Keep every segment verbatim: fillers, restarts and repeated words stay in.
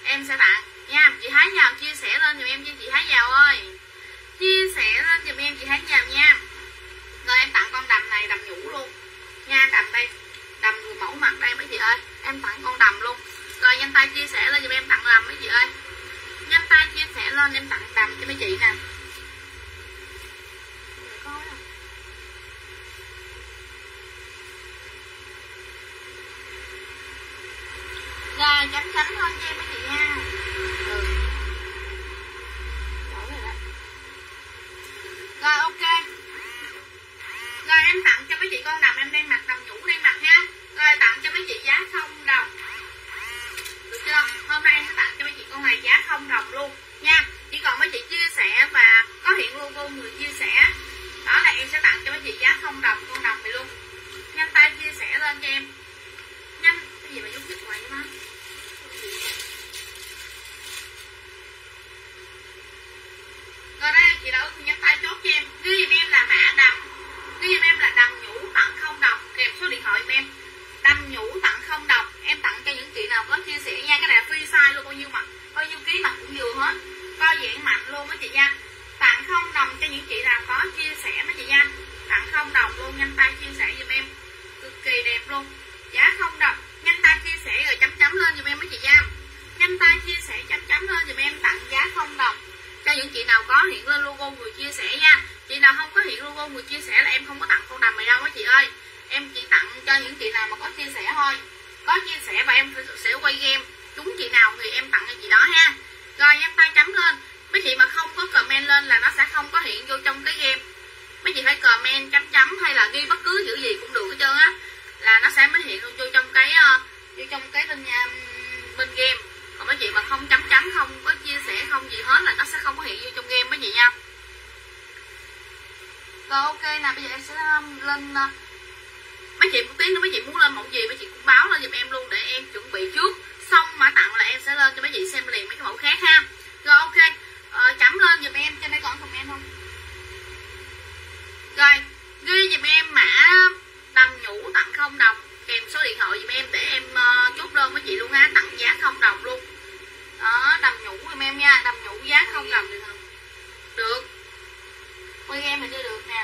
em sẽ tặng nha. Chị Thái Giàu chia sẻ lên giùm em cho chị Thái Giàu ơi, chia sẻ lên giùm em chị Thái Giàu nha. Rồi em tặng con đầm này, đầm nhũ luôn nha. Đầm đây, đầm mẫu mặt đây mấy chị ơi, em tặng con đầm luôn. Rồi nhanh tay chia sẻ lên giùm em tặng đầm mấy chị ơi, nhanh tay chia sẻ lên em tặng đầm cho mấy chị nè. Rồi chấm chấm thôi cho em mấy chị nha. Ừ. Rồi, rồi ok. Rồi em tặng cho mấy chị con đầm em đang mặc, đầm nhũ đang mặc nha. Rồi tặng cho mấy chị giá không đồng. Được chưa? Hôm nay em sẽ tặng cho mấy chị con này giá không đồng luôn nha. Chỉ còn mấy chị chia sẻ và có hiện logo người chia sẻ, đó là em sẽ tặng cho mấy chị giá không đồng con đồng này luôn. Nhanh tay chia sẻ lên cho em. Nhanh, cái gì mà giúp giúp hoài vậy má. Rồi đây chị đã nhanh tay chốt cho em. Ghi giùm em là mã đầm, ghi giùm em là đầm nhũ tặng không đồng, kèm số điện thoại giùm em. Đầm nhũ tặng không đồng, em tặng cho những chị nào có chia sẻ nha. Cái này là free size luôn, bao nhiêu mặt, bao nhiêu ký mặt cũng vừa hết, co giãn mạnh luôn mấy chị nha. Tặng không đồng cho những chị nào có chia sẻ mấy chị nha. Tặng không đồng luôn, nhanh tay chia sẻ giùm em, cực kỳ đẹp luôn, giá không đồng. Nhanh tay chia sẻ rồi chấm chấm lên giùm em mấy chị nha. Nhanh tay chia sẻ chấm chấm lên giùm em, tặng giá không đồng cho những chị nào có hiện lên logo người chia sẻ nha. Chị nào không có hiện logo người chia sẻ là em không có tặng con đầm này đâu mấy chị ơi. Em chỉ tặng cho những chị nào mà có chia sẻ thôi, có chia sẻ và em sẽ quay game trúng chị nào thì em tặng cho chị đó ha. Rồi em tay chấm lên. Mấy chị mà không có comment lên là nó sẽ không có hiện vô trong cái game. Mấy chị phải comment chấm chấm hay là ghi bất cứ chữ gì cũng được hết trơn á, là nó sẽ mới hiện vô trong cái uh, vô trong cái bên uh, bên game. Còn mấy chị mà không chấm chấm, không có chia sẻ, không gì hết là nó sẽ không có hiện vô trong game mấy chị nha. Rồi ok nè, bây giờ em sẽ lên uh, mấy chị một tiếng nữa mấy chị muốn lên mẫu gì mấy chị cũng báo lên giùm em luôn để em chuẩn bị trước, xong mã tặng là em sẽ lên cho mấy chị xem liền mấy cái mẫu khác ha. Rồi ok, ờ, chấm lên giùm em, trên đây còn comment không? Rồi ghi giùm em mã đầm nhũ tặng không đồng, kèm số điện thoại giùm em để em uh, chốt đơn với chị luôn ha, tặng giá không đồng luôn. Đó, đầm nhũ giùm em nha, đầm nhũ giá không đồng được không? Được. Quay game mình đi được nè.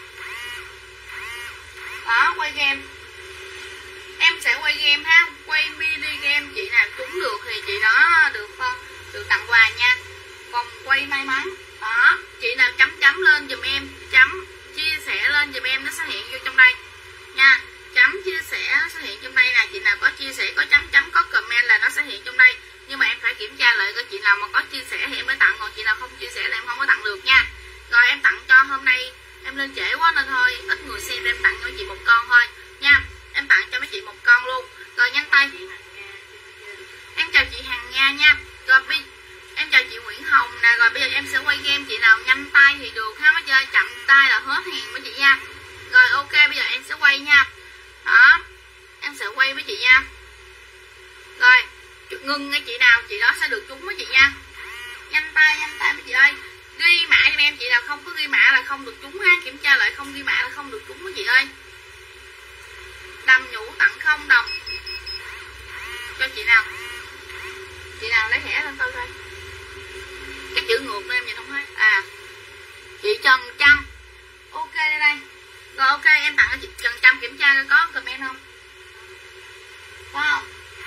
Đó, quay game. Em sẽ quay game ha, quay mini game, chị nào trúng được thì chị đó được được tặng quà nha. Vòng quay may mắn. Đó, chị nào chấm chấm lên giùm em, chấm chia sẻ lên giùm em, nó sẽ hiện vô trong đây nha. Chấm chia sẻ sẽ hiện trong đây nè, chị nào có chia sẻ, có chấm chấm, có comment là nó sẽ hiện trong đây. Nhưng mà em phải kiểm tra lại coi chị nào mà có chia sẻ thì em mới tặng, còn chị nào không chia sẻ là em không có tặng được nha. Rồi em tặng cho hôm nay em lên trễ quá nên thôi ít người xem, em tặng cho chị một con thôi nha. Em tặng cho mấy chị một con luôn. Rồi nhanh tay. Em chào chị Hằng Nga nha. Rồi bây em chào chị Nguyễn Hồng nè. Rồi bây giờ em sẽ quay game, chị nào nhanh tay thì được ha, mới chơi chậm tay là hết hàng với chị nha. Rồi ok, bây giờ em sẽ quay nha. Đó, em sẽ quay với chị nha. Rồi ngưng ngay chị nào chị đó sẽ được trúng với chị nha. Nhanh tay nhanh tay mấy chị ơi, ghi mã cho em, chị nào không có ghi mã là không được trúng ha, kiểm tra lại không ghi mã là không được trúng với chị ơi. Đầm nhũ tặng không đồng cho chị nào, chị nào lấy thẻ lên tôi thôi, cái chữ ngược lên em nhìn không thấy à. Chị Trần Trâm, ok đây đây. Rồi ok, em tặng cho chị Trần Trâm, kiểm tra có comment không, có không?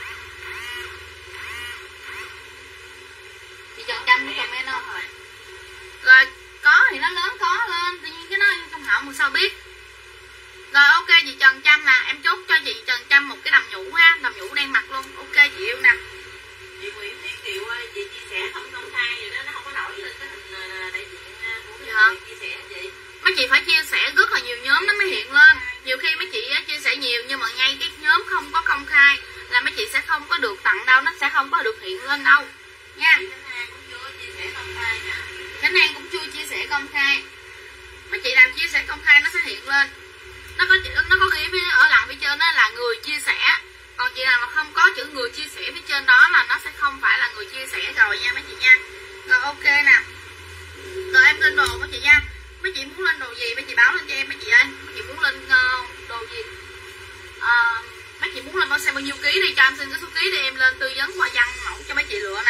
Chị Trần Trâm có comment không? Rồi có thì nó lớn có lên, tự nhiên cái nó không hỏng mà sao biết. Rồi ok chị Trần Trâm nè, em chốt cho chị Trần Trâm một cái đầm nhũ ha, đầm nhũ đen mặt luôn. Ok chị yêu nè. Chị Nguyễn Thúy Kiều ơi, chị chia sẻ không công khai vậy đó, nó không có nổi lên cái hình đại diện của dạ. Chia sẻ chị. Mấy chị phải chia sẻ rất là nhiều nhóm nó mới hiện lên. Nhiều khi mấy chị chia sẻ nhiều nhưng mà ngay cái nhóm không có công khai là mấy chị sẽ không có được tặng đâu, nó sẽ không có được hiện lên đâu nha. Khánh An cũng chưa chia sẻ công khai. Mấy chị làm chia sẻ công khai nó sẽ hiện lên. Nó có nó có ghi phía ở lặng phía trên đó là người chia sẻ. Còn chị nào mà không có chữ người chia sẻ phía trên đó là nó sẽ không phải là người chia sẻ rồi nha mấy chị nha. Rồi ok nè. Rồi em lên đồ mấy chị nha. Mấy chị muốn lên đồ gì mấy chị báo lên cho em mấy chị ơi. Mấy chị muốn lên uh, đồ gì uh, mấy chị muốn lên bao xe bao nhiêu ký đi cho em xin cái số ký để em lên tư vấn qua văn mẫu cho mấy chị lựa nè.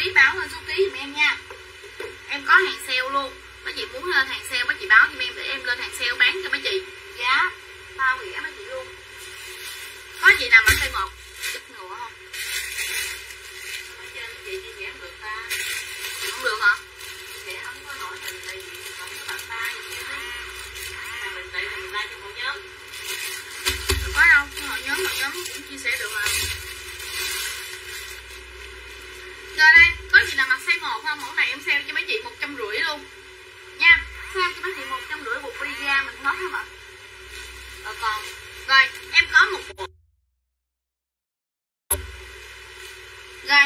ký báo lên số ký giùm em nha. Em có hàng sale luôn, mấy chị muốn lên hàng sale mấy chị báo giùm em để em lên hàng sale bán cho mấy chị, giá bao rẻ mấy chị luôn. Có chị nào mặc size một chích ngựa không? Ở trên chị chia sẻ không được ta. Không được hả? Sẽ không có nội tình tại vì không có bàn tay gì hết. Mà mình tại vì mình like cho một nhóm. Có đâu, cái hội nhóm hội nhóm cũng chia sẻ được mà. Rồi đây, có chị nào mặc size một không? Mẫu này em sale cho mấy chị một trăm rưỡi luôn nha. Sale cho mấy chị một trăm rưỡi một video mình hết không ạ? Rồi còn rồi em có một bộ. Rồi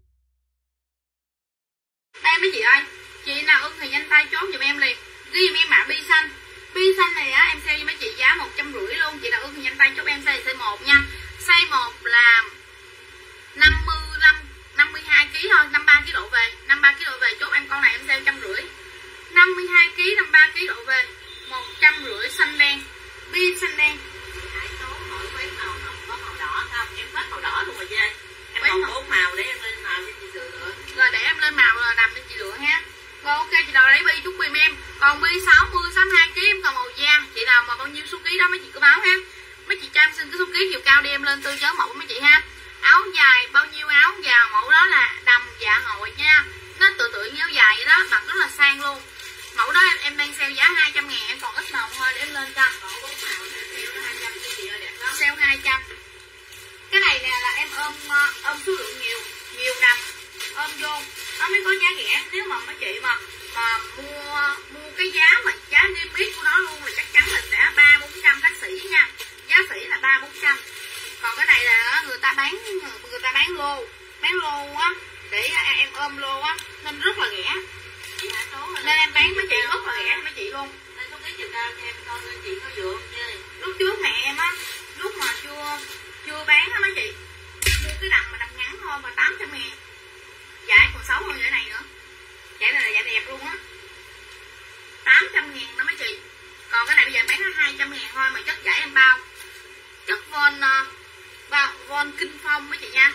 đây mấy chị ơi, chị nào ưng thì nhanh tay chốt giùm em liền, ghi giùm em mã bi xanh. Bi xanh này á em sale cho mấy chị giá một trăm rưỡi luôn. Chị nào ưng thì nhanh tay chốt em size size một nha. Size một là năm mươi lăm năm mươi hai ký thôi, năm mươi ba ký độ về, năm mươi ba ký độ về chốt em con này em sale một trăm rưỡi. năm mươi hai ký năm mươi ba ký độ về một trăm rưỡi xanh đen. Bi xanh đen. Hải số mỗi quán màu không có màu đỏ không? Em hết màu đỏ luôn rồi chứ. Em còn bốn màu để em lên màu cho chị lựa. Rồi để em lên màu rồi làm cho chị lựa ha. Rồi ok chị nào lấy bi chút bi em. Còn bi sáu mươi sáu mươi hai ký em còn màu da. Chị nào mà bao nhiêu số ký đó mấy chị cứ báo ha. Mấy chị cho em xin cái số ký chiều cao đi em lên tư vấn mẫu mấy chị ha. Áo dài bao nhiêu áo dài mẫu đó là đầm dạ hội nha. Nó tự tự áo dài vậy đó, mặc rất là sang luôn. Mẫu đó em, em đang sale giá hai trăm ngàn, em còn ít màu thôi để em lên cho. Mẫu bốn màu sale hai trăm chị ơi đẹp lắm. Sale hai trăm. Cái này nè là em ôm ôm số lượng nhiều, nhiều đầm ôm vô nó mới có giá rẻ. Nếu mà mấy chị mà mà mua mua cái giá mà giá niêm yết của nó luôn thì chắc chắn là sẽ ba bốn trăm bác sĩ nha. Giá sỉ là ba bốn trăm. Còn cái này là người ta bán người ta bán lô, bán lô á để em ôm lô á nên rất là rẻ. Nên em bán mấy chị rất là rẻ mấy chị luôn. Nên có cái chiều cao cho em coi coi chị có dựa chơi. Lúc trước mẹ em á, lúc mà chưa chưa bán á mấy chị mua cái đầm mà đầm ngắn thôi mà tám trăm ngàn. Giải còn xấu hơn giải này nữa. Giải này là giải đẹp luôn á, tám trăm ngàn đó mấy chị. Còn cái này bây giờ bán nó hai trăm ngàn thôi mà chất giải em bao. Chất von uh, bao von kinh phong mấy chị nha.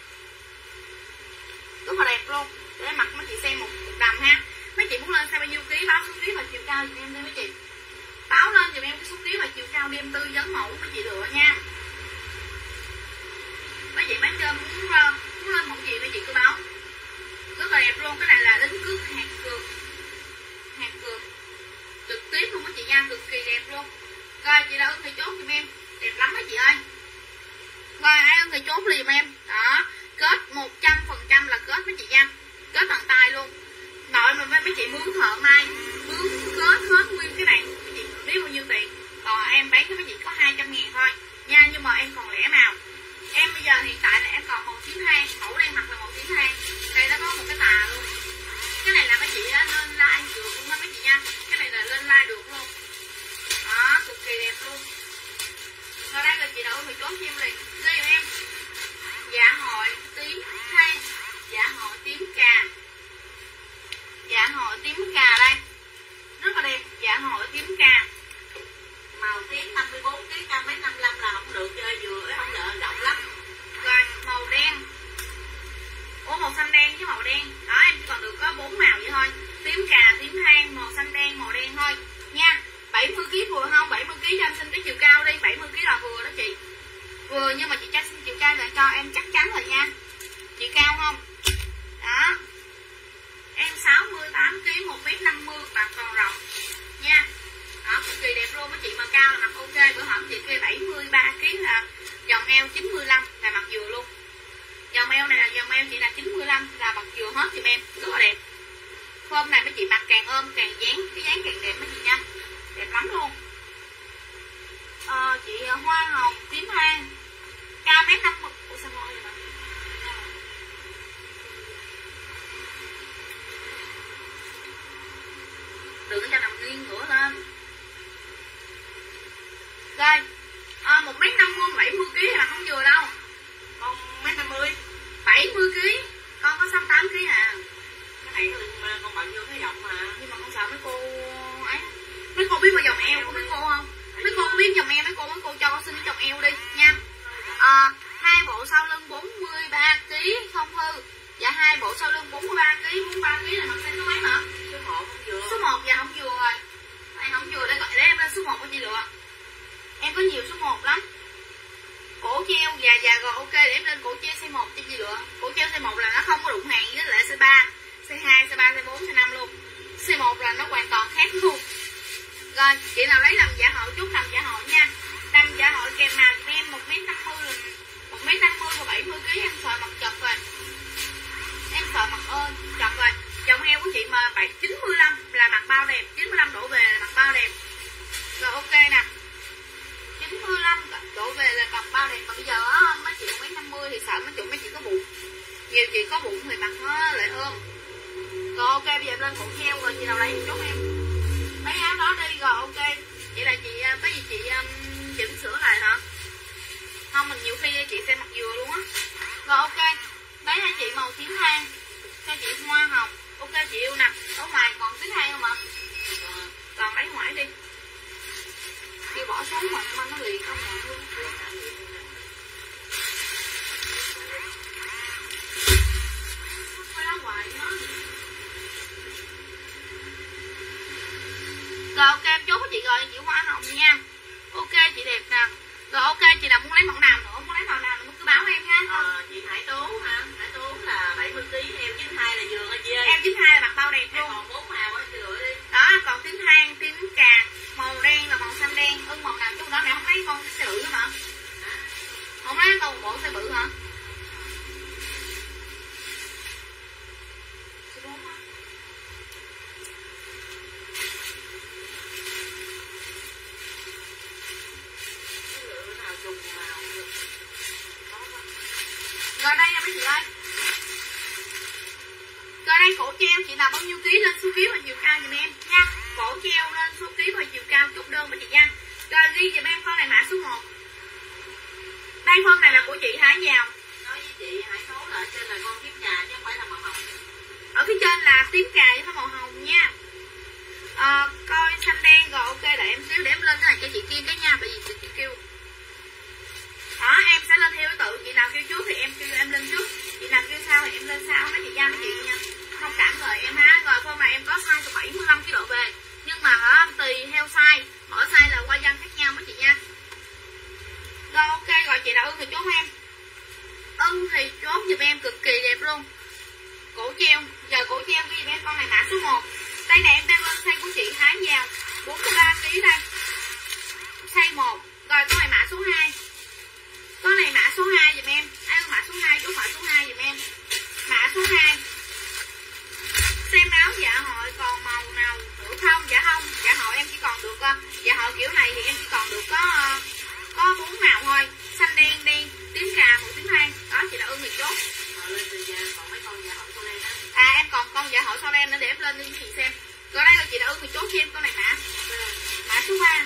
Rất là đẹp luôn. Để em mặc mấy chị xem một, một đầm ha. Mấy chị muốn lên size bao nhiêu ký báo số ký và chiều cao giùm em đi mấy chị. Báo lên giùm em cái số ký và chiều cao đi em tư vấn mẫu mấy chị lựa nha. Mấy chị bán trên muốn, uh, muốn lên một gì mấy chị cứ báo. Rất là đẹp luôn. Cái này là đính cước hàng cường, hàng cường trực tiếp luôn mấy chị nha, cực kỳ đẹp luôn. Rồi chị nào ưng thì chốt giùm em, đẹp lắm mấy chị ơi. Rồi ai ưng thì chốt liền em. Đó, kết một trăm phần trăm là kết mấy chị nha, kết bằng tay luôn. Nội mà mấy chị mướn thợ may mướn kết hết nguyên cái này mấy chị biết bao nhiêu tiền. Còn em bán cho mấy chị có hai trăm ngàn thôi nha. Nhưng mà em còn lẻ màu. Em bây giờ hiện tại là em còn màu tím than, mẫu đang mặc là màu tím than. Đây nó có một cái tà luôn. Cái này là mấy chị lên like được luôn đó mấy chị nha. Cái này là lên like được luôn. Đó, cực kỳ đẹp luôn. Rồi đây là chị đậu thì chốt cho em liền. Ghi giùm em dạ hội tím than, dạ hội tím cà. Dạ hội tím cà đây. Rất là đẹp, dạ hội tím cà. Màu tím năm mươi bốn ký, cao mét năm mươi lăm là không được chơi vừa, không lỡ rộng lắm. Rồi màu đen. Ủa màu xanh đen chứ màu đen. Đó em chỉ còn được có bốn màu vậy thôi. Tím cà, tím than, màu xanh đen, màu đen thôi nha. bảy mươi ký vừa không? bảy mươi ký cho em xin cái chiều cao đi. bảy mươi ký là vừa đó chị. Vừa nhưng mà chị cho xin chiều cao là cho em chắc chắn rồi nha. Chiều cao không? Đó. Em sáu mươi tám ký, một mét năm mươi và còn rộng nha. Đó, cực kỳ đẹp luôn. Mấy chị mà cao là mặc ok. Bữa hổm chị kêu bảy mươi ba ký là dòng eo chín mươi lăm là mặc vừa luôn. Dòng eo này là dòng eo chị là chín mươi lăm là mặc vừa hết giùm em. Rất là đẹp. Hôm này mấy chị mặc càng ôm càng dán, cái dáng càng đẹp mấy chị nha. Đẹp lắm luôn. Ờ, chị hoa hồng tím than, cao mét năm mươi. Ủa sao hoa vậy bà? Đừng cho nằm nghiêng nữa lên. Rồi à, một mét năm mươi, bảy mươi ký là không vừa đâu. Con mét năm mươi, bảy mươi ký. Con có sáu mươi tám ký à. cái này con bận vô cái giọng mà. Nhưng mà con sợ mấy cô ấy. Mấy cô biết bao dòng eo của mấy cô không? Mấy cô biết dòng eo mấy cô, mấy cô cho con xin cái dòng eo đi nha. À, hai bộ sau lưng bốn mươi ba ký không hư. Dạ hai bộ sau lưng rồi ok, để em lên cổ treo size một cho chị lựa. Cổ treo size một là nó không có đụng hàng với lại size ba, size hai, size ba, size bốn, size năm luôn. Size một là nó hoàn toàn khác luôn. Rồi, chị nào lấy làm dạ hội chút làm dạ hội nha. Đâm dạ hội kèm màu cho em một mét năm mươi là một mét năm mươi và bảy mươi ký, em sợ mặt chật rồi. Em sợ mặt ơn, chật rồi. Chồng heo của chị mà bảy chín mươi lăm là mặt bao đẹp, chín mươi lăm đổ về là mặt bao đẹp. Rồi ok nè. chín mươi lăm đổ về là mặt bao đẹp. Mà bây giờ á mấy chị một mét năm mươi thì sợ mấy chị mấy chị có bụng. Nhiều chị có bụng thì mặt nó lại ôm. Rồi ok, bây giờ em lên cổ heo rồi chị nào lấy chút em. Lấy áo đó đi rồi ok. Vậy là chị có gì chị um, chỉnh sửa lại hả? Không, mình nhiều khi chị xem mặt dừa luôn á. Rồi ok. Lấyให้chị màu tím than cho chị hoa hồng. Ok chị yêu nè. Ở ngoài còn tím than không ạ? Còn lấy ngoài đi. Chị bỏ xuống mà nó liền không mà luôn. Phải đó hoài nó. Rồi ok em chốt với chị rồi chị hoa hồng nha. Ok chị đẹp nè. Rồi ok chị nào muốn lấy mẫu nào nữa, muốn lấy màu nào nữa cứ báo em ha. Ờ, chị Hải Tú hả? Hải Tú là bảy mươi ký, eo chín hai là vừa chị ơi. Eo chín hai là mặt bao đẹp luôn. Còn bốn màu á chị lựa đi. Đó, còn tím than, tím cà, màu đen là màu xanh đen. Ưng màu nào chút đó mẹ không lấy con xe bự nữa hả? Không lấy con bộ xe bự hả? Rồi đây nha mấy chị ơi. Rồi đây cổ treo chị nào bao nhiêu ký lên số ký và chiều cao giùm em nha. Cổ treo lên số ký và chiều cao chốt đơn mấy chị nha. Rồi ghi giùm em con này mã số một. Đây con này là của chị Hải vào. Nói với chị Hải số là trên là con tím cà chứ không phải là màu hồng. Ở phía trên là tím cà với màu hồng nha. À, coi xanh đen rồi ok, đợi em xíu để em lên cái này cho chị kia cái nha, bởi vì chị, chị kêu. Đó em sẽ lên theo thứ tự, chị nào kêu trước thì em kêu em lên trước, chị nào kêu sau thì em lên sau mấy chị nha mấy chị nha. Thông cảm rồi em ha. Rồi con này em có size từ bảy mươi lăm ký độ về. Nhưng mà hả tùy theo size, mỗi size là qua dân khác nhau mấy chị nha. Rồi ok, rồi chị nào ưng thì chốt em. Ưng thì chốt giùm em cực kỳ đẹp luôn. Cổ treo, giờ cổ treo ghi giùm em con này mã số một. Đây này em đang lên size của chị Thái vào bốn mươi ba ký đây. Size một. Rồi con này mã số hai. Con này mã số hai giùm em. Ai mã số hai, chốt mã số hai giùm em. Mã số hai. Xem áo dạ hội còn màu nào nữa không? Dạ không, dạ hội em chỉ còn được dạ hội kiểu này thì em chỉ còn được có có bốn màu thôi. Xanh đen đen, tím cà, màu tím than. Đó chị đã ưng thì chốt. Còn mấy con dạ hội sau đây đó. À em còn con dạ hội sau đây nữa để em lên cho chị xem. Rồi đây là chị đã ưng thì chốt cho em con này mã. Mã số ba.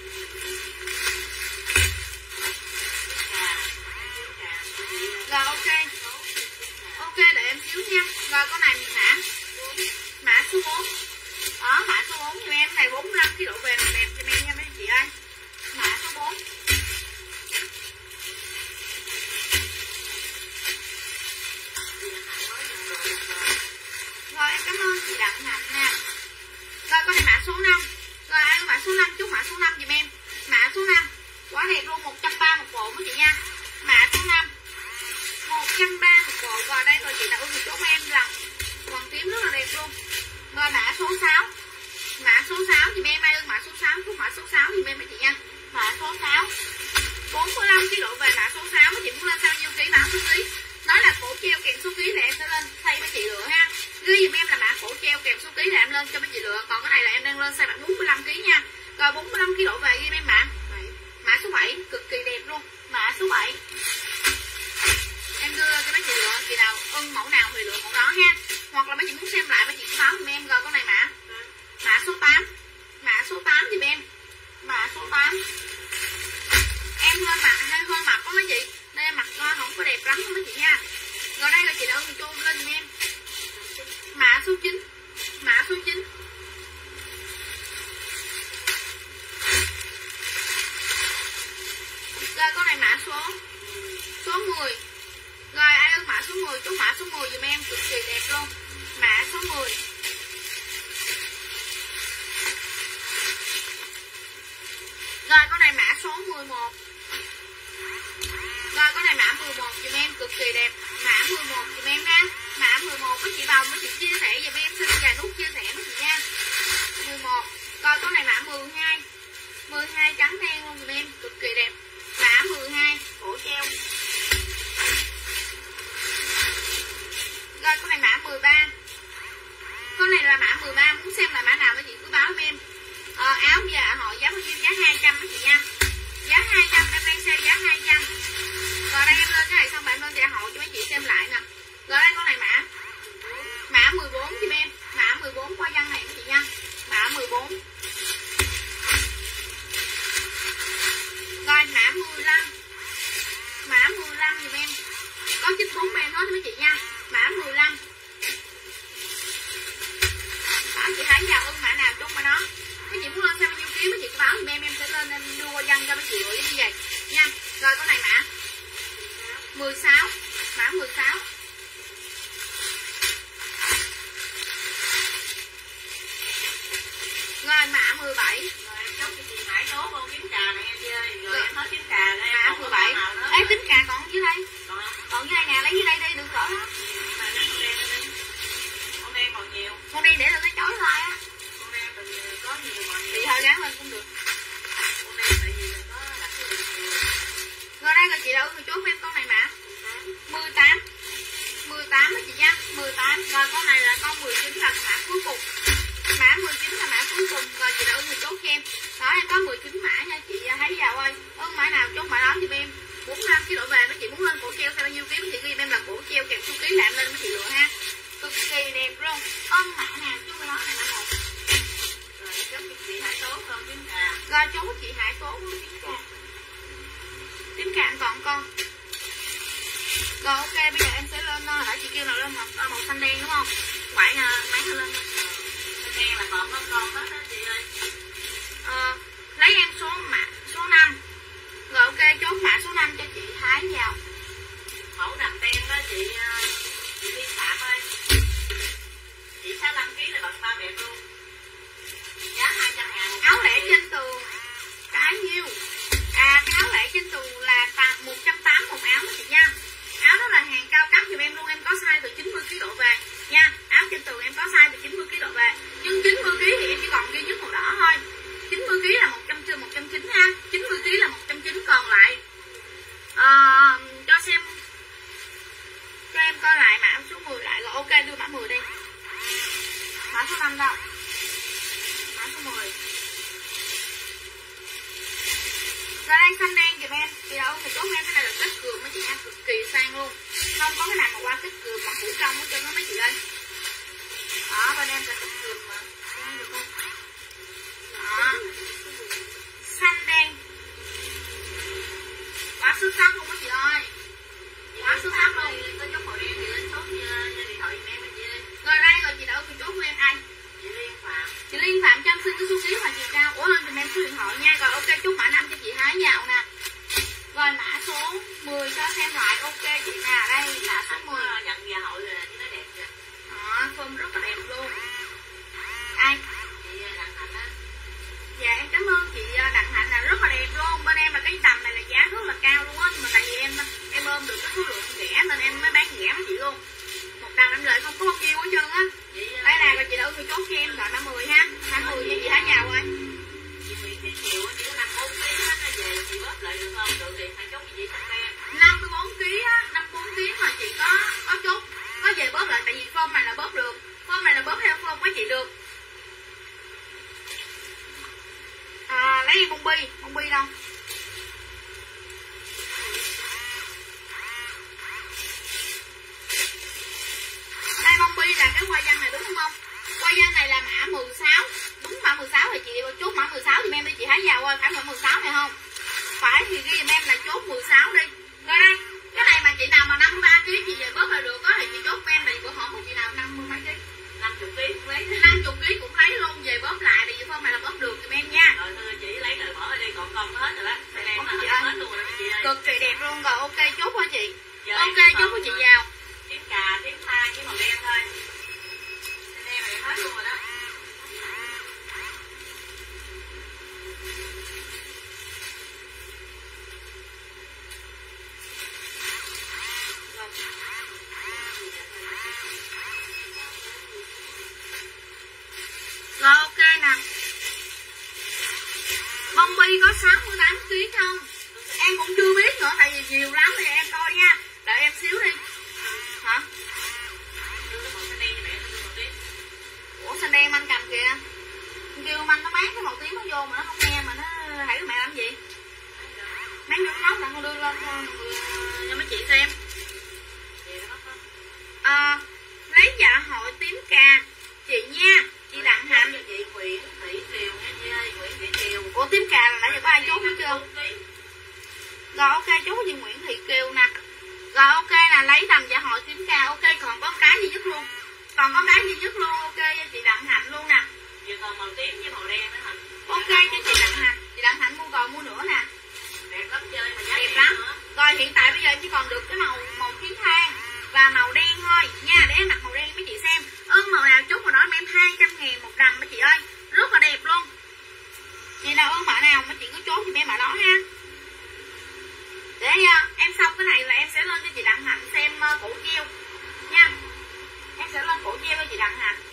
Rồi ok. Ok để em xíu nha. Rồi con này mã mã số bốn. Đó mã số bốn cho em, này bốn mươi lăm ký độ về này đẹp cho em nha mấy chị ơi. Mã số bốn. Rồi em cảm ơn chị Đặng Hạnh nha. Rồi con này mã số năm. Rồi ai có mã số năm chúc mã số năm giùm em. Mã số năm. Quá đẹp luôn, một trăm ba mươi một bộ mấy chị nha. Mã số năm. một trăm ba mươi một bộ. Rồi đây rồi chị đã ưng chốt em rằng còn tím rất là đẹp luôn. Rồi mã số sáu. Mã số sáu giùm em, ai ưng mã số sáu chúc mã số sáu giùm em mấy chị nha. Mã số sáu. bốn mươi lăm ký độ về mã số sáu, mấy chị muốn lên sao nhiêu ký báo số ký. Nói là cổ treo kèm số ký là em sẽ lên thay mấy chị lựa ha. Ghi giùm em là mã cổ treo kèm số ký là em lên cho mấy chị lựa. Còn cái này là em đang lên size bạn bốn mươi lăm ký nha. Rồi bốn mươi lăm ký độ về ghi em mã. Mã số bảy cực kỳ đẹp luôn. Mã số bảy. Em đưa cho mấy chị lựa, chị nào ưng mẫu nào thì lựa mẫu đó ha. Hoặc là mấy chị muốn xem lại mấy chị cứ báo giùm em. Rồi con này mã. Mã số tám. Mã số tám giùm em. Mã số tám. Em hơi mặt hơi hơi mặt có mấy chị. Đây mặt không có đẹp lắm mấy chị nha. Rồi đây là chị đã ưng chôn lên giùm em. Mã số chín. Mã số chín. Rồi con này mã số số mười. Rồi ai ưng mã số mười chốt mã số mười giùm em, cực kỳ đẹp luôn. Mã số mười. Rồi con này mã số mười một. Rồi con này mã mười một dùm em cực kỳ đẹp. Mã mười một dùm em ha. Mã mười một mấy chị vào mấy chị chia sẻ dùm em, xin và nút chia sẻ mấy chị nha. mười một. Coi con này mã mười hai. mười hai trắng đen luôn dùm em, cực kỳ đẹp. Mã mười hai cổ treo. Rồi con này mã mười ba. Con này là mã mười ba, muốn xem là mã nào mấy chị cứ báo với em. Ờ, áo dạ họ giá bao nhiêu? Giá hai trăm mấy chị nha. Giá hai trăm, em đang sale giá hai trăm. Rồi đây em lên cái này xong bạn lên dạ hội cho mấy chị xem lại nè. Rồi đây con này mã mã mười bốn chị em. Mã mười bốn qua văn này mấy chị nha. Mã mười bốn. Rồi mã mười lăm. Mã mười lăm giùm em. Có chích bốn bên hết mấy chị nha. Mã mười lăm. Bảo chị thấy vào ưng mã nào chốt mã đó. Mấy chị muốn lên xem bao nhiêu ký mấy chị cứ báo giùm em, em sẽ lên em đưa qua dân cho mấy chị gửi như vậy nha. Rồi con này mã mười sáu. Mã mười sáu. Rồi mã mười bảy. Rồi em chốt cho chị Hải tốt không? Kiếm cà này em chơi. Rồi em hết kiếm cà đây. Mã mười bảy. Ê tính cà còn dưới đây. Còn không? Còn dưới đây nè, lấy dưới đây đi, đừng cỡ đó. Mà lấy con đen lên đi. Con đen còn nhiều. Con đen để lên cái chói thôi á. Con đen mình có nhiều mà nhiều. Chị hơi gắn lên cũng được. Con đen tại vì mình có đặt cái đường nhiều. Rồi đây rồi chị đâu người chốt em con này mã mười tám. mười tám đó chị nha, mười tám. Rồi con này là con mười chín là mã cuối cùng. Mã mười chín là mã cuối cùng. Rồi chị đâu người chốt cho em. Đó em có mười chín mã nha chị thấy vào ơi. Ơn mã nào chốt mã đó giùm em. bốn mươi lăm ký độ về mấy chị muốn lên cổ treo theo bao nhiêu ký mấy chị ghi em là cổ treo kèm số ký làm lên mấy chị lựa ha. Cực kỳ đẹp luôn. Ơn mã nào chốt mã đó này mã một. Rồi chốt cho chị Hải tốt không? Kiếm cà. Rồi chốt chị Hải tốt luôn kiếm cà. Tím cạn còn con. Rồi ok bây giờ em sẽ lên nãy chị kêu là lên màu, màu xanh đen đúng không? Quậy máy lên. Xanh đen là còn có con hết đó chị ơi. Ờ, lấy em số mã số năm. Rồi ok chốt mã số năm cho chị Thái vào. Mẫu đầm đen đó chị chị Liên Phạm ơi. Chị sáu mươi lăm ký là bằng ba đẹp luôn. Giá hai trăm ngàn. Áo lẻ trên tường cái nhiêu? À cái áo lẻ trên tường là một trăm tám mươi một áo đó chị nha. Áo đó là hàng cao cấp giùm em luôn, em có size từ chín mươi ký độ về nha. Áo trên tường em có size từ chín mươi ký độ về. Nhưng chín mươi ký thì em chỉ còn duy nhất màu đỏ thôi. chín mươi ký là một trăm trừ một trăm chín ha. chín mươi ký là một trăm chín, còn lại à, cho xem cho em coi lại mã số mười lại rồi ok đưa mã mười đi. Mã số năm đâu? Mã số mười. Rồi đây xanh đen kìa em. Thì đâu thì chốt em cái này là kết cườm mấy chị nha, cực kỳ sang luôn. Không có cái nào mà qua kết cườm bằng phủ trong hết trơn đó mấy chị ơi. Đó bên em sẽ kết cườm mà. Đây được không? Đó. Xanh đen. Quá xuất sắc luôn mấy chị ơi. Quá xuất sắc luôn. Có chốt màu đen thì lên số điện thoại em mấy chị ơi. Rồi đây rồi chị đâu thì chốt của em ai? Chị Liên Phạm. Chị Liên Phạm cho em xin cái số ký và chiều cao. Ủa lên giùm em số điện thoại nha. Rồi ok chốt mã năm cho chị Thái vào nè. Rồi mã số mười cho xem lại ok chị nè. Đây mã số mười. Nhận gia hội rồi chị nói đẹp kìa. Đó phơm rất là đẹp luôn. Ai? Chị Đặng Hạnh á. Dạ em cảm ơn chị Đặng Hạnh là rất là đẹp luôn. Bên em là cái tầm này là giá rất là cao luôn á. Nhưng mà tại vì em em ôm được cái số lượng rẻ nên em mới bán rẻ với chị luôn. Một đầm em lợi không có bao nhiêu hết trơn á. Đây này rồi chị đỡ người chốt cho em rồi mã mười ha. Mã mười nha chị Thái vào rồi. Chị Nguyễn Thị Kiều chỉ có năm bốn ký hết nó về chị bóp lại được không? Được thì phải chốt với chị xanh đen. năm mươi bốn ký á, năm mươi bốn ký mà chị có có chốt. Có về bóp lại tại vì form này là bóp được. Form này là bóp theo form của chị được. À, lấy em bông bi, bông bi đâu? Đây bông bi là cái hoa văn này đúng không? Hoa văn này là mã mười sáu. Đúng mã mười sáu thì chị chốt mã mười sáu thì em đi chị Thái vào ơi, phải mã mười sáu này không? Phải thì ghi giùm em là chốt mười sáu đi. Rồi đây, cái này mà chị nào mà năm mươi ba ký chị về bớt là được á thì chị chốt em này bữa hổm của chị nào năm mươi mấy ký. năm mươi ký cũng lấy. năm mươi ký cũng lấy luôn, về bóp lại thì phong này là bóp được giùm em nha. Rồi thưa chị lấy rồi bỏ đi còn con hết rồi đó. Đây em chị hết luôn rồi đó chị ơi. Cực kỳ đẹp luôn rồi, ok chốt hả chị? Giờ ok chốt của chị vào. Tím cà, tím tha với màu đen thôi. Đen này hết luôn rồi đó. móc là con đưa lên cho mấy chị xem. À, lấy dạ hội tím cà chị nha, chị Đặng Hạnh. Chị Nguyễn Thị Kiều nha chị ơi, Nguyễn Thị Kiều. Ủa tím cà là nãy giờ có ai chốt hết chưa? Rồi ok, chốt chị Nguyễn Thị Kiều nè. Rồi ok là lấy đầm dạ hội tím cà. Ok, còn có cái duy nhất luôn. Còn có cái duy nhất luôn. Ok cho chị Đặng Hạnh luôn nè. Giờ còn màu tím với màu đen nữa hả? Ok cho chị Đặng Hạnh. Chị Đặng Hạnh mua còn mua nữa nè. Đẹp lắm chơi mà giá đẹp lắm. Nữa. Rồi hiện tại bây giờ chỉ còn được cái màu màu tím than và màu đen thôi nha, để em mặc màu đen mấy chị xem. Ơn màu nào chốt vào đó em hai trăm ngàn một đầm mấy chị ơi, rất là đẹp luôn. Chị nào ơn mã nào mấy chị cứ chốt thì em mã đó ha. Để uh, em xong cái này là em sẽ lên cho chị Đặng Hạnh xem uh, cổ treo nha. Em sẽ lên cổ treo cho chị Đặng Hạnh.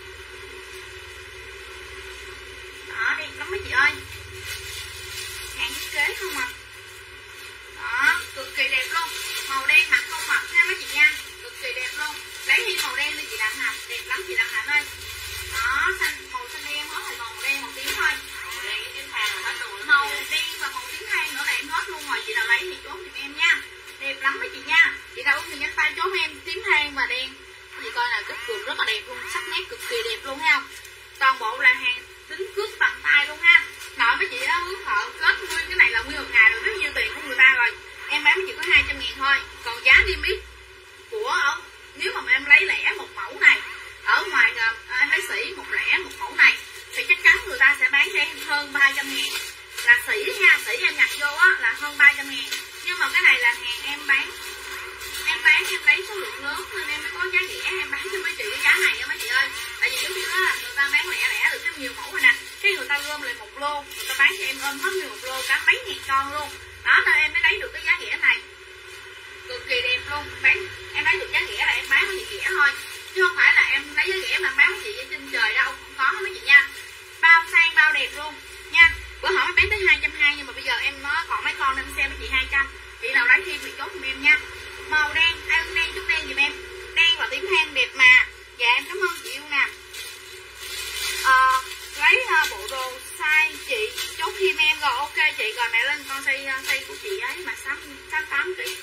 Đó đi lắm mấy chị ơi, hàng thiết kế không à. Đó, cực kỳ đẹp luôn. Màu đen mặc không mặc ha mấy chị nha, cực kỳ đẹp luôn. Lấy thêm màu đen đi chị Đặng Hạnh, đẹp lắm chị Đặng Hạnh ơi. Đó, xanh màu xanh đen hết rồi, màu đen màu tím thôi. Màu đen với tím than là hết luôn. Màu đen và màu tím than nữa là em hết luôn rồi. Chị nào lấy thì chốt giùm em nha, đẹp lắm mấy chị nha. Chị nào uống thì nhắn tay chốt em tím than và đen. Chị coi là kích cườm rất là đẹp luôn, sắc nét cực kỳ đẹp luôn ha. Toàn bộ là hàng tính cước bằng tay luôn ha. Nội mấy chị đó hướng thợ kết nguyên cái này là nguyên một ngày rồi, rất nhiêu tiền của người ta rồi. Em bán mấy chị có hai trăm ngàn thôi. Còn giá niêm yết của ở nếu mà em lấy lẻ một mẫu này ở ngoài à, em lấy sỉ một lẻ một mẫu này thì chắc chắn người ta sẽ bán cho em hơn ba trăm ngàn. Là sỉ ha, sỉ em nhập vô á là hơn ba trăm ngàn. Nhưng mà cái này là hàng em bán em bán em lấy số lượng lớn nên em mới có giá rẻ, em bán cho mấy chị cái giá này á mấy chị ơi. Tại vì giống như đó là người ta bán lẻ lẻ được rất nhiều mẫu rồi nè, cái người ta gom lại một lô, người ta bán cho em ôm hết nguyên một lô cả mấy ngàn con luôn. Đó nên em mới lấy được cái giá rẻ này, cực kỳ đẹp luôn. Bán em lấy được giá rẻ là em bán với chị rẻ thôi, chứ không phải là em lấy giá rẻ mà bán với chị ở trên trời đâu, không có mấy chị nha. Bao sang bao đẹp luôn nha. Bữa hỏi em bán tới hai trăm hai mươi nhưng mà bây giờ em nó còn mấy con em xem với chị hai trăm. Chị nào lấy thêm thì chốt giùm em nha. Màu đen, ai ưng đen chút đen giùm em. Đen và tím than đẹp mà. Dạ em cảm ơn chị yêu nè. Ờ, lấy uh, bộ đồ size chị chốt thêm em rồi. Ok chị, rồi mẹ lên con size size của chị ấy mà sáu mươi tám ký.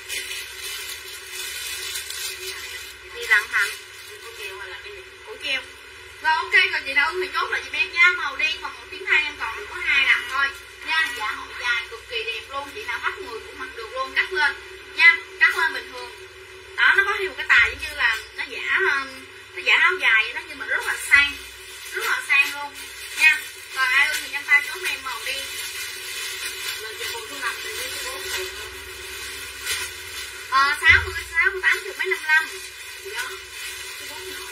Chị Đặng Hạnh cổ treo hay là cái gì? Cổ treo. Rồi ok rồi chị nào ưng thì chốt lại giùm em nha. Màu đen và màu tím than em còn được có hai đầm thôi nha. Dạ hội dài cực kỳ đẹp luôn. Chị nào thấp người cũng mặc được luôn, cắt lên nha, cắt lên bình thường. Đó, nó có thêm một cái tài giống như là nó giả nó giả áo dài đó, nhưng mà rất là sang, rất là sang luôn nha. Còn ai ưng thì nhanh tay chốt em màu đen. Rồi chị cùng thu nhập từ dưới số bốn thường luôn. Ờ, sáu mươi, sáu mươi, tám mươi, mấy năm mươi lăm gì đó. Số bốn nhỏ.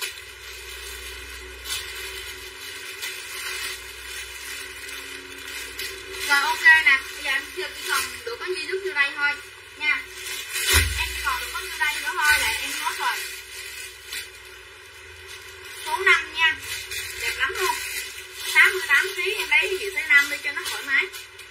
Rồi ok nè, bây giờ em chưa chỉ còn được có duy nhất như đây thôi nha. Em chỉ còn được có như đây nữa thôi là em nói rồi. Số năm nha, đẹp lắm luôn. Sáu mươi tám ký em lấy cái gì size năm đi cho nó thoải mái.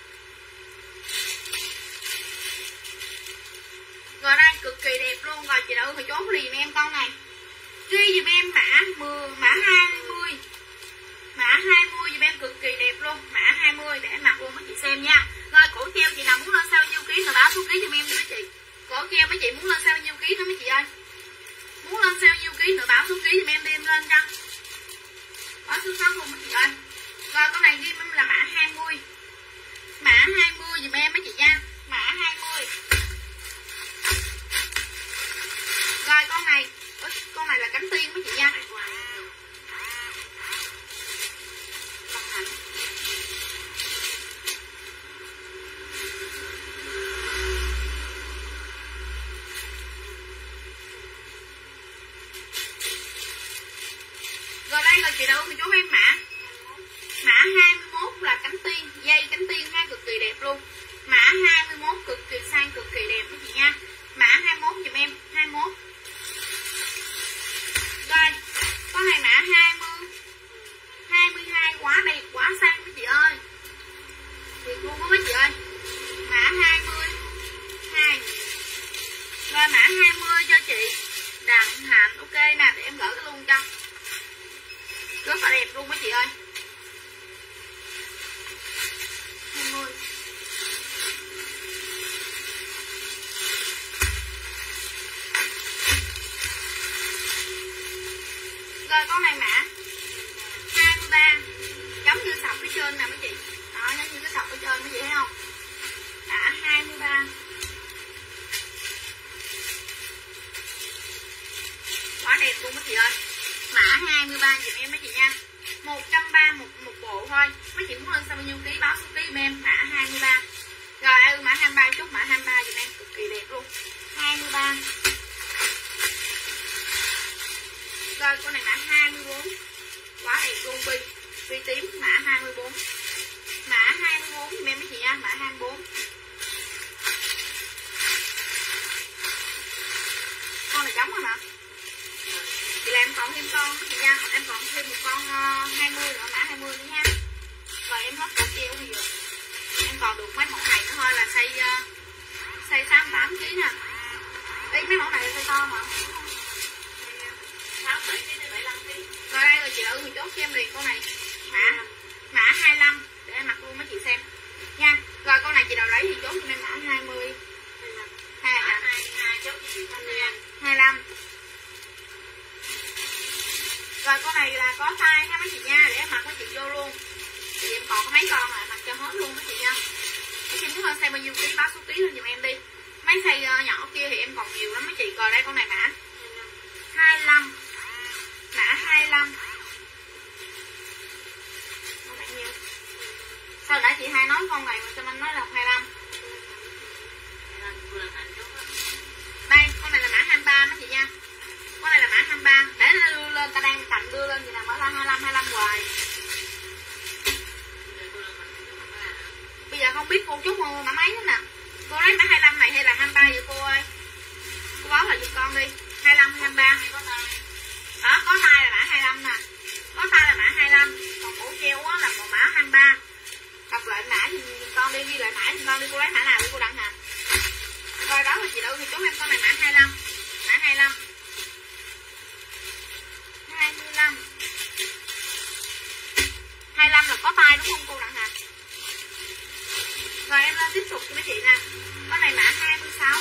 Rồi đây cực kỳ đẹp luôn. Rồi chị đợi phải chốt liền em con này. Ghi giùm em mã mười, mã hai mươi. Mã hai mươi giùm em cực kỳ đẹp luôn. Mã hai mươi để em mặc luôn mấy chị xem nha. Rồi cổ treo chị nào muốn lên sao nhiêu ký rồi báo số ký giùm em đi mấy chị. Cổ treo mấy chị muốn lên sao nhiêu ký nữa mấy chị ơi. Muốn lên sao nhiêu ký nữa báo số ký giùm em đi em lên cho. Báo số sáu luôn mấy chị ơi. Rồi con này ghi em là mã hai mươi. Mã hai mươi giùm em mấy chị nha. Mã hai mươi. Rồi con này, con này là cánh tiên mấy chị nha. Rồi đây là chị đâu thì chú em mã mã hai mươi mốt là cánh tiên, dây cánh tiên ha, cực kỳ đẹp luôn. Mã hai mươi mốt cực kỳ sang, cực kỳ đẹp mấy chị nha. Mã hai mươi mốt giùm em, hai mươi mốt. Rồi, con này mã hai mươi, hai mươi hai quá đẹp, quá sang mấy chị ơi. Thiệt luôn đó mấy chị ơi. Mã hai mươi hai. Rồi mã hai mươi cho chị Đặng Hạnh. Ok nè, để em gửi cái luôn cho. Rất là đẹp luôn mấy chị ơi. hai mươi. Rồi con này mã hai mươi ba, giống như sọc phía trên nè mấy chị. Đó, giống như cái sọc phía trên mấy chị thấy không? Mã hai mươi ba. Quá đẹp luôn mấy chị ơi. Mã hai mươi ba giùm em mấy chị nha. một trăm ba mươi một một bộ thôi. Mấy chị muốn lên sao bao nhiêu ký báo số ký giùm em. Mã hai mươi ba. Rồi ừ, mã hai mươi ba chút, mã hai mươi ba giùm em cực kỳ đẹp luôn. hai mươi ba. Rồi con này mã hai mươi bốn. Quá đẹp luôn bi. Bi tím mã hai mươi bốn. Mã hai mươi bốn giùm em mấy chị nha, mã hai mươi bốn. Con này giống rồi hả? Chị làm còn thêm con chị nha, em còn thêm một con uh, hai mươi nữa, mã hai mươi nữa nha. Rồi em hết cách chiêu bây giờ. Em còn được mấy mẫu này nữa thôi là size uh, size sáu mươi tám ký nè. Ý mấy mẫu này là size to mà. sáu bảy ký đến bảy mươi lăm ký. Rồi đây rồi chị đợi người chốt cho em liền con này. Mã mã hai mươi lăm để em mặc luôn mấy chị xem nha. Rồi con này chị đào lấy thì chốt cho em mã hai mươi. hai mươi hai chốt cho chị Thanh Lan. hai mươi lăm. Rồi con này là có tay ha mấy chị nha, để em mặc mấy chị vô luôn. Thì em còn có mấy con rồi mặc cho hết luôn mấy chị nha. Mấy chị muốn hơn size bao nhiêu ký báo số ký lên giùm em đi. Mấy size nhỏ kia thì em còn nhiều lắm mấy chị. Rồi đây con này mã hai mươi lăm. Mã hai mươi lăm. Con này nhiêu? Sao nãy chị hai nói con này mà sao anh nói là hai mươi lăm? Đây con này là mã hai mươi ba mấy chị nha. Con này là mã hai mươi ba. Để nó đưa lên, ta đang cạnh đưa lên thì là mở ra hai mươi lăm hai mươi lăm hoài. Bây giờ không biết cô chút mã mấy nữa nè. Cô lấy mã hai mươi lăm này hay là hai mươi ba vậy cô ơi? Cô báo lại giùm con đi. hai mươi lăm hai mươi ba. Đó, có tay là mã hai mươi lăm nè. Có tay là mã hai mươi lăm. Còn cổ treo á là còn mã hai mươi ba. Đọc lại mã thì con đi, ghi lại mã thì con đi, cô lấy mã nào đi cô đặng hả? Rồi đó là chị đợi thì chú em con này mã hai mươi lăm. Mã hai mươi lăm. hai mươi lăm. hai mươi lăm là có tay đúng không cô đặng hả? Rồi em lên tiếp tục cho mấy chị nè. Con này mã hai mươi sáu.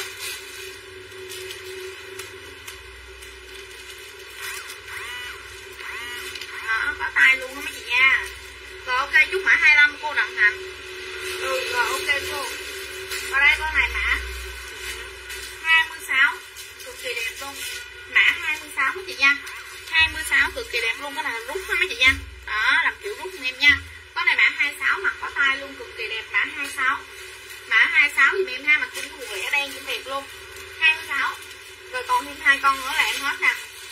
Đó, có tay luôn đó mấy chị nha. Rồi ok, chúc mã hai mươi lăm cô đặng hạnh. Ừ, rồi ok cô. Và đây con này mã hai mươi sáu. Cực kỳ đẹp luôn. Mã hai mươi sáu mấy chị nha. hai mươi sáu cực kỳ đẹp luôn. Cái này là rút đó mấy chị nha. Đó, làm kiểu rút em nha. Con này mã hai mươi sáu mặc có tay luôn, cực kỳ đẹp. Mã hai mươi sáu. Mã hai mươi sáu thì em ha, mặc cũng có quần lẻ đen cũng đẹp luôn. hai mươi sáu. Rồi còn thêm hai con nữa là em hết nè.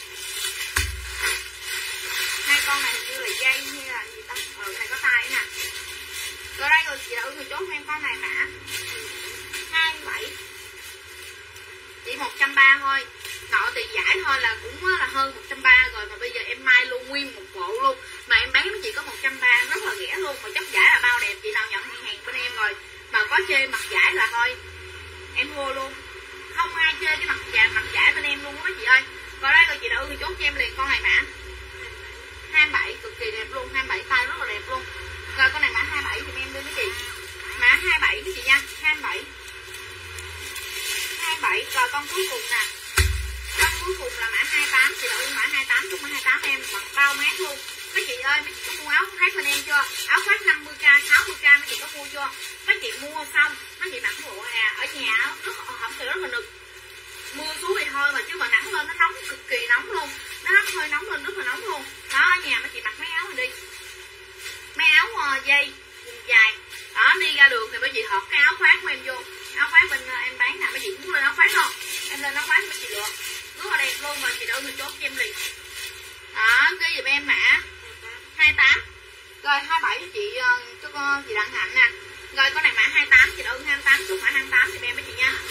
Hai con này hình như là dây hay là gì ta? Ừ, này có tay nè. Rồi đây rồi chị đợi người chốt em con này mã hai mươi bảy. Chỉ một trăm ba mươi thôi. Nội tiền giải thôi là cũng là hơn một trăm ba mươi rồi. Mà bây giờ em mai luôn nguyên một bộ luôn. Mà em bán chỉ có một trăm ba mươi, rất là rẻ luôn. Mà chất giải là bao đẹp. Chị nào nhận hàng, hàng bên em rồi mà có chê mặt giải là thôi em mua luôn. Không ai chê cái mặt giải, mặt giải bên em luôn á chị ơi. Rồi đây rồi chị đợi người chốt cho em liền con này mã hai mươi bảy, cực kỳ đẹp luôn. hai mươi bảy tay rất là đẹp luôn. Rồi con này mã hai mươi bảy thì em đưa mấy chị. Mã hai mươi bảy mấy chị nha. hai mươi bảy. hai mươi bảy. Rồi con cuối cùng nè. Con cuối cùng là mã hai mươi tám. Chị đợi mã hai mươi tám. Chúc mã hai mươi tám em bằng bao mát luôn. Mấy chị ơi, mấy chị có mua áo khoác bên em chưa? Áo khoác năm mươi k, sáu mươi k mấy chị có mua chưa? Mấy chị mua xong, mấy chị mặc bộ à, ở nhà rất không thì rất là nực. Mưa xuống thì thôi mà chứ mà nắng lên nó nóng, cực kỳ nóng luôn. Nó nóng hơi nóng lên rất là nóng luôn. Đó, ở nhà mấy chị mặc mấy áo này đi. Mấy áo uh, dây quần dài. Đó, đi ra đường thì mấy chị hợp cái áo khoác của em vô. Áo khoác bên uh, em bán nè, mấy chị muốn lên áo khoác không? Em lên áo khoác mấy chị được. Rất là đẹp luôn mà chị đợi người chốt cho em liền. Đó, cái giùm em mã hai mươi tám. Rồi hai mươi bảy cho chị uh, cho con chị Đặng Hạnh nè. Rồi con này mã hai mươi tám, chị đợi hai mươi tám, chúc mã hai mươi tám thì em mấy chị nha.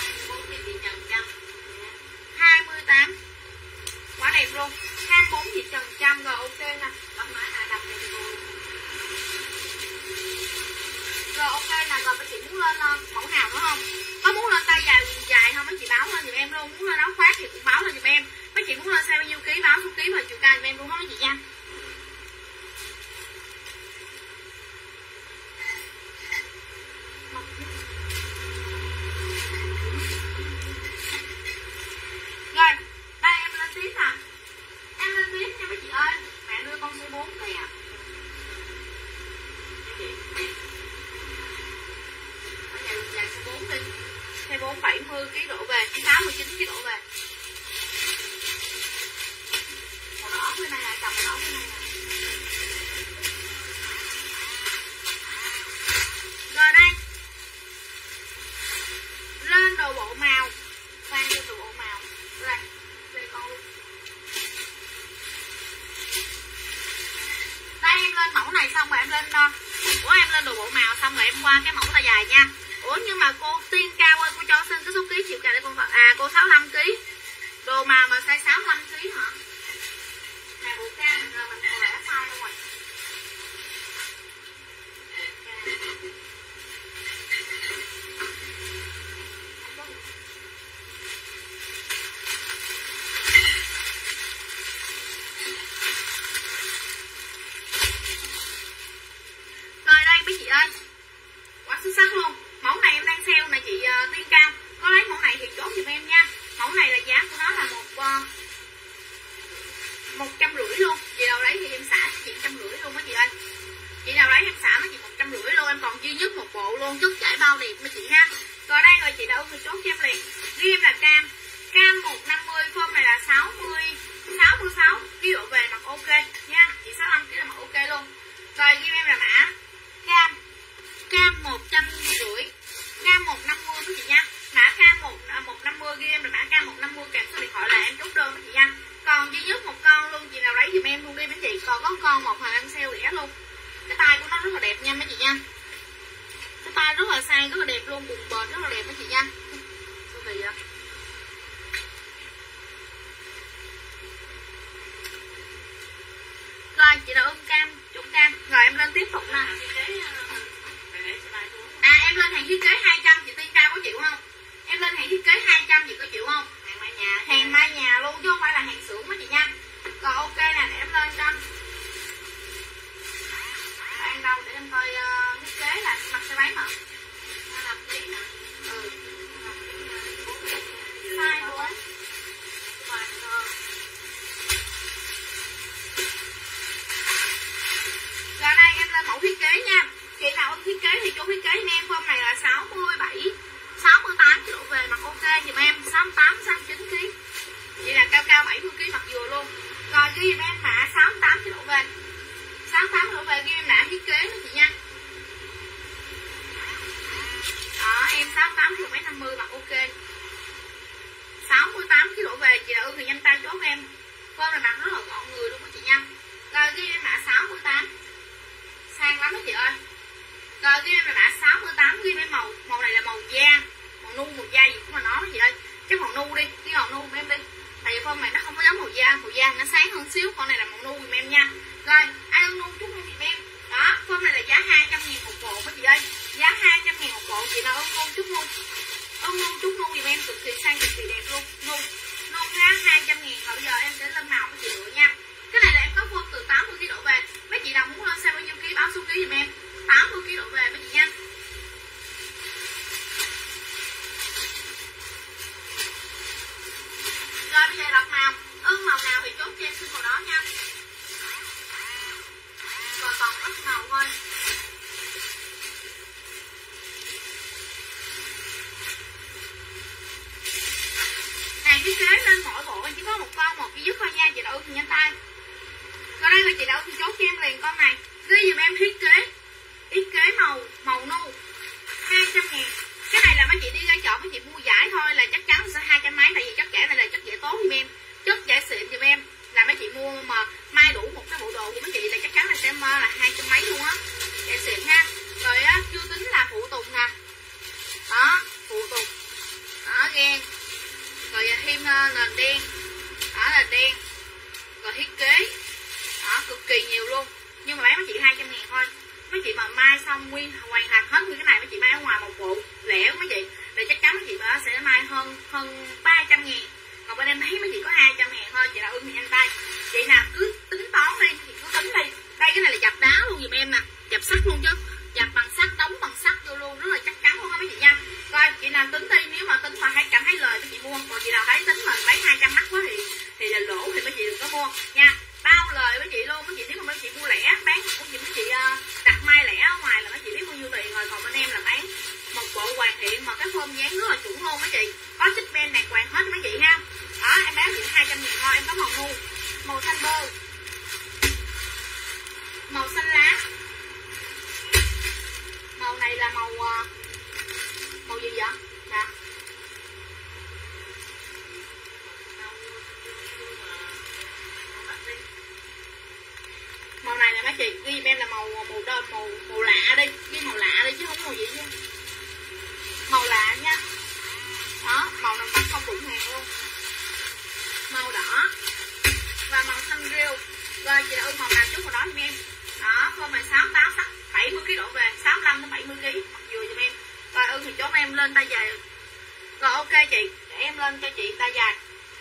hai mươi tám. Quá đẹp luôn. hai mươi bốn chị Trần Trâm rồi ok nè. Đọc mã à đọc này rồi. Rồi ok nè, rồi mấy chị muốn lên uh, mẫu nào nữa không? Có muốn lên tay dài dài không mấy chị báo lên giùm em luôn. Muốn lên áo khoác thì cũng báo lên giùm em. Mấy chị muốn lên size bao nhiêu ký báo số ký và chiều cao giùm em luôn đó mấy chị nha. Rồi, đây em lên tiếp nè. Em lên tiếp nha mấy chị ơi. Ủa em lên đồ bộ màu xong rồi em qua cái mẫu tay dài nha. Ủa nhưng mà cô Tiên Cao ơi, cô cho xin cái số ký chiều cao để con. À cô sáu mươi lăm ký. Đồ màu mà size sáu mươi lăm ký hả? Này bộ ca mình mình còn lại size luôn rồi. Rồi đây mấy chị ơi, quá xuất sắc luôn. Mẫu này em đang sale này chị uh, Tiên Cao. Có lấy mẫu này thì chốt giùm em nha. Mẫu này là giá của nó là một uh, một trăm rưỡi luôn. Chị nào lấy thì em xả chị trăm rưỡi luôn mấy chị ơi. Chị nào lấy em xả mấy chị một trăm rưỡi luôn. Em còn duy nhất một bộ luôn, chất trải bao đẹp mấy chị ha. Rồi đây rồi chị đã ưng thì chốt cho em liền. Ghi em là cam. Cam một trăm năm mươi, form này là sáu mươi, sáu mươi sáu. Ví dụ về mặc ok nha. Chị sáu mươi lăm ký là mặc ok luôn. Rồi ghi em là mã cam. Cam một trăm rưỡi. Cam một trăm năm mươi mấy chị nha. Mã cam một trăm năm mươi, ghi em là mã cam một trăm năm mươi, kèm số điện thoại là em chốt đơn mấy chị nha. Còn duy nhất một con luôn, chị nào lấy giùm em luôn đi mấy chị. Còn có con một hàng ăn sale rẻ luôn. Cái tay của nó rất là đẹp nha mấy chị nha. Cái tay rất là size, rất là đẹp luôn, bùng bền rất là đẹp mấy chị nha. Số gì vậy? Rồi chị nào ưng cam, chốt cam. Rồi em lên tiếp tục nè. À em lên hàng thiết kế hai trăm, chị Tiên Cao có chịu không? Em lên hàng thiết kế hai trăm chị có chịu không? Hàng mai nhà, hàng mai nhà luôn chứ không phải là hàng xưởng mấy chị nha. Rồi ok nè, để em lên cho. Đang đâu để em coi uh, thiết kế là mặc size mấy mà. hai mươi ký nè. Ừ. Size bốn. Rồi đây em lên mẫu thiết kế nha. Chị nào ưng thiết kế thì chú thiết kế em. Form này là sáu mươi bảy, sáu mươi tám kg về mặc ok giùm em. Sáu mươi tám, sáu mươi chín ký. Chị là cao cao bảy mươi ký mặc vừa luôn. Rồi ghi giùm em mã sáu mươi tám kg về. sáu mươi tám kg về ghi em mã thiết kế đó chị nha. Đó em sáu mươi tám kg mấy năm mươi mặc ok. sáu mươi tám kg về chị nào ưng thì nhanh tay chốt em. Form này mặc rất là gọn người luôn đó chị nha. Rồi ghi em mã sáu mươi tám. Sang lắm đó chị ơi. Rồi ghi em là mã sáu mươi tám, ghi em màu. Màu này là màu da. Màu nu, màu da gì cũng mà nó đó chị ơi. Cái màu nu đi, cái màu nu em đi. Tại vì form này nó không có giống màu da. Màu da nó sáng hơn xíu. Con này là màu nu giùm em nha. Rồi ai ưng nu chút nu giùm em. Đó, form này là giá hai trăm ngàn một bộ đó chị ơi. Giá hai trăm ngàn một bộ. Chị nào ưng nu chút nu. Ưng nu chút nu giùm em. Cực kỳ sang, cực kỳ đẹp luôn. Nu, nu ha, hai trăm ngàn. Rồi bây giờ em sẽ lên màu của chị lựa nha. Cái này là em có form từ tám mươi ký độ về. Mấy chị nào muốn lên xe bao nhiêu ký báo số ký giùm em. tám mươi ký độ về mấy chị nha. Rồi bây giờ lọc màu. Ưng màu nào thì chốt cho em xin màu đó nha. Rồi còn ít màu thôi. Hàng thiết kế lên mỗi bộ chỉ có một con một duy nhất thôi nha. Chị đậu thì nhanh tay. Rồi đây là chị đậu thì chốt cho em liền con này. Ghi dùm em thiết kế. Thiết kế màu màu nu hai trăm ngàn. Cái này là mấy chị đi ra chợ mấy chị mua giải thôi là chắc chắn sẽ hai trăm mấy. Tại vì chất giải này là chất giải tốt giùm em. Chất giải xịn giùm em. Là mấy chị mua mà mai đủ một cái bộ đồ của mấy chị là chắc chắn là sẽ mơ là hai trăm mấy luôn á. Giải xịn ha. Rồi á, chưa tính là phụ tùng nè. Đó, phụ tùng. Đó, ghen. Rồi thêm nền đen. Đó là đen. Rồi thiết kế. Đó, cực kỳ nhiều luôn. Nhưng mà bán mấy chị hai trăm ngàn thôi. Mấy chị mà mai xong nguyên hoàn thành hết nguyên cái này mấy chị mai ở ngoài một bộ rẻ mấy chị. Để chắc chắn mấy chị sẽ mai hơn hơn ba trăm ngàn. Còn bên em thấy mấy chị có hai trăm ngàn thôi. Chị nào ưng thì nhanh tay. Chị nào cứ tính toán đi. Chị cứ tính đi. Đây cái này là dập đá luôn giùm em nè. Dập sắt luôn chứ. Dập bằng sắt, đóng bằng sắt vô luôn. Rất là chắc chắn luôn á mấy chị nha. Rồi chị nào tính đi. Nếu mà tính mà thấy cảm thấy lời mấy chị mua. Còn chị nào thấy tính mà lấy hai trăm mắc quá thì thì là lỗ thì mấy chị đừng có mua nha. Bao lời với chị luôn. Mấy chị nếu mà mấy chị mua lẻ bán của chị mấy chị uh, đặt mai lẻ ở ngoài là mấy chị biết bao nhiêu tiền rồi. Còn bên em là bán một bộ hoàn thiện mà cái form dáng rất là chuẩn luôn mấy chị. Có chích men đàng hoàng hết mấy chị ha. Đó em bán chị hai trăm ngàn thôi. Em có màu nu, màu xanh bơ, màu xanh lá. Màu này là màu uh, màu gì vậy nè. Màu này nè mấy chị. chị, ghi giùm em là màu màu đỏ, màu màu lạ đi, ghi màu lạ đi chứ không có màu gì chứ. Màu lạ nha. Đó, màu nào mặc không đụng hàng luôn. Màu đỏ và màu xanh rêu. Rồi chị đã ưng màu nào chút màu đó giùm em. Đó, form này sáu tám bảy mươi ký độ về, sáu mươi lăm đến bảy mươi ký mặc vừa giùm em. Rồi ưng thì chốt em lên tay dài. Rồi ok chị, để em lên cho chị tay dài.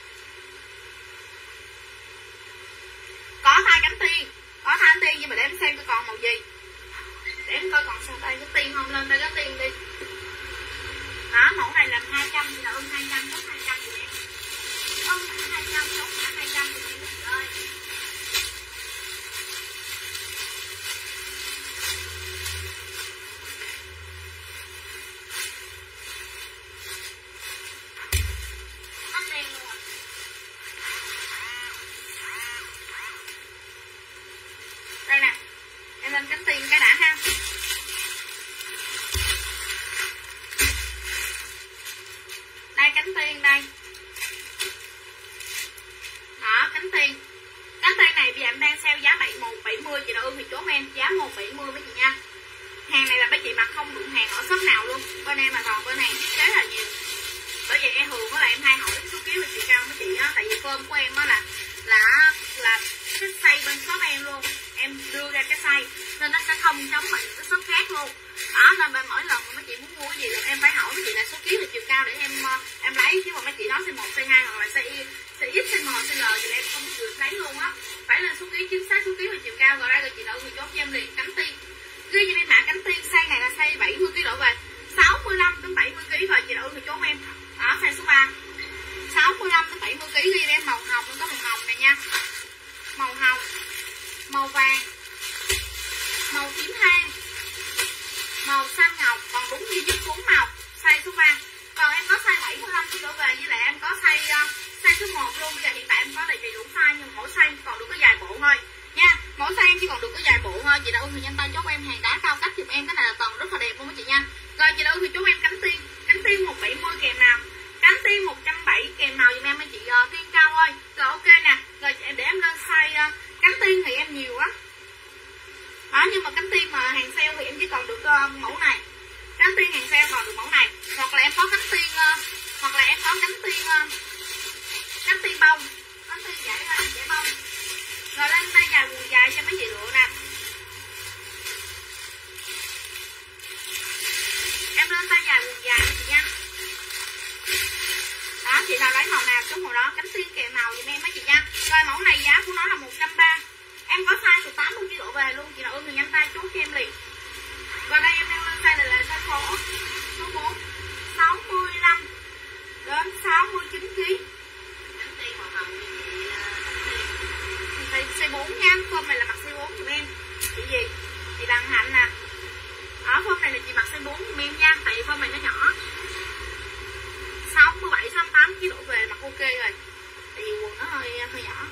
Có thai cánh tiên, có thai cánh tiên nhưng mà để em xem coi còn màu gì. Để em coi còn sao tay cánh tiên không, lên tay cánh tiên đi. Đó, mẫu này là hai trăm thì là ưng hai trăm, chốt hai trăm thì em. Ưng hai trăm, chốt cả hai trăm thì em ơi. Đây nè, em lên cánh tiên cái đã ha. Đây cánh tiên đây. Đó, cánh tiên. Cánh tiên này bây giờ em đang sale giá bảy một bảy mươi, chị đâu thì chốt em giá một bảy mươi mấy chị nha. Hàng này là mấy chị mặc không đụng hàng ở shop nào luôn. Bên em mà còn bên hàng thiết kế là nhiều. Bởi vậy em thường là em hay hỏi số ký và chiều cao mấy chị á, tại vì form của em á là là là cái size bên shop em luôn, em đưa ra cái size nên nó sẽ không giống bằng những cái shop khác luôn. Đó nên bên mỗi lần mà mấy chị muốn mua cái gì là em phải hỏi mấy chị là số ký và chiều cao để em em lấy, chứ mà mấy chị nói size một, size hai hoặc là size Y, size X, size M, size L thì em không được lấy luôn á. Phải lên số ký chính xác số ký và chiều cao rồi ra rồi chị đợi người chốt cho em liền cánh tiên. Ghi cho em mã cánh tiên size này là size bảy mươi ký độ về, sáu mươi lăm đến bảy mươi ký rồi chị đợi người chốt em. Đó size số ba. sáu mươi lăm đến bảy mươi ký ghi em màu hồng, có màu hồng này nha. Màu hồng, màu vàng, màu tím than, màu xanh ngọc, còn đúng duy nhất bốn màu, size số ba. Còn em có size bảy mươi lăm ký đổ về, với lại em có size uh, size số một luôn. Bây giờ hiện tại em có đầy đủ size nhưng mỗi size còn được có vài bộ thôi nha. Mỗi size em chỉ còn được có vài bộ thôi. Chị đã ưng thì nhanh tay chốt em hàng đá cao cấp giùm em, cái này là toàn rất là đẹp luôn các chị nha. Rồi chị đã ưng thì chốt em cánh tiên, cánh tiên một bảy mươi kèm nào, cánh tiên một trăm bảy mươi kèm màu giùm em mấy chị. uh, tiên cao ơi. Rồi ok nè, rồi để em lên size uh, cánh tiên thì em nhiều quá. Đó nhưng mà cánh tiên mà hàng sale thì em chỉ còn được uh, mẫu này. Cánh tiên hàng sale còn được mẫu này, hoặc là em có cánh tiên uh, hoặc là em có cánh tiên uh, cánh tiên bông, cánh tiên giải uh, giải bông. Rồi lên tay dài quần dài cho mấy chị lựa nè. Em lên tay dài quần dài nha chị nha. Đó chị nào lấy màu nào chốt màu đó, cánh tiên kèm màu giùm em mấy chị nha. Rồi mẫu này giá của nó là một trăm ba mươi. Em có size từ tám mươi ký độ về luôn, chị nào ưng thì nhanh tay chốt cho em liền. Và đây em đang lên size này là size số số bốn, sáu mươi lăm đến sáu mươi chín ký. Cánh tiên màu hồng thì Thì size bốn nha, form này là mặc size bốn giùm em. Chị gì? Chị Đăng Hạnh nè. Ở form này là chị mặc size bốn giùm em nha, tại vì form này nó nhỏ. sáu mươi bảy, sáu mươi tám ký độ về mặc ok rồi. Tại vì quần nó hơi hơi nhỏ.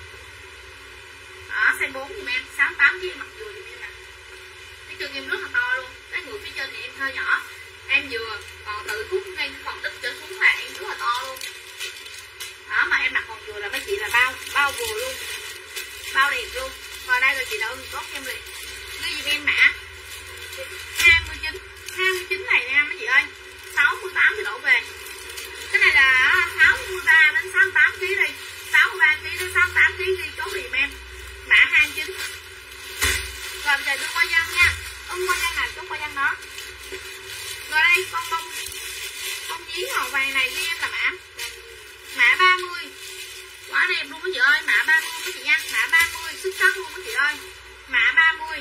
Đó, size bốn giùm em, sáu mươi tám ký mặc vừa giùm em nè. Cái chân em rất là to luôn. Cái người phía trên thì em hơi nhỏ. Em vừa, còn từ khúc ngay phần đít trở xuống là em rất là to luôn. Đó, mà em mặc còn vừa là mấy chị là bao, bao vừa luôn. Bao đẹp luôn. Rồi đây rồi chị đợi tốt em liền. Ghi giùm em mã hai mươi chín, hai mươi chín này nha mấy chị ơi. sáu mươi tám thì đổ về. Cái này là sáu mươi ba đến sáu mươi tám ký đi. sáu mươi ba ký đến sáu mươi tám ký ghi chốt giùm em. Mã hai mươi chín. Rồi bây giờ đưa qua dân nha. Ưng qua dân nào chốt qua dân đó. Rồi đây con bông bông dí màu vàng này với em là mã mã ba mươi. Quá đẹp luôn mấy chị ơi, mã ba mươi mấy chị nha. Mã ba mươi xuất sắc luôn mấy chị ơi. Mã ba mươi.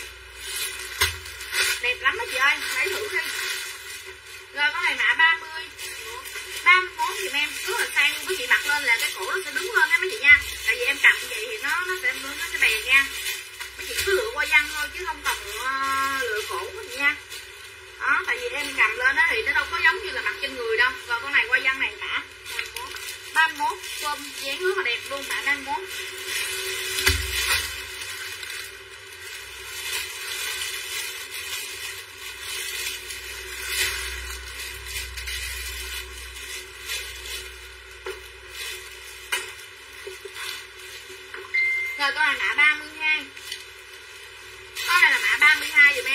Đẹp lắm mấy chị ơi, hãy thử đi. Rồi con này mã ba mươi. ba mươi mốt giùm em, rất là sang luôn mấy chị, mặc lên là cái cổ nó sẽ đứng lên đó mấy chị nha. Tại vì em cầm vậy thì nó nó sẽ nó sẽ bè ra. Mấy chị cứ lựa qua văn thôi chứ không cần lựa, lựa cổ mấy chị nha. Đó, tại vì em cầm lên đó thì nó đâu có giống như là mặc trên người đâu. Rồi con này qua văn này mã ba mươi mốt, tôm dáng rất là đẹp luôn, mã ba mươi mốt. Rồi con này mã ba mươi hai.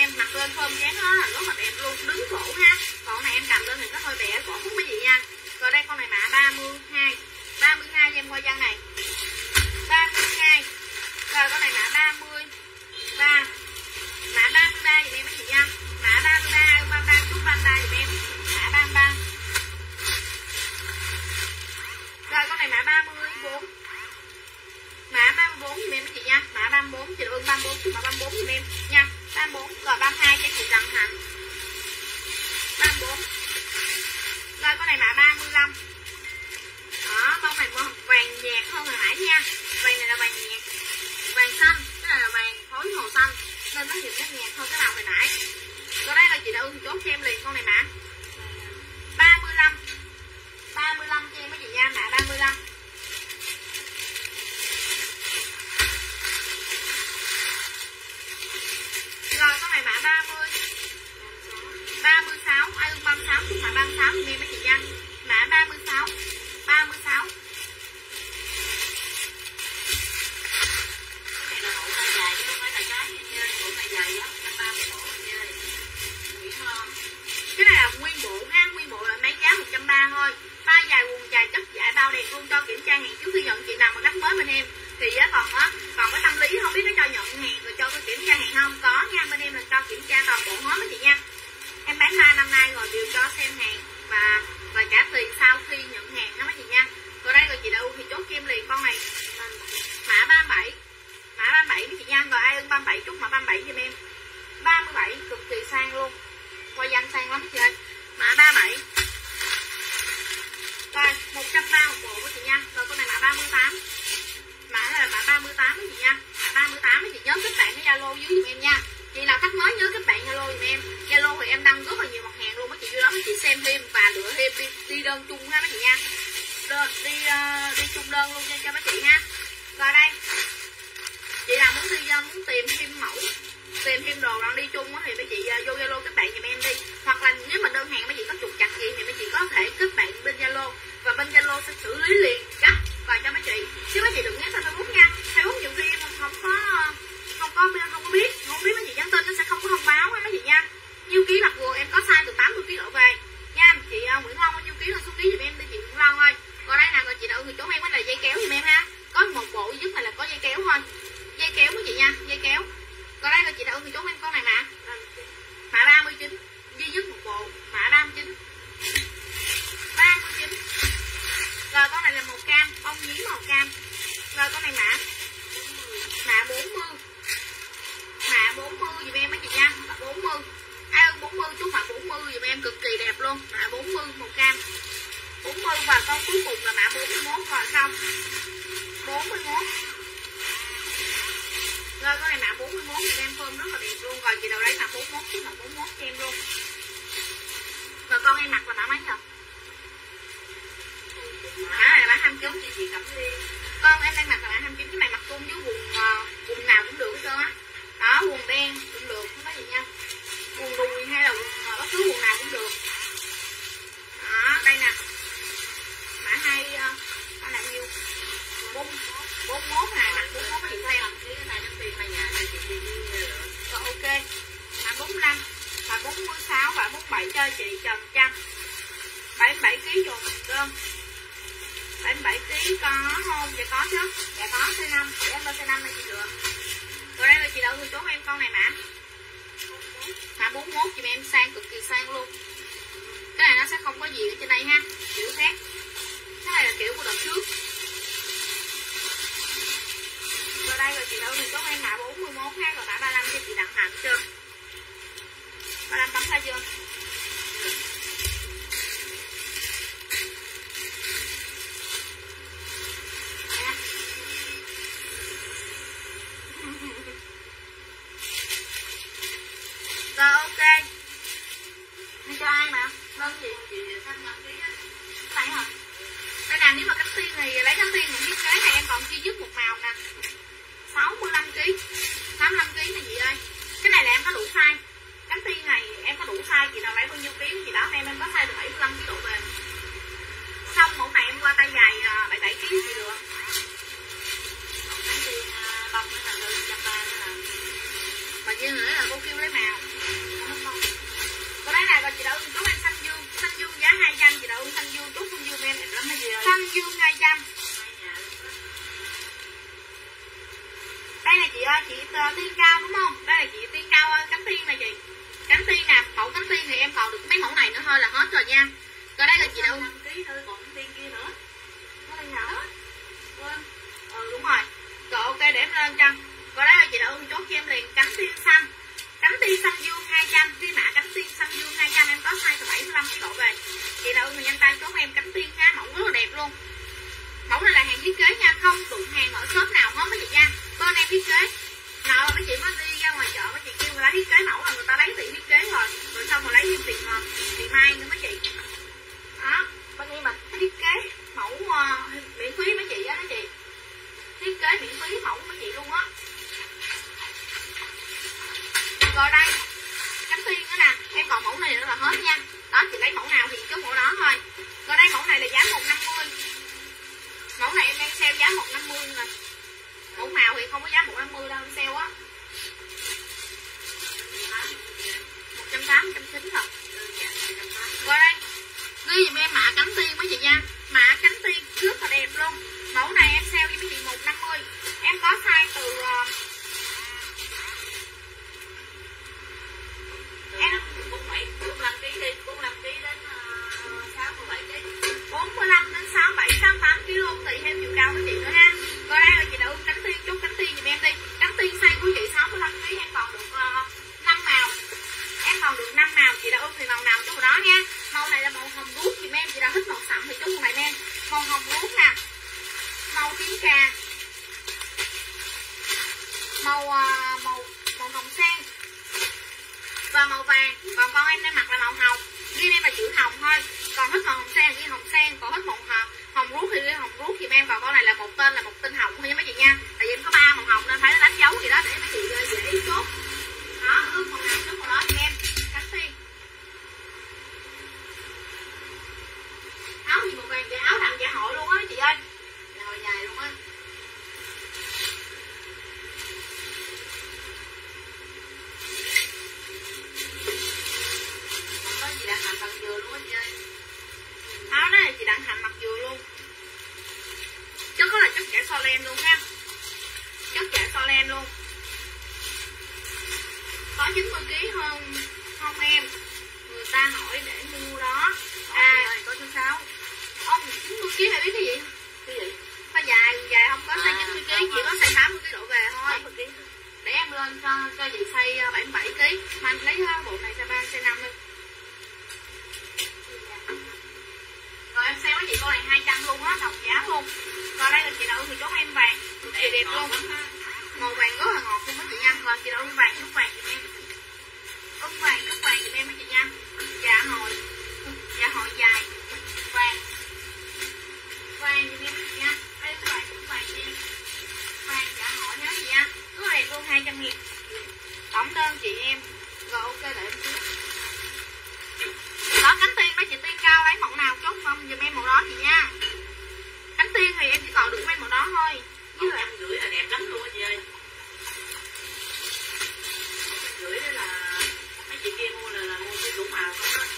em, mặc lên phơm dáng nó là rất là đẹp luôn, đứng cổ ha. Còn này em cầm lên thì nó hơi bẻ cổ không mấy gì nha. Rồi đây con này mã ba mươi hai, ba mươi hai cho em qua dân này, ba mươi hai. Rồi con này mã ba mươi ba, mã ba mươi ba dùm em mấy chị nha, mã ba mươi ba, ba mươi ba chút ba mươi ba dùm em, mã ba mươi ba. Rồi con này mã ba mươi bốn, mã ba mươi bốn dùm em mấy chị nha, mã ba mươi bốn, chị ơn ba mươi bốn, mã ba mươi bốn dùm em nha, ba mươi bốn. Rồi ba mươi hai cho chị Trần Hạnh, ba mươi bốn. Rồi con này mã ba mươi lăm. Đó, con này vàng nhạt hơn hồi nãy nha. Vàng này là vàng nhạt, vàng xanh, cái này là vàng phối màu xanh nên nó hiện nó nhạt hơn cái màu hồi nãy. Rồi đây là chị đã ưng chốt cho em liền con này mã ba mươi lăm, ba mươi lăm cho em mấy chị nha, mã ba mươi lăm. Rồi con này mã ba mươi, ba mươi sáu, ai ưng ba mươi sáu chút mã ba mươi sáu thì em mấy chị nha, mã ba mươi sáu, ba mươi sáu. Cái này là bộ tay dài chứ không phải là cái gì chơi, bộ tay dài á, ba mươi bộ chơi. Cái này là nguyên bộ ha, nguyên bộ là mấy giá một trăm ba mươi thôi. Pha dài, quần dài, chất giải bao đẹp luôn, cho kiểm tra hàng trước khi nhận. Chị nào mà gấp mới bên em thì á còn á còn cái tâm lý không biết nó cho nhận hàng rồi cho tôi kiểm tra hàng không, có nha, bên em là cho kiểm tra toàn bộ hết mấy chị nha. Em bán ba năm nay rồi đều cho xem hàng và và trả tiền sau khi nhận hàng đó mấy chị nha. Rồi đây rồi chị đâu thì chốt kim liền con này mã ba mươi bảy, mã ba mươi bảy mấy chị nha. Rồi ai ưng ba mươi bảy chút mã ba mươi bảy giùm em, ba mươi bảy cực kỳ sang luôn, qua danh sang lắm chị ơi, mã ba mươi bảy. Rồi một trăm ba mươi một bộ của chị nha. Rồi con này mã ba mươi tám, mã là mã ba mươi tám mấy chị nha, mã ba mươi tám mấy chị nhớ kết bạn với Zalo dưới giùm em nha. Chị nào khách mới nhớ kết bạn Zalo giùm em. Zalo thì em đăng rất là nhiều mặt hàng luôn mấy chị, vô đó mấy chị xem thêm và lựa thêm đi, đi đơn chung ha mấy chị nha, đơn, đi uh, đi chung đơn luôn cho, cho mấy chị ha. Rồi đây chị nào muốn đi uh, muốn tìm thêm mẫu, tìm thêm đồ đang đi chung thì mấy chị uh, vô Zalo kết bạn giùm em đi, hoặc là nếu mà đơn hàng mấy chị có trục chặt gì thì mấy chị có thể kết bạn bên Zalo và bên Zalo sẽ xử lý liền cắt và cho mấy chị, chứ mấy chị đừng nhắn tin Facebook nha. Facebook nhiều khi em không có không có không có biết không biết mấy chị nhắn tin nó sẽ không có thông báo mấy chị nha. Nhiêu ký mặc vừa em có size từ tám mươi ký đổ về nha. Chị uh, Nguyễn Long bao nhiêu ký là số ký giùm em đi chị Nguyễn Long ơi. Còn đây nào rồi chị đợi người chỗ em cái là dây kéo giùm em ha, có một bộ duy nhất này là có dây kéo thôi, dây kéo mấy chị nha, dây kéo. Còn đây là chị đợi người chỗ em con này mã mã ba mươi chín, duy nhất một bộ, mã ba mươi chín, ba mươi chín. Rồi con này là màu cam, bông nhí màu cam. Rồi con này mã mã bốn mươi, mã bốn mươi dùm em mấy chị nha, mã bốn mươi. Ai ơi bốn mươi chút mã bốn mươi dùm em cực kỳ đẹp luôn, mã bốn mươi màu cam, bốn mươi. Và con cuối cùng là mã bốn mươi mốt rồi xong, bốn mươi mốt. Rồi con này mã bốn mươi mốt dùm em, phơm rất là đẹp luôn. Rồi chị đầu đấy mã bốn mươi mốt, chút mã bốn mươi mốt cho em luôn. Rồi con em mặc là mã mấy rồi? Mã này là mã hai mươi chín chị chị cầm đi. Con em đang mặc là mã hai mươi chín, cái này mặc chung với quần uh, quần nào cũng được hết trơn á. Đó, quần đen cũng được, không có gì nha. Quần đùi hay là quần uh, bất cứ quần nào cũng được. Đó, đây nè. Mã hai uh, mã là nhiêu? bốn mươi mốt này, mặc bốn mươi mốt chị xem. Cái này nó tiền là nhà này chị đi đi. Rồi ok. Mã bốn mươi lăm, mã bốn mươi sáu và bốn mươi bảy cho chị Trần Trâm. bảy mươi bảy ký dùng đơn. bảy mươi bảy ký có không? Dạ có chứ. Dạ có xê năm, để em lên xê năm này chị được. Rồi đây là chị đợi người chốt em con này mã mã bốn mươi mốt chị em, sang cực kỳ sang luôn. Cái này nó sẽ không có gì ở trên đây ha, kiểu khác. Cái này là kiểu của đợt trước. Rồi đây là chị đợi người chốt em mã bốn mươi mốt ha, rồi mã ba mươi lăm cho chị Đặng Hạnh chưa? ba mươi lăm bấm sai chưa? Rồi ok. Nên cho ai mà? Đơn gì? Cái này hả? Đây nè, nếu mà cánh tiên thì lấy cánh tiên những cái này em còn chi dứt một màu nè. sáu mươi lăm ký, sáu mươi lăm ký này chị ơi. Cái này là em có đủ size. Cánh tiên này em có đủ size, chị nào lấy bao nhiêu ký chị đó em em có size từ bảy mươi lăm ký độ về. Xong mẫu này em qua tay dài bảy mươi bảy ký chị được. Cánh tiên bông nó là từ một trăm ba mươi nữa. Bà Duyên nữa là cô kêu lấy màu. đây là chị ơi, chị uh, Tiên Cao đúng không? Đây là chị Tiên Cao ơi, cánh tiên này chị. Cánh tiên nè, mẫu cánh tiên thì em còn được mấy mẫu này nữa thôi là hết rồi nha. Rồi đây là chị đâu? năm ký thôi, còn tiên kia nữa. Nó đây nào? Quên. Ừ đúng rồi. Rồi ok để em lên cho. Rồi đây là chị đâu chốt cho em liền cánh tiên xanh. Cánh tiên xanh dương hai trăm, cái mã cánh tiên xanh dương hai trăm em có size từ bảy mươi lăm ký độ về. Chị đâu người nhanh tay chốt em cánh tiên ha, mẫu rất là đẹp luôn. Mẫu này là hàng thiết kế nha, không đụng hàng ở shop nào hết mấy chị nha. Bên em thiết kế. Nào mấy chị mới đi ra ngoài chợ mấy chị kêu người ta thiết kế mẫu là người ta lấy tiền thiết kế rồi, rồi xong rồi lấy thêm tiền uh, tiền mai nữa mấy chị. Đó, bên em mà thiết kế mẫu uh, miễn phí mấy chị á mấy chị. Thiết kế miễn phí mẫu mấy chị luôn á. Rồi đây, cánh tiên nữa nè, em còn mẫu này nữa là hết nha. Đó chị lấy mẫu nào thì chốt mẫu đó thôi. Rồi đây mẫu này là giá một trăm năm mươi. Mẫu này em đang sale giá một trăm năm mươi nè. Mẫu màu thì không có giá một trăm năm mươi đâu, em sale á. một trăm tám mươi, một trăm chín mươi rồi. Rồi đây, ghi dùm em mã cánh tiên mấy chị nha. Mã cánh tiên rất là đẹp luôn. Mẫu này em sale với mấy chị một trăm năm mươi. Em có size từ uh, em bốn mươi bảy, bốn mươi lăm ký đi, bốn mươi lăm ký đến uh, sáu mươi bảy ký. bốn mươi lăm đến sáu mươi bảy, sáu mươi tám ký luôn, tùy theo chiều cao của chị nữa ha. Rồi đây là chị đã ưng cánh tiên, chốt cánh tiên giùm em đi. Cánh tiên size của chị sáu mươi lăm ký em còn được uh, năm màu. Em còn được năm màu, chị đã ưng thì màu nào chốt đó nha. Màu này là màu hồng ruốc giùm em, chị đã thích màu sậm thì chốt màu này em. Màu hồng ruốc nè. Màu tím cà. Màu uh, màu màu hồng sen. Và màu vàng, còn con em đang mặc là màu hồng. Ghi em là chữ hồng thôi. Còn thích màu hồng sen ghi hồng sen, còn thích màu hồng, hồng ruốc thì ghi hồng ruốc thì em. Còn con này là một tên là một tinh hồng thôi nha mấy chị nha. Tại vì em có ba màu hồng nên phải đánh dấu gì đó để mấy chị dễ ý chốt. Đó, ước màu nào chốt màu đó chị em. Cánh tiên. Áo gì màu vàng, dạ áo đầm dạ hội luôn á chị ơi. Dạ hội dài luôn á. Chị Đặng Hạnh mặc vừa luôn á chị ơi. Áo đó là chị Đặng Hạnh mặc vừa luôn. Chất có là chất chả so len luôn ha. Chất chả so len luôn. Có chín mươi ký hơn không em? Người ta hỏi để mua đó. À, rồi, có số sáu. Ông chín mươi ký này biết cái gì? Cái gì? Có dài, dài không có size chín mươi ký, chỉ có size tám mươi ký độ về thôi. Để em lên cho cho chị size bảy mươi bảy ký. Mà anh lấy bộ này size ba, size năm đi. Rồi em xem với chị con này hai trăm luôn á, đồng giá luôn. Rồi đây là chị đậu thì chốt em vàng, cực kỳ đẹp luôn. Màu vàng rất là ngọt luôn mấy chị nha. Rồi chị đậu em vàng, chốt vàng giùm em. Ưng vàng, chốt vàng giùm em mấy chị nha. Dạ hồi, dạ hồi dài, vàng, vàng giùm em mấy chị nha. Đây vàng, chốt vàng giùm em. Vàng dạ hồi nhớ chị nha. Rất là đẹp luôn, hai trăm nghìn. Tổng đơn chị em. Rồi ok để em trước. Đó cánh tiên đó chị Tiên Cao lấy mẫu nào chốt không giùm em màu đó chị nha. Cánh tiên thì em chỉ còn được mấy màu đó thôi. Với là em gửi là đẹp lắm luôn á chị ơi. Em gửi đó là mấy chị kia mua là, là mua cái đủ màu không đó.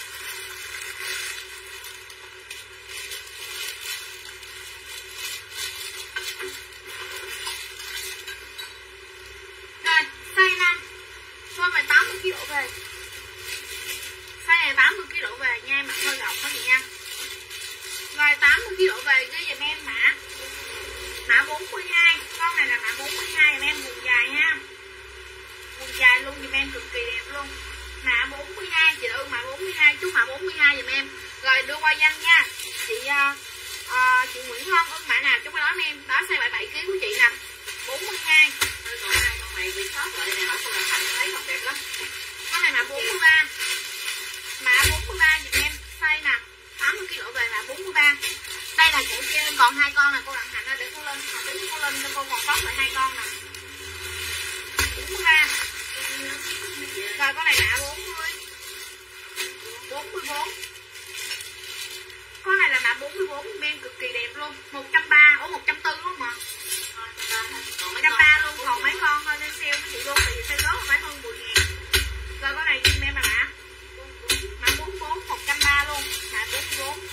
Rồi size năm. Thôi mày tám mươi ký độ về. Size này tám mươi ký độ về nha, em mặc hơi rộng đó chị nha. Rồi tám mươi ký độ về ghi dùm em mã mã bốn mươi hai. Con này là mã bốn mươi hai dùm em, quần dài ha. Quần dài luôn dùm em, cực kỳ đẹp luôn. Mã bốn mươi hai, chị ơi mã bốn mươi hai, chúc mã bốn mươi hai dùm em. Rồi đưa qua danh nha. Chị uh, uh, chị Nguyễn Hân ưng mã nào chúc cái đó em. Đó size bảy mươi bảy ký của chị nè. bốn mươi hai. Thôi còn hai con này bị sót lại này hỏi cô Đặng Hạnh thấy không đẹp lắm. Con này mã bốn mươi ba. Mã bốn mươi ba dùm em, size nè, tám mươi ký độ về mã bốn mươi ba. Đây là chỗ trên còn hai con là cô Đặng Hạnh ơi, để cô lên, hoặc tính cô lên cho cô còn sót lại hai con nè. bốn mươi ba. Rồi con này mã bốn mươi. bốn mươi bốn. Con này là mã bốn mươi bốn, men cực kỳ đẹp luôn. một trăm ba mươi, ủa một trăm bốn mươi đúng không ạ? một trăm ba mươi luôn, còn mấy con thôi nên sale với chị luôn, tại vì sale đó phải hơn mười ngàn. Rồi con này ghi em là mã mã bốn mươi bốn, một trăm ba mươi luôn, mã bốn mươi bốn.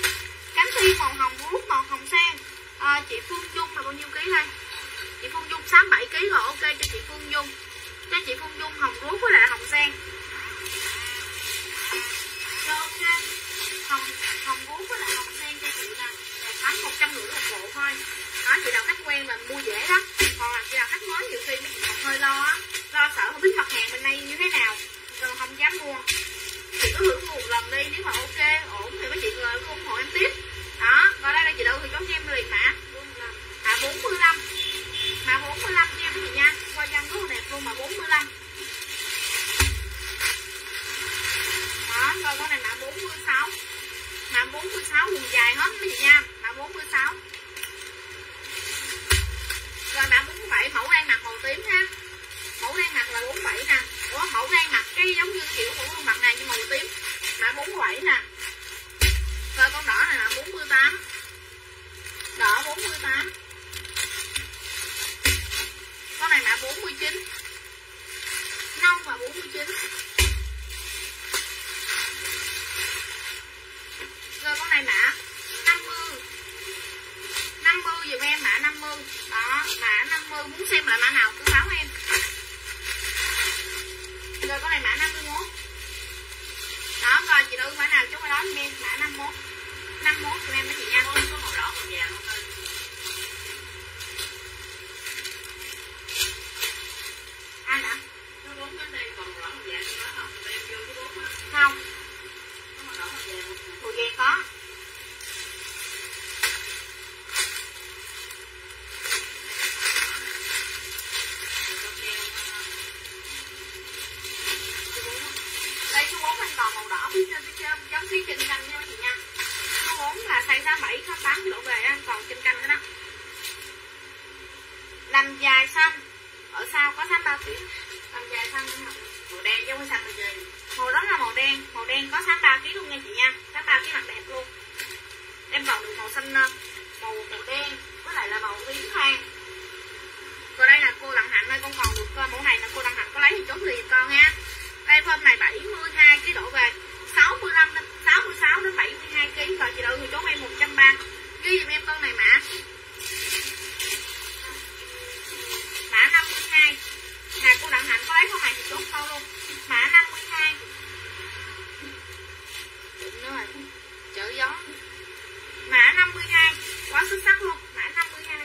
Cánh tiên màu hồng ruốc, màu hồng sen. À, chị Phương Dung là bao nhiêu ký đây? Chị Phương Dung sáu tám bảy ký rồi, ok cho chị Phương Dung. Cho chị Phương Dung hồng ruốc với lại hồng sen. Rồi ok. Hồng hồng ruốc với lại hồng sen cho chị nè. Đẹp lắm, một trăm rưỡi một bộ thôi. Đó, chị nào khách quen và mua dễ đó. Còn là chị nào khách mới nhiều khi mấy chị hơi lo á, lo sợ không biết mặt hàng bên đây như thế nào, rồi không dám mua. Chị cứ thử mua một lần đi, nếu mà ok ổn thì mấy chị cứ ủng hộ em tiếp. Đó, vào đây là chị đợi thì chốt cho em liền mã mã bốn mươi lăm, mã bốn mươi lăm cho em mấy chị nha. Qua dân rất là đẹp luôn, mã bốn mươi lăm. Đó, rồi con này mã bốn mươi sáu, mã bốn mươi sáu quần dài hết mấy chị nha, mã bốn mươi sáu. Rồi mã bốn mươi bảy mẫu đang mặc màu tím ha, mẫu đang mặc là bốn mươi bảy nè. Ủa mẫu đang mặc cái giống như kiểu mẫu luôn mặt này nhưng màu tím, mã bốn mươi bảy nè. Rồi con đỏ này là bốn mươi tám, đỏ bốn mươi tám. Con này mã bốn mươi chín, nâu và bốn mươi chín. Rồi con này mã năm mươi, năm mươi dùm em, mã năm mươi. Đó, mã năm mươi, muốn xem lại mã nào cứ báo em. Rồi con này mã năm mươi mốt. Đó, rồi chị đưa mã nào chốt ở đó giùm em, mã năm mươi mốt. năm mươi mốt giùm em mấy chị nha. Có màu đỏ màu vàng không thôi. Ai hả? Cái bốn bên đây còn màu đỏ màu vàng nữa không? Đây vô cái bốn á. Không. Có màu đỏ màu vàng không? Màu vàng có. Đây số bốn anh còn màu đỏ phía trên, phía trên giống phía trên canh nha chị nha. Số bốn là size sáu bảy, sáu tám cái độ về anh còn trên canh nữa đó. Đầm dài xanh, ở sau có sáu bao tiếng. Đầm dài xanh màu đen chứ không phải xanh là gì. Màu đó là màu đen, màu đen có sáu ba ký luôn nha chị nha, sáu ba ký mặt đẹp luôn. Em còn được màu xanh màu màu đen với lại là màu tím than. Còn đây là cô Đặng Hạnh ơi, con còn được mẫu này là cô Đặng Hạnh có lấy thì chốt liền con nha. Đây form này bảy mươi hai ký độ về, sáu mươi lăm đến sáu mươi sáu đến bảy mươi hai ký. Rồi chị đợi người chốt em một trăm ba mươi. Ghi giùm em con này mã mã năm mươi hai. Nè cô Đặng Hạnh có lấy con này thì chốt câu luôn. Mã năm mươi hai. Đừng nữa rồi, chở gió. Mã năm mươi hai, quá xuất sắc luôn, mã năm mươi hai.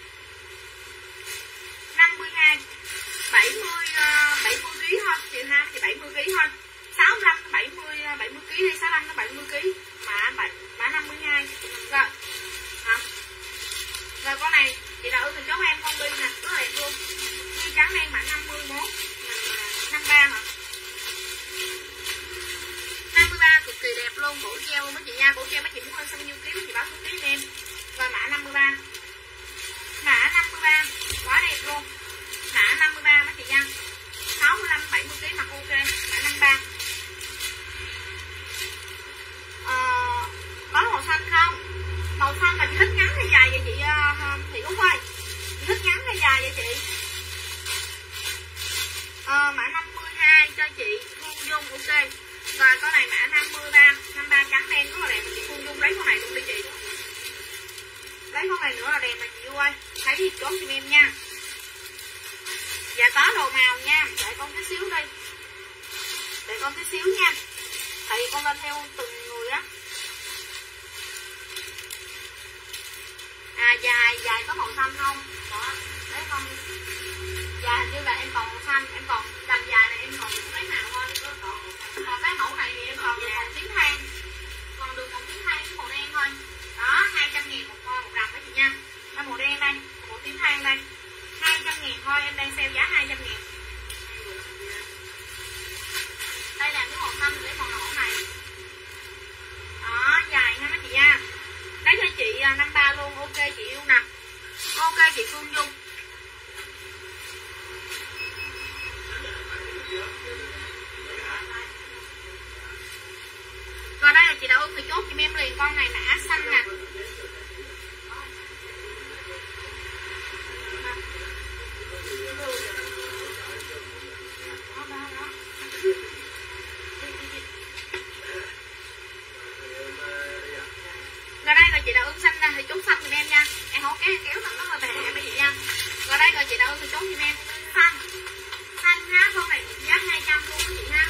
năm mươi hai. bảy mươi bảy mươi ký thôi chị ha, thì bảy mươi ký thôi. sáu mươi lăm đến bảy mươi bảy mươi ký hay sáu mươi lăm đến bảy mươi ký. Mã bảy mã năm mươi hai. Rồi. Hả? Rồi con này chị nào ưng thì chốt em con bi nè, rất là đẹp luôn. Bi trắng đen mã năm mươi mốt, năm mươi ba hả? năm mươi ba cực kỳ đẹp luôn, cổ treo mấy chị nha, cổ treo mấy chị muốn lên bao nhiêu ký mấy chị báo số ký cho em. Rồi mã năm mươi ba. Mã năm mươi ba, quá đẹp luôn. Mã năm mươi ba mấy chị nha. sáu mươi lăm bảy mươi ký mặc ok, mã năm mươi ba. Ờ, có màu xanh không? Màu xanh mà chị thích ngắn hay dài vậy chị uh, Thị Út ơi? Chị thích ngắn hay dài vậy chị? Ờ, mã năm mươi hai cho chị Phương Dung ok. Rồi con này mã năm mươi ba, năm mươi ba trắng đen rất là đẹp, chị Phương Dung lấy con này luôn đi chị. Lấy con này nữa là đẹp mà chị yêu ơi. Thấy thì chốt cho em nha. Dạ có đồ màu nha, đợi con tí xíu đi. Đợi con tí xíu nha. Tại vì con lên theo từng người á. À dài, dài có màu xanh không? Đó, lấy con. Dài hình như là em còn màu xanh, em còn đầm dài này em còn được lấy màu thôi. Còn cái mẫu này thì em còn được màu tím than. Còn được màu tím than với màu đen thôi. Đó, hai trăm ngàn một một đầm đó chị nha. Đây màu đen đây, màu tím than đây. hai trăm ngàn thôi, em đang sale giá hai trăm ngàn. Đây là cái màu xanh lấy màu mẫu này. Đó, dài ha mấy chị nha. Lấy cho chị năm mươi ba luôn, ok chị yêu nè. Ok chị Phương Dung. Rồi đây là chị đã ưng thì chốt chị em liền con này mã xanh nè. Rồi đây là chị đã ưng xanh nè, thì chốt xanh giùm em nha. Em không kéo kéo nó nó hơi bè em mấy chị nha. Rồi đây rồi chị đã đâu thì chốt giùm em. Xanh xanh ha, con này giá hai trăm luôn các chị ha.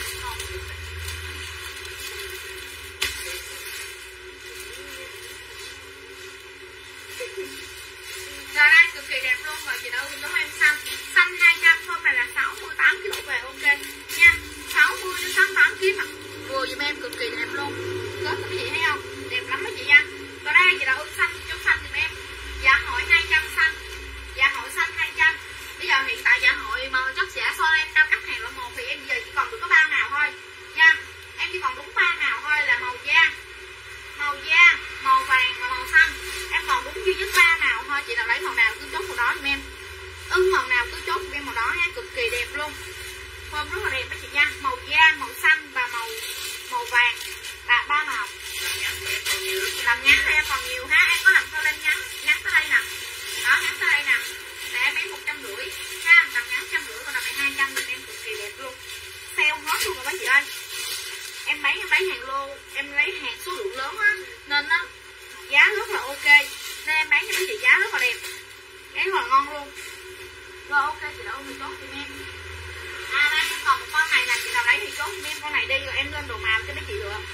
Rồi đây cực kỳ đẹp luôn rồi chị đâu thì chốt em xanh. Xanh hai trăm, con này là sáu mươi tám ki lô về ok nha. sáu mươi đến sáu mươi tám ki lô mà. Vừa giùm em cực kỳ đẹp luôn. Kết các chị thấy không? Đẹp lắm các chị nha. Rồi đây chị đâu xanh chốt xanh giùm em. Dạ hội hai trăm xanh. Dạ hội xanh hai trăm. Bây giờ hiện tại dạ hội mà chất giả so em cao cấp hàng loại một thì em giờ chỉ còn được có ba màu thôi nha. Em chỉ còn đúng ba màu thôi là màu da, màu da, màu vàng và màu xanh. Em còn đúng duy nhất ba màu thôi. Chị nào lấy màu nào cứ chốt màu đó giùm em. Ưng màu nào cứ chốt giùm em màu đó nha. Cực kỳ đẹp luôn. Form rất là đẹp các chị nha. Màu da, màu xanh và màu màu vàng là ba màu. Làm ngắn thì em còn nhiều ha. Em có làm sao lên ngắn ngắn tới đây nè. Đó, ngắn tới đây nè. Để em bán một trăm rưỡi ha. Làm ngắn trăm rưỡi còn làm lại hai trăm thì em cực kỳ đẹp luôn. Sale hết luôn rồi các chị ơi. Em bán em bán hàng lô, em lấy hàng số lượng lớn á, nên á giá rất là ok. Nên em bán cho mấy chị giá rất là đẹp, giá rất là ngon luôn. Rồi ok chị đâu mình chốt giùm em. À đây em còn một con này là chị nào lấy thì chốt giùm em con này đi rồi em lên đồ màu cho mấy chị được.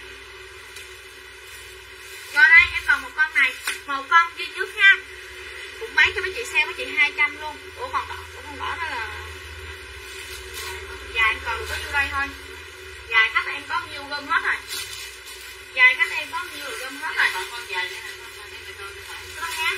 Rồi đây em còn một con này, một con duy nhất ha. Cũng bán cho mấy chị sale mấy chị hai trăm luôn. Ủa còn đỏ, ủa con đỏ đó là dài em còn được có nhiêu đây thôi. Dài khách em có nhiêu gom hết rồi. Dài khách em có nhiêu rồi gom hết rồi. Còn con dài nữa là con dài này con phải. Con nhá.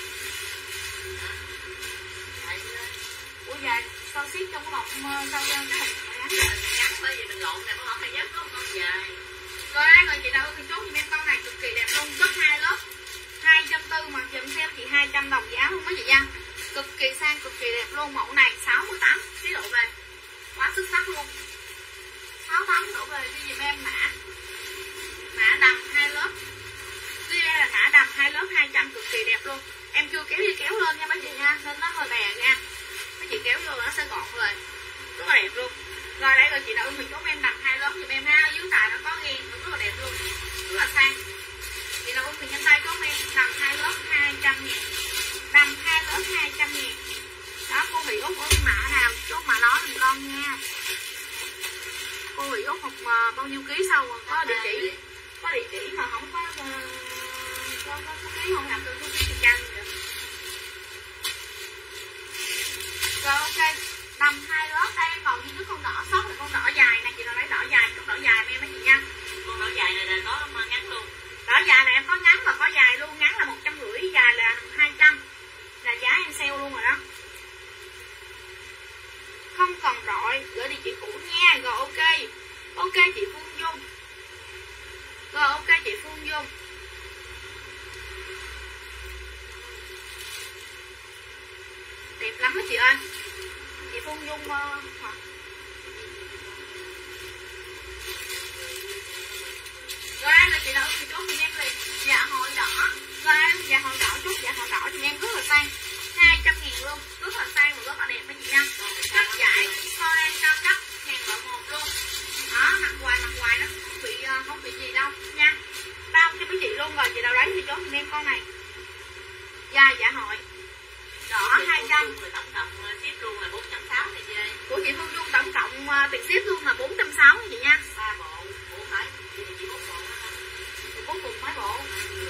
Ủa dài sao ship trong cái bọc sao cái hình ngắn ngắn bởi vì mình lộn này có không hay nhất có con dài. Rồi đây rồi chị đâu thì chốt giùm em con này cực kỳ đẹp luôn, chất hai lớp hai trăm tư mà chùm sale chị hai trăm đồng giá luôn đó chị nha. Cực kỳ sang, cực kỳ đẹp luôn. Mẫu này sáu mươi tám ký độ về. Quá xuất sắc luôn. sáu mươi tám độ về đi giùm em mã. Mã đầm hai lớp. Đi đây là mã đầm hai lớp hai trăm cực kỳ đẹp luôn. Em chưa kéo đi kéo lên nha mấy chị nha, nên nó hơi bè nha. Mấy chị kéo vô nó sẽ gọn rồi. Rất là đẹp luôn. Rồi đây rồi chị nào ưng mình chốt em đầm hai lớp giùm em ha. Dưới tài nó có ghen rất là đẹp luôn. Rất là sang. Chị nào ưng mình nhanh tay chốt em đầm hai lớp hai trăm ngàn. Đầm hai lớp hai trăm ngàn. Đó cô Hỷ Úc ưng mã nào chốt mà nói mình con nha. Cô Hỷ Úc học uh, bao nhiêu ký sau mà có địa chỉ. Có địa chỉ mà không có uh, có, có, có ký không làm được tôi ký trăm vậy. Rồi ok. Đầm hai lớp đây còn duy nhất con đỏ sót là con đỏ dài nè. Chị nào lấy đỏ dài, chút đỏ dài em mấy chị nha. Con đỏ dài này là có ngắn luôn. Đỏ dài này em có ngắn và có dài luôn. Ngắn là một trăm rưỡi, dài là hai trăm. Là giá em sale luôn rồi đó. Không còn rọi, gửi địa chỉ cũ nha. Rồi ok. Ok chị Phương Dung. Rồi ok chị Phương Dung. Đẹp lắm đó chị ơi. Chị Phương Dung uh, hả? Rồi đây là chị đâu chị chốt chị em liền. Dạ hội đỏ. Rồi đây dạ hội đỏ chốt dạ hội đỏ chị em rất là sang. hai trăm ngàn luôn. Rất là sang và rất là đẹp mấy chị nha. Chất giải so em cao cấp hàng loại một luôn. Đó mặt ngoài mặt ngoài nó không bị uh, không bị gì đâu nha. Bao cho mấy chị luôn rồi chị đâu đấy thì chốt chị em con này. Dài dạ hội đỏ hai trăm. Tổng cộng ship luôn là bốn trăm sáu mươi chị ơi. Của chị Phương Dung tổng cộng uh, tiền ship luôn là bốn trăm sáu mươi chị nha. ba bộ, bộ phải. Chị chỉ bốn bộ đó. Thì cuối cùng mấy bộ.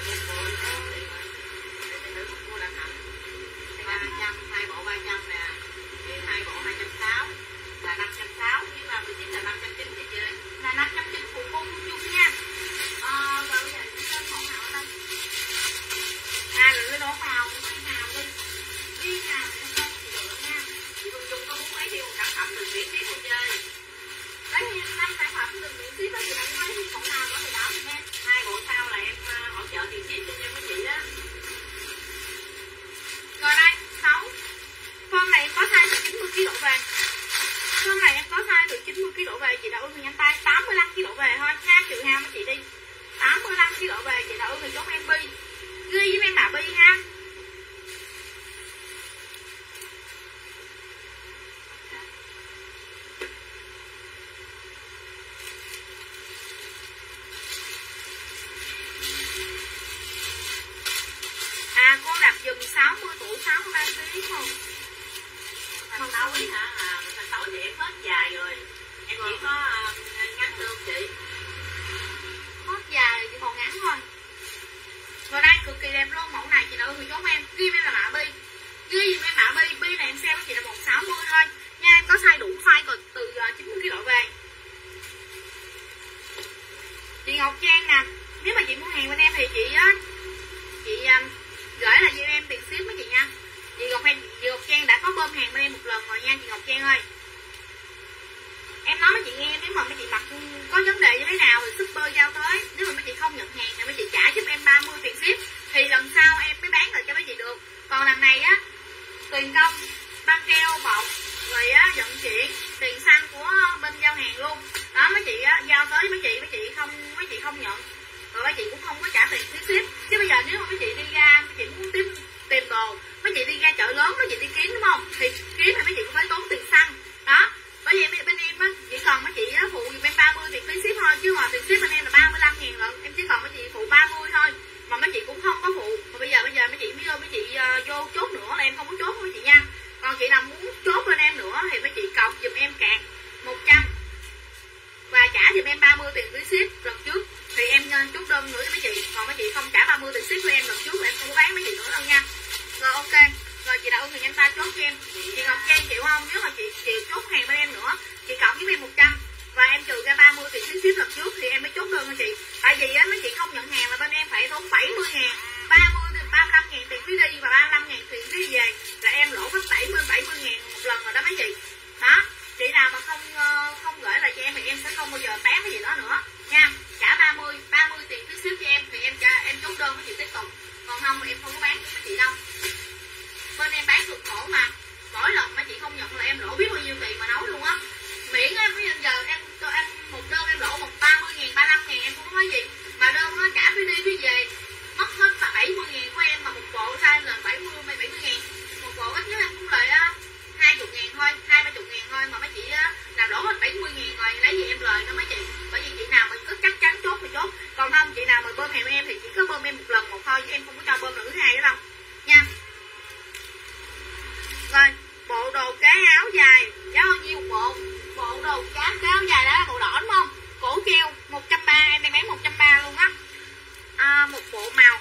ba trăm, hai bộ ba trăm nè. Với hai bộ hai trăm sáu mươi là năm trăm sáu mươi, với ba mươi chín là năm trăm chín mươi chị ơi. Là năm trăm chín mươi của cô Phương Dung nha. Ờ rồi bây giờ chị lên mẫu nào ở đây. À rồi lên đổ màu, đi màu đi. Đi màu để con chị lựa nha. Chị Phương Dung có muốn lấy thêm một sản phẩm từ miễn phí không chơi? Lấy năm sản phẩm từ miễn phí đó chị đã lấy mẫu nào đó thì đó thì em. Hai bộ sau là em hỗ trợ tiền ship cho mấy chị đó. Rồi đây, sáu. Con này có size từ chín mươi ki lô về. Con này em có size từ chín mươi ki lô về, chị đã ưng thì nhanh tay tám mươi lăm ki lô về thôi ha, trừ hao mấy chị đi. tám mươi lăm ki lô về chị đã ưng thì chốt em bi. Ghi với em là bi ha. À cô đặt dùm sáu mươi tuổi sáu mươi ba ký không? phân tối phối hả? À, mình tối thì em hết dài rồi. Em chỉ có uh, ngắn được chị. Hết dài chỉ còn ngắn thôi. Rồi đây cực kỳ đẹp luôn, mẫu này chị nào ưng thì chốt em, ghi em là mã bi. Ghi em mã bi, bi này em sale với chị là một trăm sáu mươi thôi. Nha, em có size đủ size từ từ chín mươi ki lô gam về. Chị Ngọc Trang nè, nếu mà chị mua hàng bên em thì chị á chị um, gửi là cho em tiền ship với chị nha. Chị Ngọc Trang, chị Ngọc Trang đã có bơm hàng bên em một lần rồi nha chị Ngọc Trang ơi. Em nói mấy chị nghe, nếu mà mấy chị mặc có vấn đề như thế nào thì shipper giao tới, nếu mà mấy chị không nhận hàng thì mấy chị trả giúp em ba mươi tiền ship thì lần sau em mới bán lại cho mấy chị được. Còn lần này á tiền công, băng keo bọc rồi á vận chuyển, tiền xăng của bên giao hàng luôn đó, mấy chị á giao tới mấy chị mấy chị không mấy chị không nhận rồi mấy chị cũng không có trả tiền ship ship chứ bây giờ nếu mà mấy chị đi ra mấy chị muốn tìm tìm đồ, mấy chị đi ra chợ lớn mấy chị đi kiếm đúng không, thì kiếm thì mấy chị cũng phải tốn tiền xăng đó. Bởi vì bên em á chỉ còn mấy chị á phụ giùm em ba mươi tiền phí ship thôi, chứ mà tiền ship bên em là ba mươi lăm ngàn lận, em chỉ còn mấy chị phụ ba mươi thôi mà mấy chị cũng không có phụ. Mà bây giờ bây giờ mấy chị mới vô mấy chị uh, vô chốt nữa là em không có chốt với mấy chị nha. Còn chị nào muốn chốt bên em nữa thì mấy chị cọc giùm em cạn một trăm và trả giùm em ba mươi tiền phí ship lần trước thì em uh, chốt đơn nữa cho mấy chị. Còn mấy chị không trả ba mươi tiền ship với em lần trước thì em không có bán mấy chị nữa đâu nha. Rồi ok. Rồi chị nào ưng thì nhanh tay chốt cho em. Chị Ngọc Trang chịu không? Nếu mà chị chịu chốt hàng bên em nữa, chị cộng với em một trăm và em trừ ra ba mươi tiền phí ship lần trước thì em mới chốt đơn cho chị. Tại vì á mấy chị không nhận hàng là bên em phải tốn bảy mươi ngàn, ba mươi, ba mươi lăm ngàn tiền phí đi và ba mươi lăm ngàn tiền phí về là em lỗ hết bảy mươi, bảy mươi ngàn một lần rồi đó mấy chị. Đó, chị nào mà không không gửi lại cho em thì em sẽ không bao giờ bán cái gì đó nữa nha. Trả ba mươi, ba mươi tiền phí ship cho em thì em em chốt đơn với chị tiếp tục. Còn không em không có bán cho mấy chị đâu. Bên em bán cực khổ mà mỗi lần mấy chị không nhận là em lỗ biết bao nhiêu tiền mà nấu luôn á. Miễn em bây giờ em cho em một đơn em lỗ một ba mươi ngàn, ba mươi lăm ngàn em không có nói gì, mà đơn nó trả phí đi phí về mất hết bảy mươi ngàn của em, mà một bộ size là bảy mươi bảy mươi ngàn, một bộ ít nhất em cũng lời á hai mươi ngàn thôi, hai ba chục ngàn thôi mà mấy chị á làm lỗ hết bảy mươi ngàn rồi lấy gì em lời đó mấy chị. Bởi vì chị nào mà cứ chắc chắn chốt thì chốt, còn không chị nào mà bơm hàng em thì chỉ có bơm em một lần một thôi chứ em không có cho bơm lần thứ hai nữa đâu nha. Rồi, bộ đồ cá áo dài giá bao nhiêu một bộ? Bộ đồ cá cá áo dài đó là màu đỏ đúng không? Cổ treo một trăm ba mươi, em đang bán một trăm ba mươi luôn á. À, một bộ màu.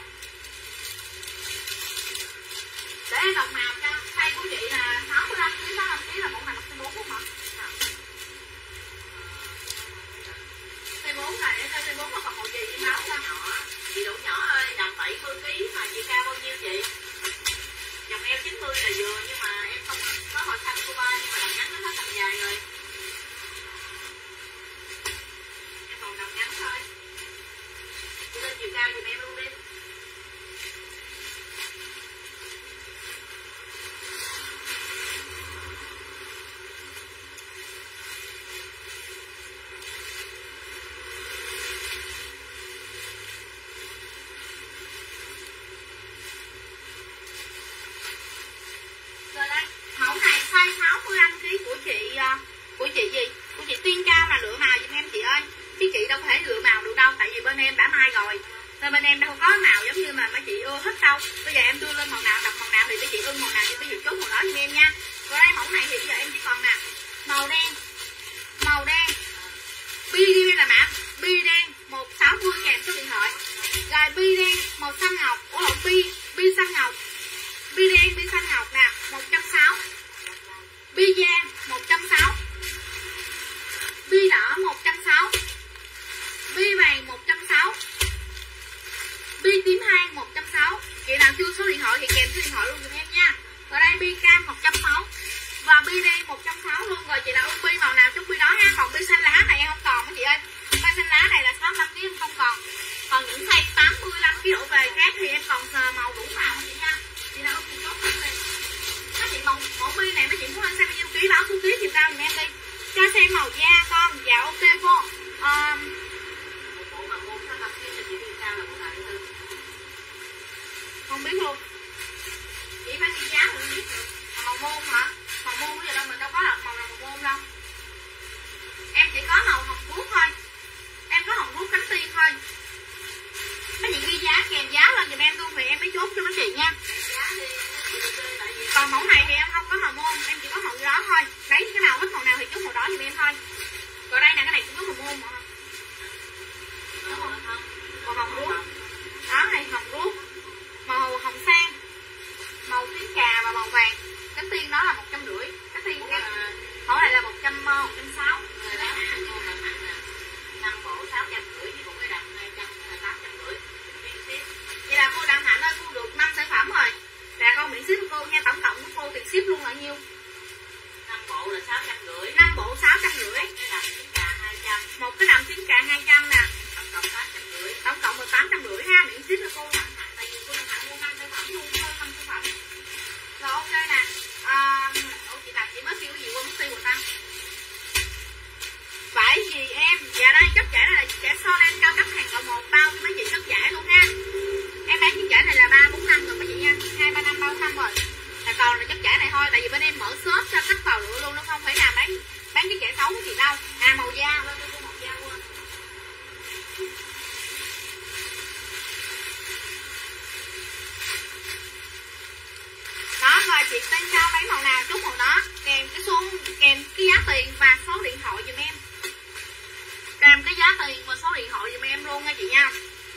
Để em đọc màu cho. Size của chị là sáu mươi lăm ký, sáu mươi lăm ký là bộ này size bốn không hả? Size bốn này, size bốn có còn màu gì chị báo không? Nhỏ, chị đủ nhỏ ơi, tầm bảy mươi ký mà chị cao bao nhiêu chị? Dòng eo chín mươi là vừa nhưng mà em không có màu xanh của ba nhưng mà đầm ngắn nó hết tầm dài rồi. Em còn đầm ngắn thôi. Chị lên chiều cao giùm em luôn đi. Mẫu này size sáu mươi lăm ký của chị của chị gì? Của chị Tiên Cao là lựa màu giùm em chị ơi. Chứ chị đâu có thể lựa màu được đâu, tại vì bên em đã mai rồi. Nên bên em đâu có màu giống như mà mấy chị ưa thích đâu. Bây giờ em đưa lên màu nào, đọc màu nào thì mấy chị ưng màu nào thì mấy chị chốt màu đó giùm em nha. Rồi đây mẫu này thì bây giờ em chỉ còn nè, màu đen. Màu đen. Bi đi là mã bi đen một sáu mươi kèm số điện thoại. Rồi bi đen màu xanh ngọc, ủa lộn bi bi xanh ngọc. Bi đen bi xanh ngọc nè, một trăm sáu mươi. Bi da một trăm sáu mươi. Bi đỏ một trăm sáu mươi. Bi vàng một trăm sáu mươi. Bi tím than một trăm sáu mươi. Chị nào chưa số điện thoại thì kèm số điện thoại luôn giùm em nha. Và đây bi cam một trăm sáu mươi và bi đen một trăm sáu mươi luôn. Rồi chị nào ưng bi màu nào chốt bi đó ha. Còn bi xanh lá này em không còn mấy chị ơi. Bi xanh lá này là sáu mươi lăm ký em không còn. Còn những size tám mươi lăm ký đổ về khác thì em còn màu đủ màu chị nha. Chị nào ưng thì chốt hết đi. Mấy chị màu mẫu bi này mấy chị muốn lên xem bao nhiêu ký báo số ký chiều cao giùm em đi. Cho xem màu da con. Dạ ok cô. Um, một bộ mà môn sáu mươi lăm ký là chị đi cao là bộ nào thứ? Không biết luôn. Chỉ phải ghi giá rồi biết được. Màu môn hả? Màu môn bây giờ đâu mình đâu có là màu nào màu môn đâu. Em chỉ có màu hồng thuốc thôi. Em có hồng thuốc cánh tiên thôi. Mấy chị ghi giá kèm giá lên giùm em luôn thì em mới chốt cho mấy chị nha. Còn mẫu này thì em không có màu môn, em chỉ có màu đó thôi, lấy cái nào hết màu nào thì chốt màu đó giùm em thôi. Rồi đây nè, cái này cũng có màu môn mà đúng không? Màu hồng ruốc đó, này hồng ruốc, màu hồng sang, màu tím cà và màu vàng. Cánh tiên đó là một trăm rưỡi, cánh tiên cái mẫu này là một trăm một trăm sáu. Người đó ăn ngon là ăn nè, năm bộ sáu trăm rưỡi với một cái đầm hai trăm là tám trăm rưỡi. Vậy là cô Đặng Hạnh ơi, cô được năm sản phẩm rồi. Dạ con miễn ship của cô nha, tổng cộng của cô tiền ship luôn là nhiêu? năm bộ là sáu trăm rưỡi. năm bộ sáu trăm rưỡi. Cái đầm trứng cà hai trăm. Một cái đầm trứng cà hai trăm nè. Tổng cộng tám trăm rưỡi. Tổng cộng là tám trăm rưỡi ha, miễn ship cho cô Đặng Hạnh, tại vì cô Đặng Hạnh mua năm sản phẩm luôn, hơn năm sản phẩm. Rồi ok nè. À, ủa chị Bạch chị mới kêu cái gì quên mất tiêu rồi ta. Phải gì em? Dạ đây chất giải này là chất giải Solen cao cấp hàng loại một, bao cho mấy chị chất giải luôn ha. Em bán chất giải này là ba bốn năm rồi mấy chị nha, hai ba năm bao năm rồi. Là còn là chất giải này thôi, tại vì bên em mở shop cho khách vào lựa luôn, nó không phải nào bán bán chất giải xấu của chị đâu. À màu da, lên tôi màu da luôn. Đó rồi chị tên sao lấy màu nào chốt màu đó, kèm cái số kèm cái giá tiền và số điện thoại giùm em. Kèm cái giá tiền và số điện thoại giùm em luôn nha chị nha.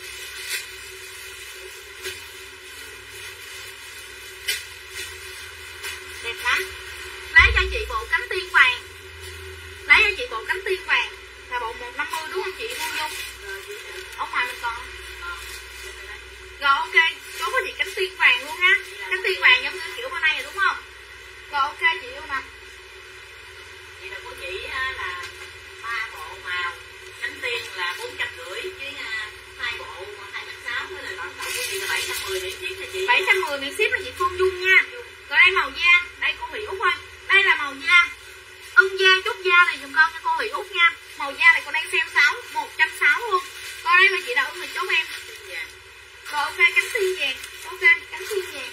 Đẹp lắm. Lấy cho chị bộ cánh tiên vàng. Lấy cho chị bộ cánh tiên vàng là bộ một trăm năm mươi đúng không chị Phương Dung? Ở ngoài mình còn. Rồi ok, chốt với chị cánh tiên vàng luôn ha. Cánh tiên vàng giống như kiểu bên đây rồi đúng không? Rồi ok chị yêu nè. Vậy là của chị là ba bộ màu cánh tiên là bốn trăm rưỡi với hai bộ hai trăm sáu mươi, là tổng cộng của chị là bảy trăm mười miễn ship cho chị. bảy trăm mười miễn ship là chị Phương Dung nha. Rồi đây màu da, đây cô Hỷ Út ơi. Đây là màu da. Ưng da, chút da này dùm con cho cô Hỷ Út nha. Màu da này con đang sale sáu, một trăm sáu mươi luôn. Coi đây mà chị nào ưng thì chốt em. Rồi ok, cánh tiên vàng. Ok, cánh tiên vàng.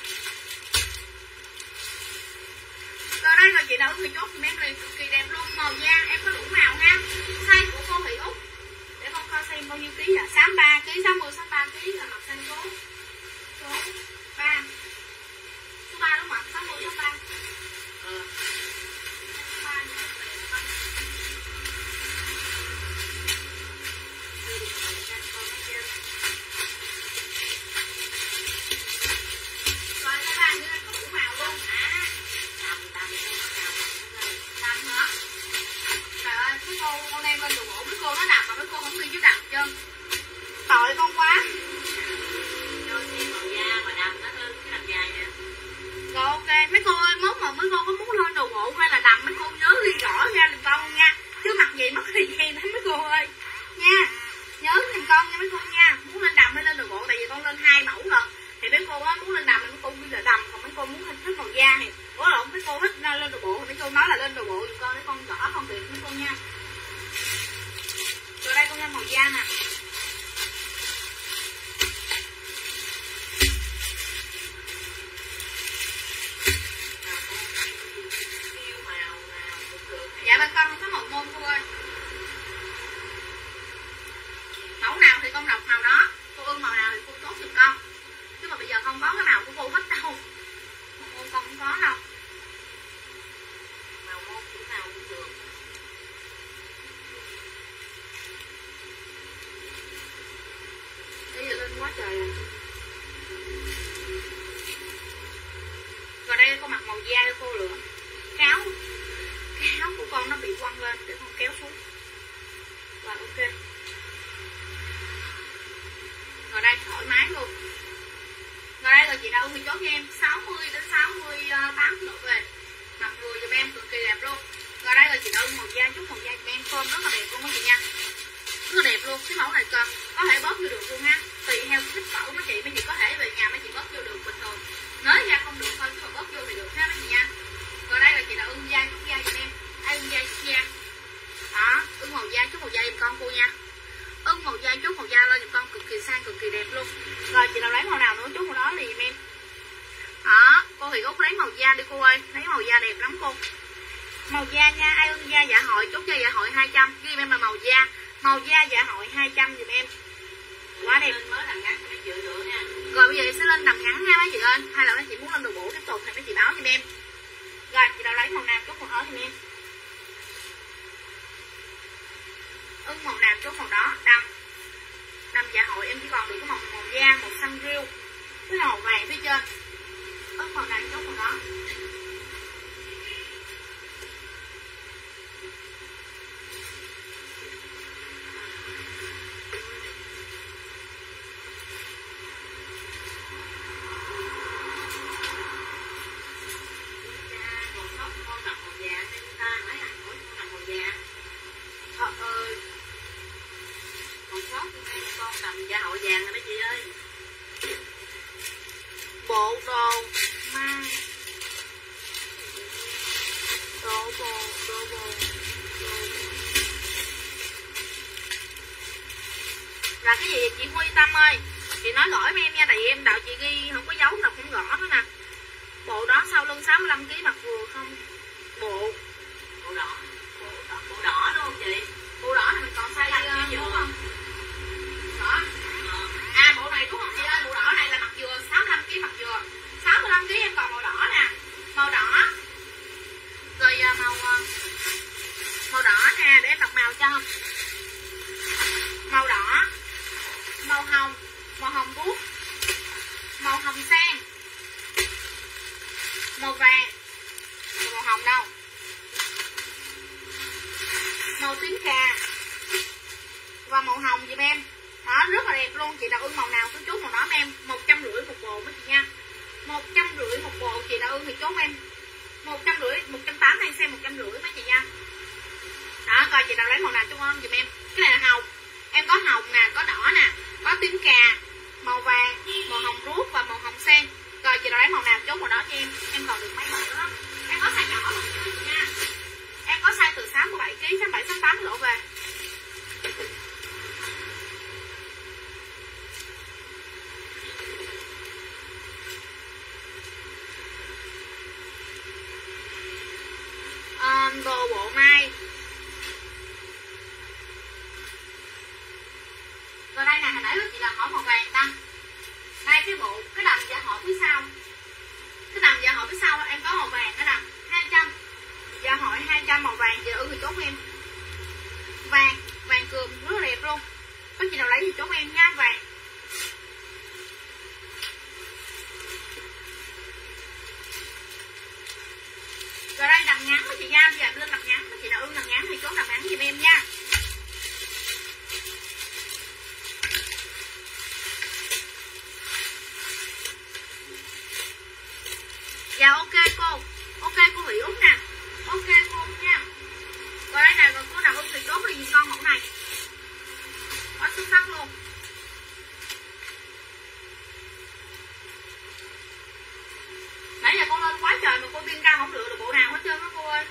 Rồi đây rồi chị nào ưng thì chốt thì em liền, cực kỳ đẹp luôn. Màu da em có đủ màu ha. Size của cô Hỷ Út. Để con coi xem bao nhiêu ký ạ. sáu mươi ba ký, sáu mươi, sáu mươi ba ký là mặt xanh số. Số ba. Số ba đúng không ạ? sáu mươi, số ba. Ừ. Rồi các bạn như có đủ màu luôn. À, đầm đầm đầm hả? Trời ơi, cái cô con đem lên đồ gỗ với cô nó đầm mà mấy cô không đi chứ đầm trơn. Tội con quá. cho thêm màu da mà đầm nó hơn cái đầm dài nè. Rồi ok, mấy cô ơi, mốt mà mấy cô có muốn lên đồ gỗ hay là đầm mấy cô nhớ ghi rõ ra giùm con nha. Chứ mặc gì mất thời gian lắm mấy cô ơi. Nha. Nhớ giùm con nha mấy cô nha. Muốn lên đầm hay lên đồ gỗ, tại vì con lên hai mẫu lần. Thì mấy cô á muốn lên đầm thì mấy cô ghi là đầm, còn mấy cô muốn thích màu da thì ủa lộn mấy cô thích lên đồ bộ thì mấy cô nói là lên đồ bộ giùm con để con rõ con việc mấy cô nha. Rồi đây con lên màu da nè. Dạ bên con không có màu môn cô ơi. Mẫu nào thì con đọc màu đó, cô ưng màu nào thì cô tốt giùm con. Chứ mà bây giờ không có cái nào của cô hết đâu. Màu môn con không có đâu. Màu môn kiểu nào cũng được. Bây giờ lên quá trời rồi. Rồi đây con mặc màu da cho cô lựa. Cái áo Cái áo của con nó bị quăng lên để con kéo xuống. Rồi ok. Rồi đây thoải mái luôn. Rồi đây rồi chị đâu thì chốt cho em sáu mươi đến sáu mươi tám độ về. Mặc vừa giùm em cực kỳ đẹp luôn. Rồi đây rồi chị đâu màu da, chút màu da giùm em, form rất là đẹp luôn đó chị nha. Rất là đẹp luôn. Cái mẫu này cần có thể bóp vô được luôn ha. Tùy theo kích cỡ của chị, mấy chị có thể về nhà mấy chị bóp vô được bình thường. Nới ra không được thôi chứ mà bóp vô thì được ha mấy chị nha. Rồi đây là chị đã ưng da, chút da giùm em. Ai ưng da, chút da. Đó, ưng màu da, chút màu da giùm con cô nha. Ưng màu da, chút màu da lên giùm con, cực kỳ sang, cực kỳ đẹp luôn. Rồi chị nào lấy màu nào nữa chút màu đó thì giùm em. Đó, cô thì Út lấy màu da đi cô ơi. Lấy màu da đẹp lắm cô. Màu da nha, ai ưng da dạ hội, chút da dạ hội hai trăm. Ghi em là màu da. Màu da dạ hội hai trăm giùm em. Quá đẹp. Mới đầm ngắn thì chịu được nha. Rồi bây giờ sẽ lên đầm ngắn nha mấy chị ơi. Hay là mấy chị muốn lên đồ bộ tiếp tục thì mấy chị báo giùm em. Rồi chị nào lấy màu nào chút màu đó thì em. Ưng màu nào chốt màu đó. Đầm đầm dạ hội em chỉ còn được cái màu màu da, màu xanh riêu với màu vàng phía trên. Ưng màu nào chốt màu đó. Dạ hội vàng rồi đó chị ơi. Bộ đồ mai đồ bồ đồ bồ là cái gì chị Huy Tâm ơi, chị nói lỗi với em nha, tại vì em đạo chị ghi không có dấu đọc không rõ nữa nè. Bộ đó sau lưng sáu mươi lăm ki lô gam mặc vừa không? Bộ bộ đỏ bộ đỏ, bộ đỏ đúng không chị? Bộ đỏ thì mình còn size uh, đúng không? Đó. À bộ này đúng không chị ơi, bộ đỏ này là mặt dừa sáu mươi lăm ki lô gam mặt dừa. sáu mươi lăm ki lô gam em còn màu đỏ nè. Màu đỏ. Rồi uh, màu uh, màu đỏ nè, để em đọc màu cho. Màu đỏ, màu hồng, màu hồng bút, màu hồng sen, màu vàng, màu hồng đâu, màu tím cà và màu hồng giùm em. Đó, rất là đẹp luôn. Chị nào ưng màu nào cứ chốt màu đó em. Một trăm rưỡi một bộ mấy chị nha. Một trăm rưỡi một bộ. Chị nào ưng thì chốt em. Một trăm rưỡi, một trăm tám mươi xem một trăm rưỡi mấy chị nha. Đó, coi chị nào lấy màu nào chốt không giùm em. Cái này là hồng. Em có hồng nè, có đỏ nè, có tím cà, màu vàng, màu hồng ruốc và màu hồng sen. Rồi chị nào lấy màu nào chốt màu đó cho em. Em còn được mấy màu nữa đó. Em có size nhỏ luôn nha. Em có size từ sáu mươi bảy ki lô gam, sáu mươi bảy, sáu mươi tám lộ về. Um, đồ bộ mai. Rồi đây nè, hồi nãy chị là hỏi màu vàng ta. Đây cái bộ, cái đầm dạ hội phía sau. Cái đầm dạ hội phía sau em có màu vàng đó nè, hai trăm. Dạ hội hai trăm màu vàng, chị ưng thì chốt em. Vàng, vàng cườm rất là đẹp luôn. Có chị nào lấy thì chốt em nha, vàng. Rồi đây đầm ngắn với chị nha, giờ lên đầm ngắn, chị nào ưng đầm ngắn thì chốt đầm ngắn giùm em nha. Dạ ok cô. Ok cô Hỷ Út nè. Ok cô nha. Rồi đây này, còn cô nào ưng thì chốt đi con mẫu này. Quá xuất sắc luôn. Nãy giờ con lên quá trời mà cô biên cao không lựa được bộ nào hết trơn á cô ơi.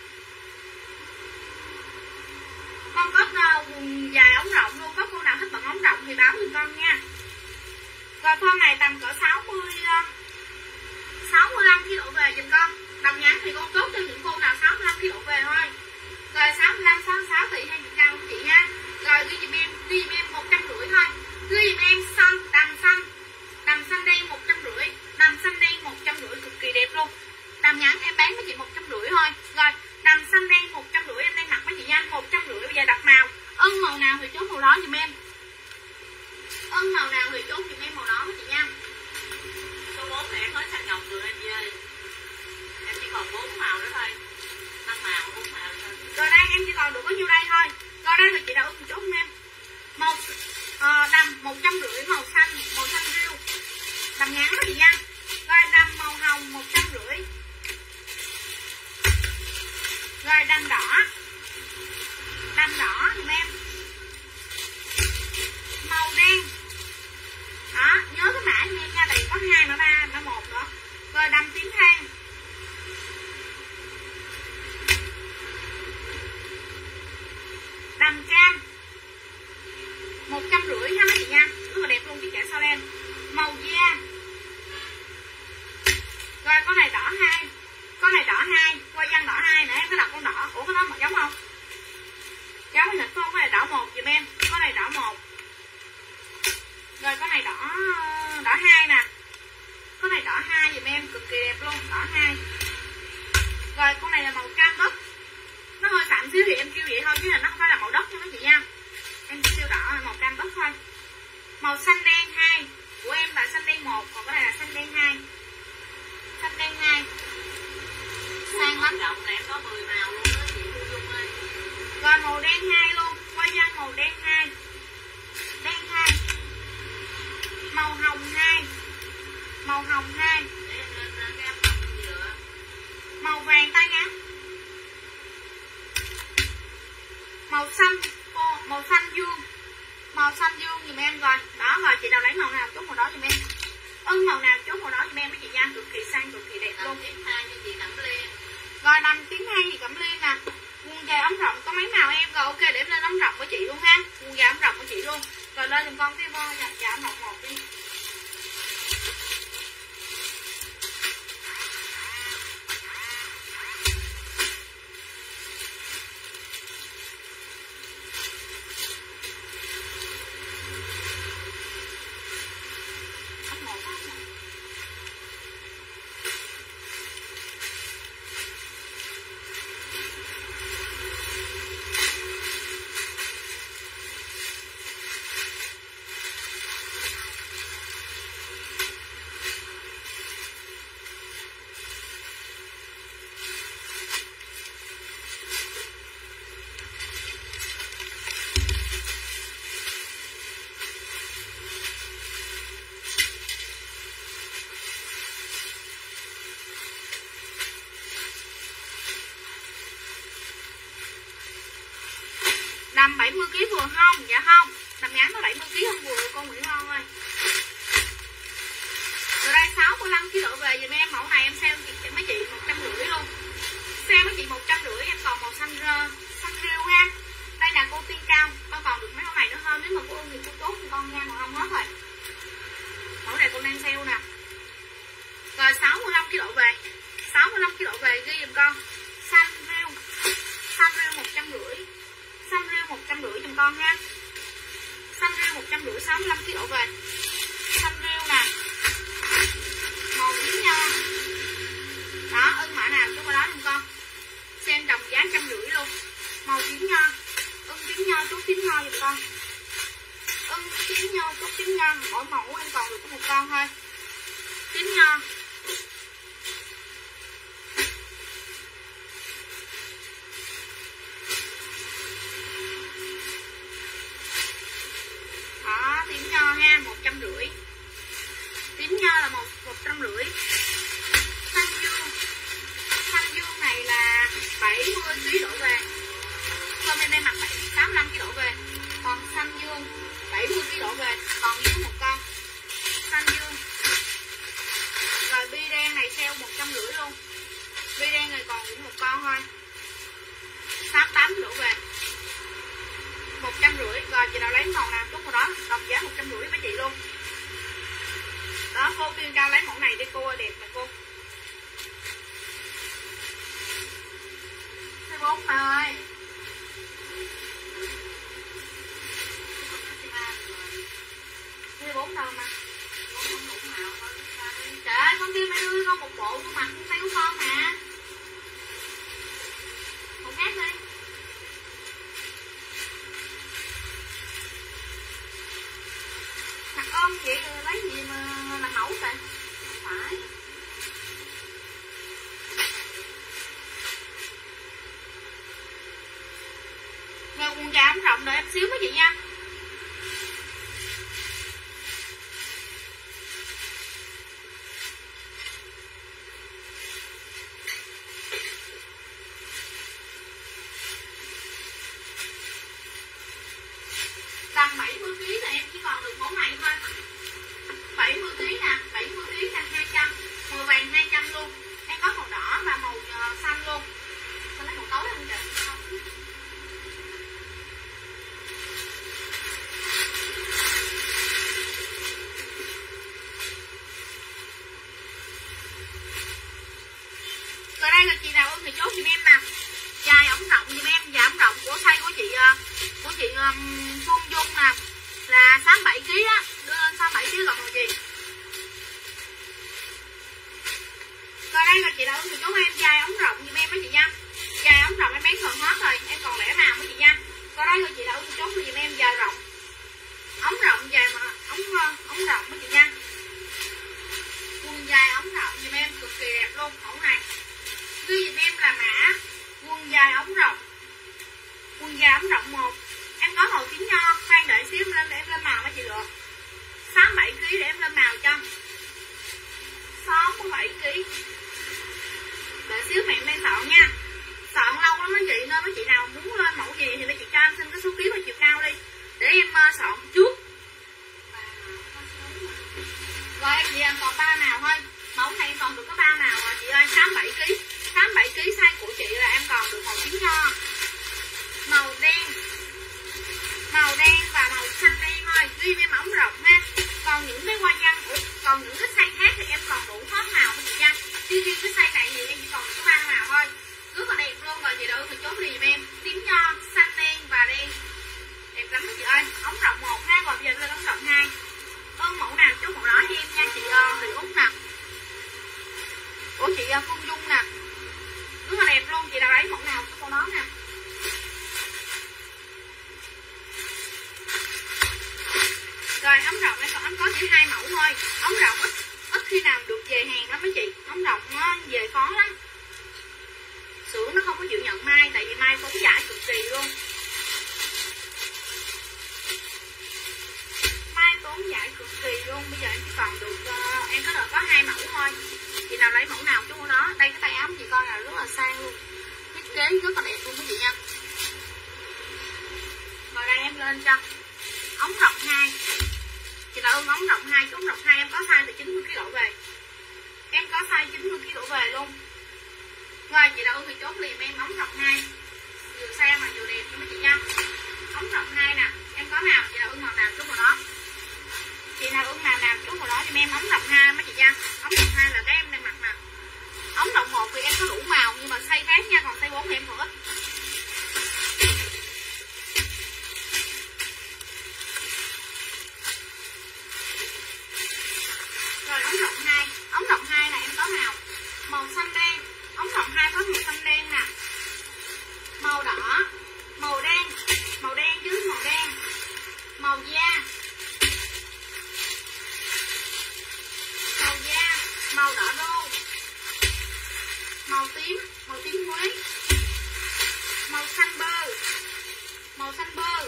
Con có quần dài ống rộng luôn, có cô nào thích bận ống rộng thì báo giùm con nha. Rồi con này tầm cỡ sáu mươi sáu mươi lăm ki lô gam về giùm con. Đầm ngắn thì con chốt cho những cô nào sáu mươi lăm ki lô gam về thôi. Rồi sáu mươi lăm, sáu mươi sáu tùy theo chiều cao của chị nha. Rồi ghi giùm em, ghi giùm em một trăm rưỡi thôi. Ghi giùm em xanh, đầm xanh. Đầm xanh đen một trăm rưỡi. Đầm xanh đen một trăm rưỡi cực kỳ đẹp luôn. Đầm ngắn em bán với chị một trăm rưỡi thôi. Rồi đầm xanh đen một trăm rưỡi em đang mặc với chị nha, một trăm rưỡi. Bây giờ đặt màu. Ưng màu nào thì chốt màu đó giùm em. Ưng màu nào thì chốt giùm em màu đó với chị nha. Số bốn này em nói xanh ngọc rồi em chị ơi. Em chỉ còn bốn màu nữa thôi. năm màu, bốn màu thôi. Rồi đây em chỉ còn được có nhiêu đây thôi. Rồi đây thì chị nào ưng chốt em. Một uh, đầm một trăm rưỡi màu xanh, màu xanh riêu. Đầm ngắn đó chị nha. Rồi đầm màu hồng một trăm rưỡi. Rồi đầm đỏ. Đầm đỏ giùm em. Màu đen. Đó, nhớ cái mã như em nha, tại vì có hai mã ba, mã một nữa. Rồi đầm tím than. Đầm cam một trăm rưỡi ha mấy chị nha, rất là đẹp luôn cái kẻ sao len. Màu da. Rồi con này đỏ hai, con này đỏ hai, quay văn đỏ hai nữa em có đặt con đỏ. Ủa có nó mà giống không? Giống hình không? Có này đỏ Ấn rộng là em có mười màu luôn đó chị Thu Dung ơi. Rồi màu đen hai luôn, qua da màu đen hai, đen hai, màu hồng hai, màu hồng hai, Để em lên cái áo màu gì nữa. màu vàng tay ngắn, màu xanh, ô, màu xanh dương, màu xanh dương giùm em rồi. Đó rồi chị nào lấy màu nào chốt màu đó giùm em. Ưng màu nào chốt màu đó giùm em mấy chị nha, cực kỳ sang cực kỳ đẹp luôn. Tiếng hai cho chị Cẩm Liên. Rồi năm tiếng hai chị Cẩm Liên nè. Quần dài ống rộng có mấy màu em rồi, ok để em lên ống rộng với chị luôn ha. Quần dài ống rộng với chị luôn. Rồi lên giùm con cái bo dạ dạ ống rộng một đi. Đầm bảy mươi ki lô gam vừa không? Dạ không. Đầm ngắn nó bảy mươi ki lô gam không vừa con Nguyễn Ngon ơi. Rồi đây sáu mươi lăm ki lô gam về giùm em. Mẫu này em sale chị mấy chị một trăm rưỡi luôn. Sale mấy chị một trăm rưỡi em còn màu xanh rơ, xanh rêu ha. Đây là cô tiên cao. Con còn được mấy mẫu này nữa hơn. Nếu mà cô ưng thì cô tốt thì con nha, mà không hết rồi. Mẫu này con đang sale nè. Rồi sáu mươi lăm ki lô gam về. sáu mươi lăm ki lô gam về ghi giùm con. Xanh rêu. Xanh rêu một trăm rưỡi. Xanh rêu một trăm rưỡi giùm con ha. Xanh rêu một trăm rưỡi sáu mươi lăm ki lô gam về. Xanh rêu nè. Màu tím nho. Đó, ưng mã nào chú qua đó giùm con. Xem đồng giá trăm rưỡi luôn. Màu tím nho. Ưng tím nho, chút tím nho giùm con. Ưng tím nho, chút tím nho. Mỗi mẫu em còn được có một con thôi. Tím nho. Đó, tím nho ha, một trăm rưỡi. Tím nho là một một trăm rưỡi. Xanh dương. Xanh dương này là bảy mươi ki lô gam về. Hôm em đây mặc tám mươi lăm ki lô gam về. Còn xanh dương bảy mươi ki lô gam về, còn dưới một con. Xanh dương. Rồi bi đen này sale một trăm rưỡi luôn. Bi đen này còn cũng một con thôi. sáu mươi tám ki lô gam về. một trăm rưỡi. Rồi chị nào lấy màu nào chút màu đó, đồng giá một trăm rưỡi với chị luôn. Đó, cô tiên cao lấy mẫu này đi cô ơi, đẹp nè cô. Thứ bốn mà ơi. Thứ bốn đâu mà. Trời ơi, con kia mày đưa con một bộ của mặt tay của con nè. Một khác đi. Thật ôm vậy lấy gì mà là hậu trời. Phải. Rồi quần dài ống rộng đợi em xíu mấy chị nha. Tầm bảy mươi ki lô gam là em chỉ còn được mẫu này thôi. bảy mươi ki lô gam nè, bảy mươi ki lô gam hai trăm. Màu vàng hai trăm luôn. Em có màu đỏ và màu uh, xanh luôn. Con lấy màu tối không trời. Rồi đây là chị nào ưng thì chốt giùm em nè. Dài ống rộng giùm em, dài ống rộng của size của chị của chị um, Xuân Dung nè là sáu mươi bảy ki lô gam á, đưa lên sáu mươi bảy ki lô gam rồi gì. Rồi đây là chị nào ưng thì chốt em dài ống rộng giùm em mấy chị nha. Dài ống rộng em bán gần hết rồi, em còn lẻ nào mấy chị nha. Rồi đây là chị nào ưng thì chốt giùm em dài rộng. Ống rộng dài mà ống ống rộng mấy chị nha. Quần dài ống rộng giùm em cực kỳ đẹp luôn mẫu này. Ghi giùm em là mã quần dài ống rộng, quần dài ống rộng một. Em có màu tím nho, khoan đợi xíu em lên để em lên màu mấy chị được. sáu mươi bảy ki lô gam để em lên màu cho. sáu mươi bảy ki lô gam. Đợi xíu mẹ em đang soạn nha. Soạn lâu lắm mấy chị, nên mấy chị nào muốn lên mẫu gì thì mấy chị cho em xin cái số ký và chiều cao đi để em uh, soạn trước. Rồi em chị em còn ba màu thôi. Mẫu này còn được có ba màu à chị ơi. Sáu mươi bảy ki lô gam. sáu mươi bảy ki lô gam size của chị là em còn được màu tím nho, màu đen, màu đen và màu xanh đen thôi. Ghi em ống rộng ha. Còn những cái hoa văn, còn những cái size khác thì em còn đủ hết màu của chị nha. Chứ riêng cái size này thì em chỉ còn có ba màu thôi. Rất là đẹp luôn. Rồi chị đợi thì chốt liền em. Tím nho, xanh đen và đen. Đẹp lắm đó chị ơi. Ống rộng một ha. Rồi bây giờ lên ống rộng hai. Ơn mẫu nào chốt mẫu đó cho em nha chị uh, Thủy Út nè. Ủa chị uh, Phương Dung nè. Rất là đẹp luôn. Chị nào lấy mẫu nào chốt mẫu đó nè. Rồi ống rộng em còn ống có chỉ hai mẫu thôi. Ống rộng ít ít khi nào được về hàng lắm mấy chị. Ống rộng nó về khó lắm. Xưởng nó không có chịu nhận mai, tại vì mai tốn giải cực kỳ luôn. Mai tốn giải cực kỳ luôn. Bây giờ em chỉ còn được uh, em có được có hai mẫu thôi. Chị nào lấy mẫu nào chú đó. Đây cái tay áo chị coi là rất là sang luôn. Thiết kế rất là đẹp luôn quý vị nha. Rồi đây em lên cho ống rộng hai. Chị nào ưng ống rộng hai, ống rộng hai em có size từ chín mươi ki lô gam đổ về. Em có size chín mươi ki lô gam đổ về luôn. Rồi chị nào ưng thì chốt liền em ống rộng hai. Vừa sang mà vừa đẹp cho mấy chị nha. Ống rộng hai nè, em có màu, chị nào ưng màu nào chốt màu đó. Chị nào ưng màu nào chốt màu đó cho em ống rộng hai mấy chị nha. Ống rộng hai là cái em đang mặc nè. Ống rộng một thì em có đủ màu nhưng mà size khác nha, còn size bốn thì em còn ít. Rồi ống rộng hai, ống rộng hai là em có màu màu xanh đen, ống rộng hai có màu xanh đen nè, màu đỏ, màu đen, màu đen chứ màu đen, màu da, màu da, màu đỏ đô, màu tím, màu tím quế, màu xanh bơ, màu xanh bơ,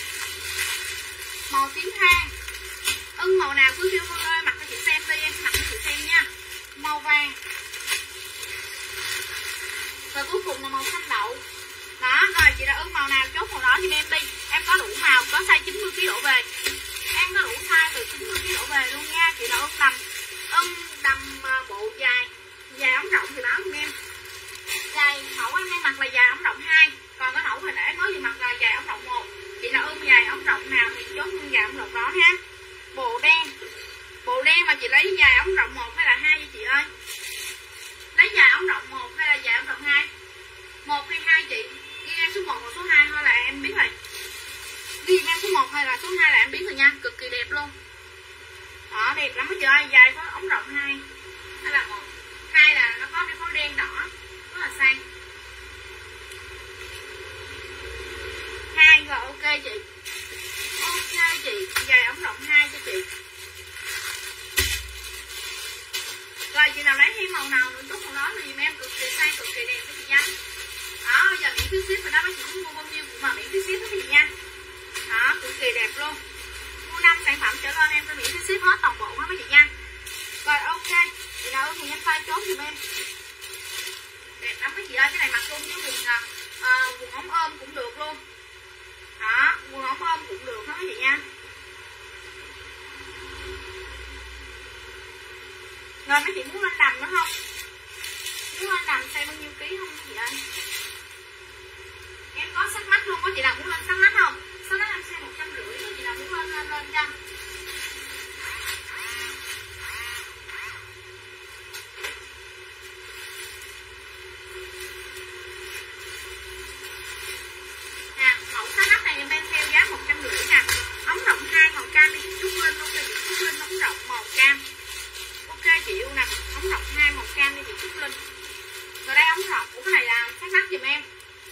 màu tím than. Ưng màu nào cứ kêu Hương ơi mặc cho chị xem đi, em mặc cho chị xem nha. Màu vàng. Rồi cuối cùng là màu xanh đậu. Đó, rồi chị đã ưng màu nào chốt màu đó cho em đi. Em có đủ màu, có size chín mươi ki lô gam đổ về. Em có đủ size từ chín mươi ki lô gam đổ về luôn nha. Chị đã ưng đầm ưng đầm bộ dài, dài ống rộng thì báo cho em. Dài mẫu em đang mặc là dài ống rộng hai. Còn cái mẫu hồi nãy mới vừa mặc là dài ống rộng một. Chị nào ưng dài ống rộng nào thì chốt ưng dài ống rộng đó ha. Bộ đen. Bộ đen mà chị lấy dài ống rộng một hay là hai vậy chị ơi? Lấy dài ống rộng một hay là dài ống rộng hai? Một hay hai chị? Ghi em số một và số hai thôi là em biết rồi. Ghi em số một hay là số hai là em biết rồi nha. Cực kỳ đẹp luôn. Đó, đẹp lắm chị ơi. Dài có ống rộng hai hay là một? Hai là nó có cái pháo đen đỏ. Rất là sang. Hai rồi ok chị. Ok chị, dài ống rộng hai cho chị. Rồi chị nào lấy thêm màu nào nữa tốt màu đó thì em cực kỳ sang, cực kỳ đẹp cho chị nha. Đó, bây giờ miễn phí ship rồi đó, mấy chị muốn mua bao nhiêu cũng mà miễn phí ship đó chị nha. Đó, cực kỳ đẹp luôn. Mua năm sản phẩm trở lên em sẽ miễn phí ship hết toàn bộ hết mấy chị nha. Rồi ok, chị nào ưng thì em tay chốt giùm em. Đẹp lắm mấy chị ơi, cái này mặc luôn với quần uh, quần ống ôm cũng được luôn. Đó, quần ống ôm cũng được hết mấy chị nha. Rồi mấy chị muốn lên đầm nữa không? Muốn lên đầm size bao nhiêu ký không mấy chị ơi? Em có sắc mắt luôn, có chị nào muốn lên sắc mắt không? Sắc mắt em size một trăm rưỡi, có chị nào muốn lên lên lên cho. Nè, mẫu sắc mắt này em đang theo giá một trăm rưỡi nè. Ống rộng hai màu cam đi, Trúc Linh luôn cho chị Trúc Linh, ống rộng màu cam. Ok chị yêu nè, ống rộng hai màu cam đi chị Trúc Linh. Rồi đây ống rộng của cái này là sắc mắt giùm em.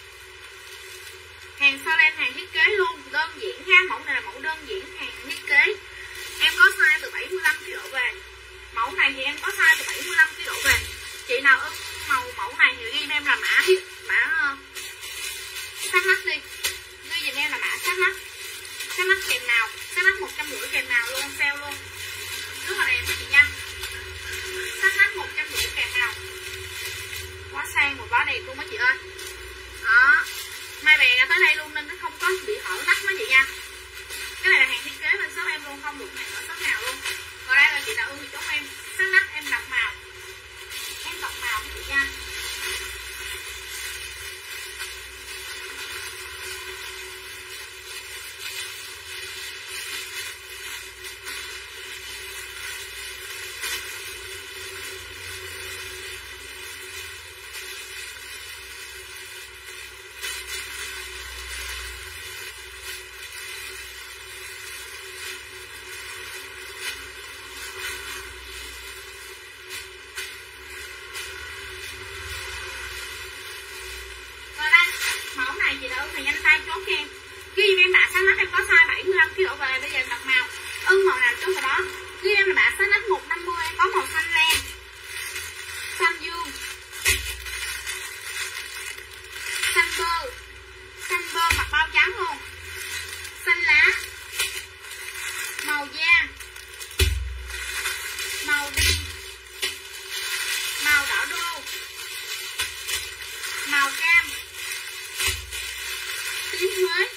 Hàng sơ lên hàng thiết kế luôn, đơn giản ha, mẫu này là mẫu đơn giản hàng thiết kế. Em có size từ bảy mươi lăm ki lô gam đổ về. Mẫu này thì em có size từ bảy mươi lăm ki lô gam đổ về. Chị nào ưng màu mẫu này thì ghi em là mã mã sát nách đi, ghi dùm em là mã sát nách, sát nách kèm nào, sát nách một trăm rưỡi kèm nào luôn, sale luôn, rất là đẹp các chị nha. Sát nách một trăm rưỡi kèm nào, quá sang một bó đẹp luôn mấy chị ơi. Đó, mai bè ra tới đây luôn nên nó không có bị hở nách mấy chị nha. Cái này là hàng thiết kế bên shop em luôn, không được hàng ở shop nào luôn. Còn đây là chị nào ưng thì chốt em sát nách, em đặt màu, em đặt màu mấy chị nha. Chị đã ưng thì nhanh tay chốt em. Ghi em mã sát nách em có size bảy mươi lăm ki lô gam về, bây giờ em đặt màu. Ưng màu nào chốt vào đó. Ghi em là mã sát nách một năm mươi, em có màu xanh len, xanh dương, xanh bơ, xanh bơ mặt bao trắng luôn, xanh lá, màu da, màu đen, màu đỏ đô, màu cam, tím Huế,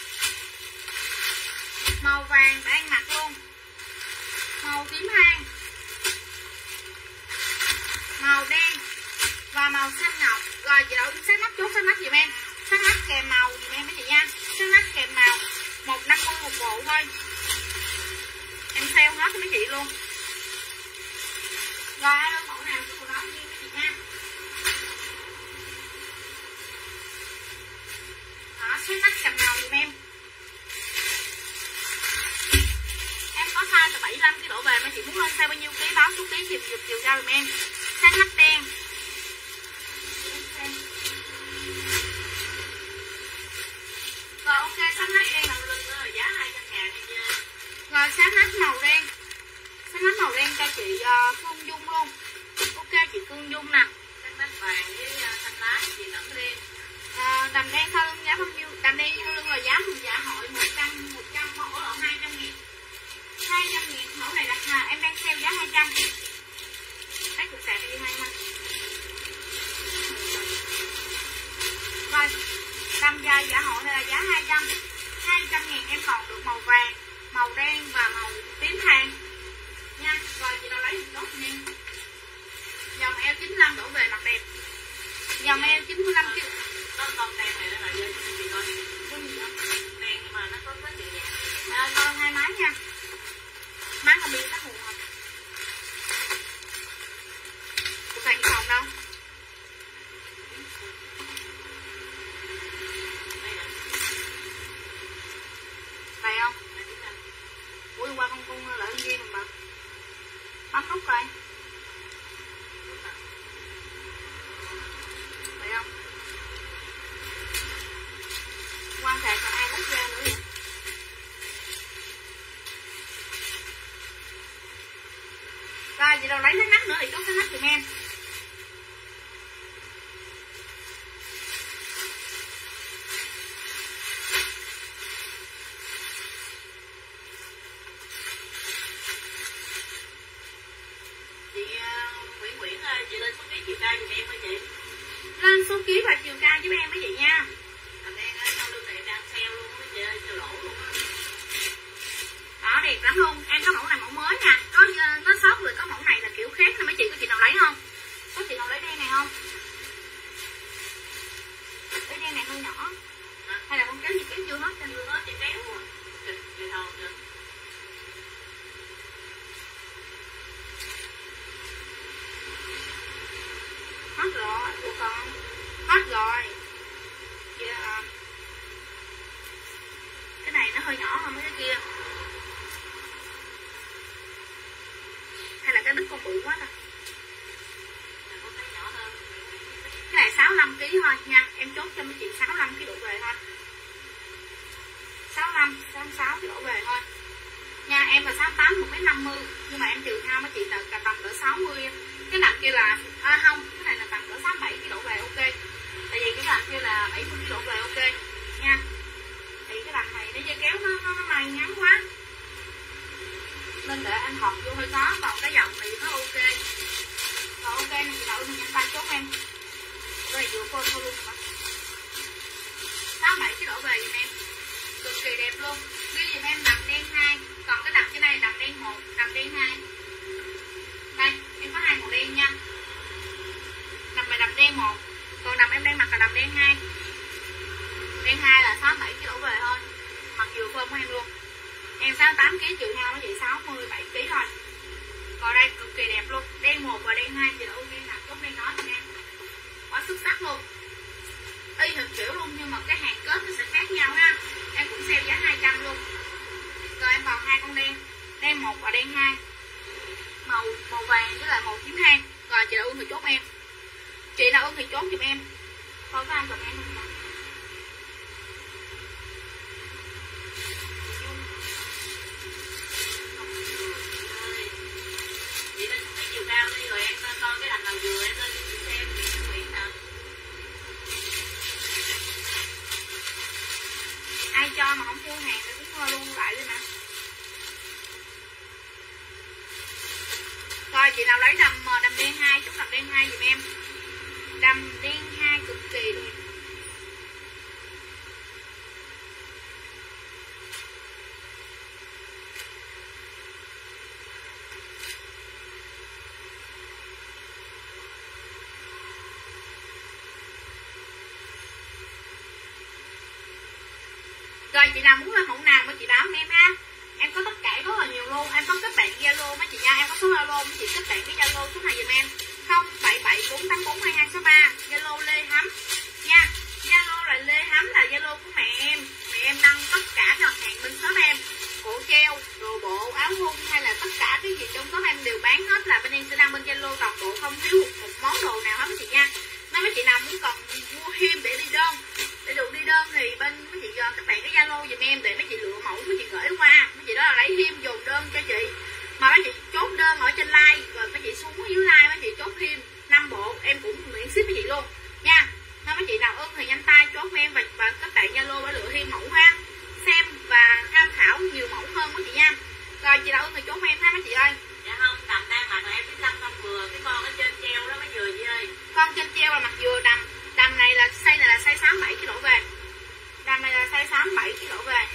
màu vàng đang mặc luôn, màu tím than, màu đen và màu xanh ngọc. Rồi chị đậu sát nách chốt sát nách giùm em, sát nách kèm màu giùm em mấy chị nha, sát nách kèm màu một trăm năm mươi một bộ thôi, em sale hết cho mấy chị luôn. Rồi ai ơn mẫu nào cứ màu đó đi mấy chị nha. Đó, sát nách kèm màu giùm em. Em có size từ bảy mươi lăm ki lô gam đổ về, mấy chị muốn lên size bao nhiêu ký báo số ký chiều chiều chiều cao giùm em. Sát nách đen. Rồi ok, sát nách đen là lưng rồi, giá hai trăm ngàn em nha. Rồi sát nách màu đen. Sát nách màu đen cho chị uh, Phương Dung luôn. Ok chị Phương Dung nè. Sát nách vàng với uh, xanh lá chị Đẩm Liên. À, đầm đen sau lưng giá bao nhiêu? Đầm đen sau lưng là giá mình dạ hội một trăm, một trăm mẫu là hai trăm ngàn. hai trăm ngàn mẫu này đặt là em đang sale giá hai trăm. Thấy cực sạc đi hai ha. Rồi, đầm dài dạ hội này là giá hai trăm. hai trăm ngàn em còn được màu vàng, màu đen và màu tím than nha. Rồi chị nào lấy thì tốt nè. Dòng eo chín mươi lăm đổ về mặt đẹp. Dòng eo chín mươi lăm kg. Có con đen này nó là dây chị coi. Cái gì vậy? Đen nhưng mà nó có có chiều dạng. Rồi con hai máy nha. Má không biết tắt nguồn không? Cô thành phòng đâu? Đây không? Ui qua con cung lợi riêng mà. Bấm nút coi. Đây không? Quan sạc còn ai bút ra nữa vậy? Rồi chị đâu lấy nát nát nữa thì chốt cái nát giùm em. Chị uh, Nguyễn Nguyễn ơi, chị lên số ký chiều cao giùm em hả chị? Lên số ký và chiều cao giúp em mấy chị nha. Thằng đen ở sau lưng này đang sale luôn mấy chị ơi, sale lỗ luôn á. Đó đẹp lắm luôn. Em có mẫu này mẫu mới nha. Có nó shop rồi có mẫu này là kiểu khác nè mấy chị, có chị nào lấy không? Có chị nào lấy đen này không? Lấy đen này hơi nhỏ. À, hay là con kéo gì kéo chưa hết trên luôn hết chị kéo rồi. Kìa, kìa thôi kìa. Hết rồi, ủa con. Hết rồi. Yeah. Cái này nó hơi nhỏ hơn mấy cái kia. Hay là cái đứt con bự quá ta. Cái này sáu mươi lăm ki lô gam thôi nha. Em chốt cho mấy chị sáu mươi lăm ki lô gam đổ về thôi. sáu mươi lăm, sáu mươi sáu ki lô gam đổ về thôi. Nha, em là sáu mươi tám, một mét năm mươi. Nhưng mà em trừ hao mấy chị là cả tầm cỡ sáu mươi. Cái nặng kia là à không, cái này là tầm cỡ sáu mươi bảy ki lô gam đổ về ok. Tại vì cái nặng kia là bảy mươi ki lô gam đổ về ok. thôi luôn mà. sáu bảy cái đổ về giùm em. Cực kỳ đẹp luôn. Ghi giùm em đầm đen hai. Còn cái đầm trên này đầm đen một, đầm đen hai. Đây, em có hai màu đen nha. Đầm này đầm đen một. Còn đầm em đang mặc là đầm đen hai. Đen hai là sáu bảy cái đổ về thôi. Mặc vừa phơm của em luôn. Em sáu mươi tám ki lô gam trừ hao nó chị sáu mươi bảy ki lô gam thôi. Còn đây cực kỳ đẹp luôn. Đen một và đen hai chị đổ đen nằm tốt đen đó nha em. Quá xuất sắc luôn. Y hình kiểu luôn nhưng mà cái hàng kết nó sẽ khác nhau ha. Em cũng sale giá hai trăm luôn. Rồi em vào hai con đen. Đen một và đen hai. Màu màu vàng với lại màu tím than. Rồi chị nào ưng thì chốt em. Chị nào ưng thì chốt giùm em. Thôi có anh giùm em không? Chị lên cái chiều cao đi rồi em coi cái đầm nào vừa em lên xem nguyện nào. Ai cho mà không mua hàng thì cũng mua luôn lại luôn nè. Rồi chị nào lấy đầm đầm đen hai, chút đầm đen hai giùm em. Đầm đen hai cực kỳ đẹp. Rồi chị nào muốn lên mẫu nào mới chị báo em ha. Em có tất cả rất là nhiều luôn. Em có kết bạn Zalo mấy chị nha. Em có số Zalo mấy chị kết bạn với Zalo số này giùm em không bảy bảy bốn tám bốn hai hai sáu ba. Zalo Lê Hắm nha. Zalo là Lê Hắm là Zalo của mẹ em. Mẹ em đăng tất cả mặt hàng bên shop em. Cổ treo, đồ bộ, áo thun hay là tất cả cái gì trong shop em đều bán hết, là bên em sẽ đăng bên Zalo toàn bộ, không thiếu một, một món đồ nào hết mấy chị nha. Nếu mấy chị nào muốn cần mua thêm để đi đơn, để được đi đơn thì bên mấy chị giờ các bạn cái Zalo giùm em để mấy chị lựa mẫu mấy chị gửi qua. Mấy chị đó là lấy thêm dồn đơn cho chị. Mà mấy chị chốt đơn ở trên like rồi mấy chị xuống dưới like mấy chị chốt thêm năm bộ em cũng miễn ship mấy chị luôn nha. Nên mấy chị nào ưng thì nhanh tay chốt em và, và các bạn Zalo để lựa thêm mẫu ha. Xem và tham khảo nhiều mẫu hơn mấy chị nha. Rồi chị nào ưng thì chốt em ha mấy chị ơi. Dạ không, đầm đang mặc là em biết lăm con vừa, cái con ở trên treo đó mới vừa chị ơi. Con trên treo là mặc vừa đầm. Đầm này là size này là size sáu bảy cái đổ về. Đầm này là size sáu bảy cái đổ về.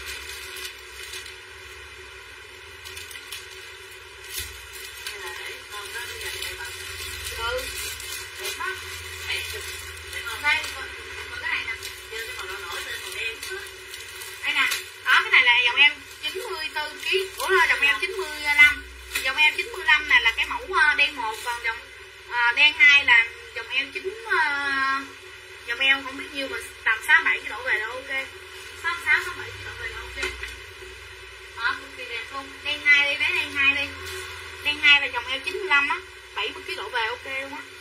Ừ. Đẹp quá. Đây, còn, còn cái này nè. Chưa cái màu đỏ nổi lên màu đen. Đây nè. Đó, cái này là dòng em chín mươi tư ki lô gam. Ủa thôi, dòng em chín mươi lăm. Dòng em chín mươi lăm này là cái mẫu đen một, còn dòng uh, đen hai là dòng em chín uh, dòng em không biết nhiêu mà tầm sáu bảy cái đổ về là ok. sáu sáu sáu bảy cái đổ về là ok. Đó, cực kỳ đẹp luôn. Đen hai đi, lấy đen hai đi. Đen hai là dòng em chín mươi lăm á, bảy mươi cái đổ về ok luôn á.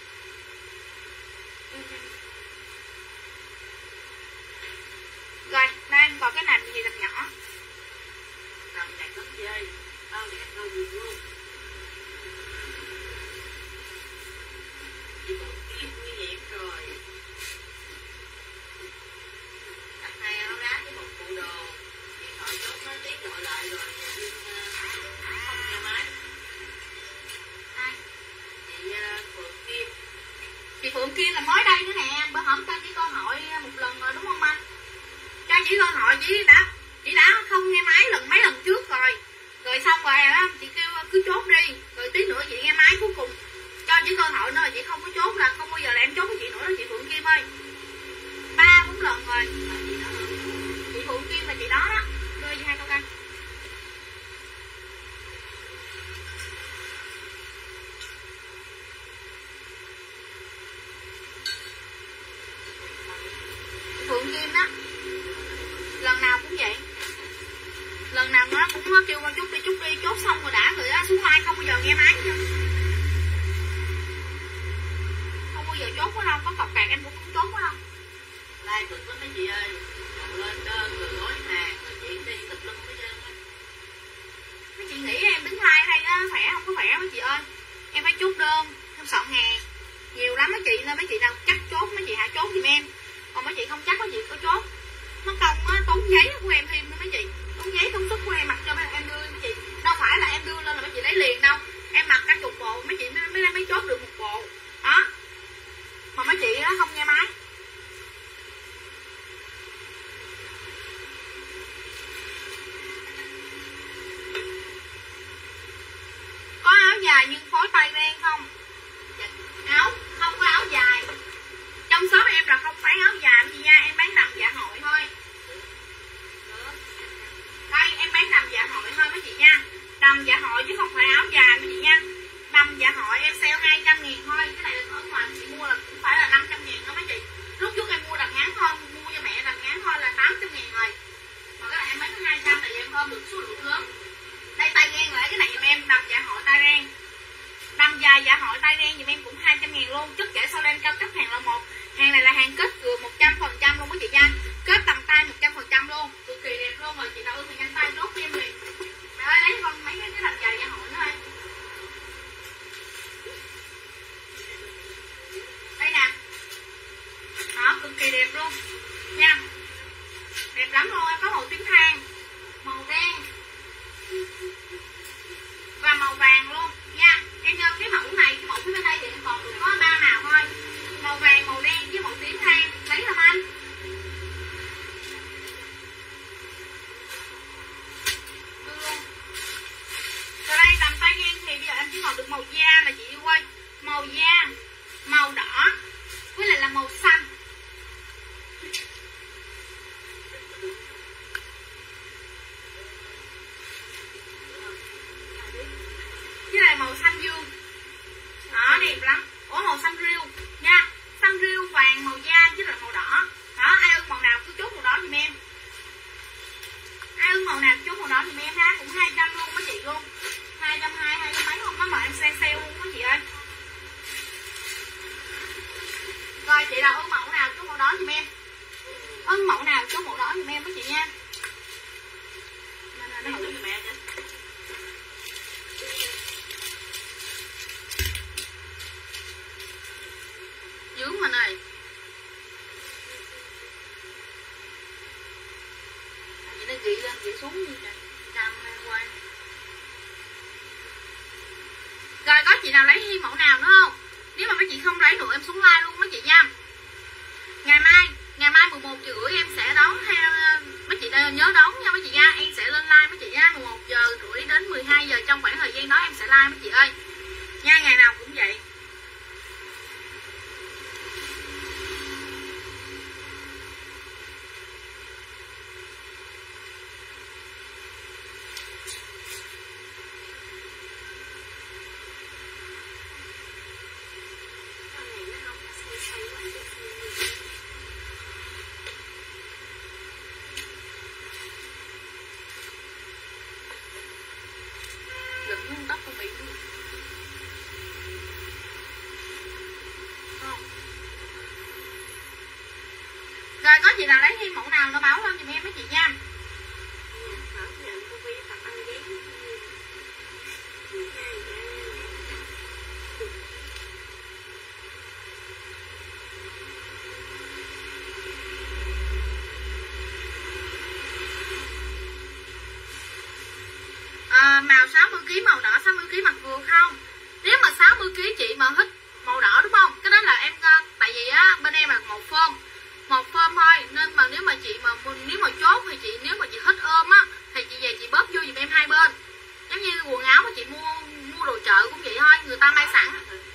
Rồi, đây còn cái này gì làm nhỏ. Đầm đẹp lắm chị ơi. Bao đẹp bao vui luôn. Chị một ký nguy hiểm rồi. Đặt hai áo đá với một bộ đồ. Điện thoại chốt nó tí gọi lại rồi. Nhưng không nghe máy. Ai? Chị Phượng Kim. Chị Phượng Kim là mới đây nữa nè. Bữa hổm cho chị cơ hội một lần rồi đúng không anh? Cho chị cơ hội chị đã chị đã không nghe máy lần mấy lần trước rồi. Rồi xong rồi á, chị kêu cứ chốt đi. Rồi tí nữa chị nghe máy cuối cùng. Cho chị cơ hội nữa, chị không có chốt là không bao giờ là em chốt với chị nữa đó chị Phượng Kim ơi. Ba bốn lần rồi. Chị Phượng Kim là chị đó đó. Đưa chị hai câu đây. Phượng Kim đó. Lần nào cũng vậy. Lần nào nó cũng nó kêu con chút đi chút đi, chốt xong rồi đã rồi á, xuống like không bao giờ nghe máy chứ. Không bao giờ chốt quá đâu, có cọc cạc em cũng không chốt quá đâu. Like cực lắm mấy chị ơi. Còn lên đơn rồi gói hàng rồi chị đi tùm lum hết trơn á. Mấy chị nghĩ em đứng like hay á, khỏe không có khỏe mấy chị ơi. Em phải chốt đơn, em soạn hàng nhiều lắm mấy chị, nên mấy chị nào chắc chốt mấy chị hãy chốt giùm em. Còn mấy chị không chắc mấy chị có chốt. Nó công á, tốn giấy của em thêm nữa mấy chị. Tốn giấy tốn sức của em mặc cho em đưa mấy chị. Đâu phải là em đưa lên là mấy chị lấy liền đâu. Em mặc cả chục bộ mấy chị mới mới, mới chốt được một bộ. Đó. Mà mấy chị đó không nghe máy. cực kỳ đẹp luôn nha, đẹp lắm luôn. Em có màu tím than, màu đen và màu vàng luôn nha. Em nhớ cái mẫu này, cái mẫu phía bên đây thì em còn được có ba màu thôi, màu vàng, màu đen với màu tím than, lấy không anh? Rồi đây tầm tay em thì bây giờ em chỉ còn được màu da là chị yêu ơi, màu da, màu đỏ với lại là màu xanh. Với lại màu xanh dương. Đó, đẹp lắm. Ủa màu xanh riêu nha, xanh riêu vàng màu da với lại màu đỏ. Đó, ai ưng màu nào cứ chốt màu đó giùm em. Ai ưng màu nào chốt màu đó giùm em ha, cũng hai trăm luôn mấy chị luôn. hai trăm hai mươi, hai trăm mấy không có mà em sale sale luôn mấy chị ơi. Rồi chị nào ưng mẫu nào chốt màu đó giùm em. Ưng mẫu nào chốt màu đó giùm em mấy chị nha. Nó hữu cho mẹ chứ. Dướng mình ơi. Vậy nó gị lên gị xuống như vậy. Cam quay. Rồi có chị nào lấy hi mẫu nào nữa không? Nếu mà mấy chị không lấy nữa em xuống like luôn mấy chị nha. Ngày mai, ngày mai mười một giờ rưỡi em sẽ đón theo mấy chị nhớ đón nha mấy chị nha. Em sẽ lên like mấy chị nha, mười một giờ rưỡi đến mười hai giờ trong khoảng thời gian đó em sẽ like mấy chị ơi. Nha, ngày nào cũng vậy. Rồi có chị nào lấy thêm mẫu nào nó báo lên giùm em mấy chị nha. À, màu sáu mươi ki lô gam màu đỏ sáu mươi ki lô gam mặc vừa không? Nếu mà sáu mươi ki lô gam chị mà thích màu đỏ đúng không? Cái đó là em tại vì á bên em là một form một form thôi, nên mà nếu mà chị mà nếu mà chốt thì chị nếu mà chị thích ôm á thì chị về chị bóp vô giùm em hai bên, giống như quần áo mà chị mua mua đồ chợ cũng vậy thôi, người ta may sẵn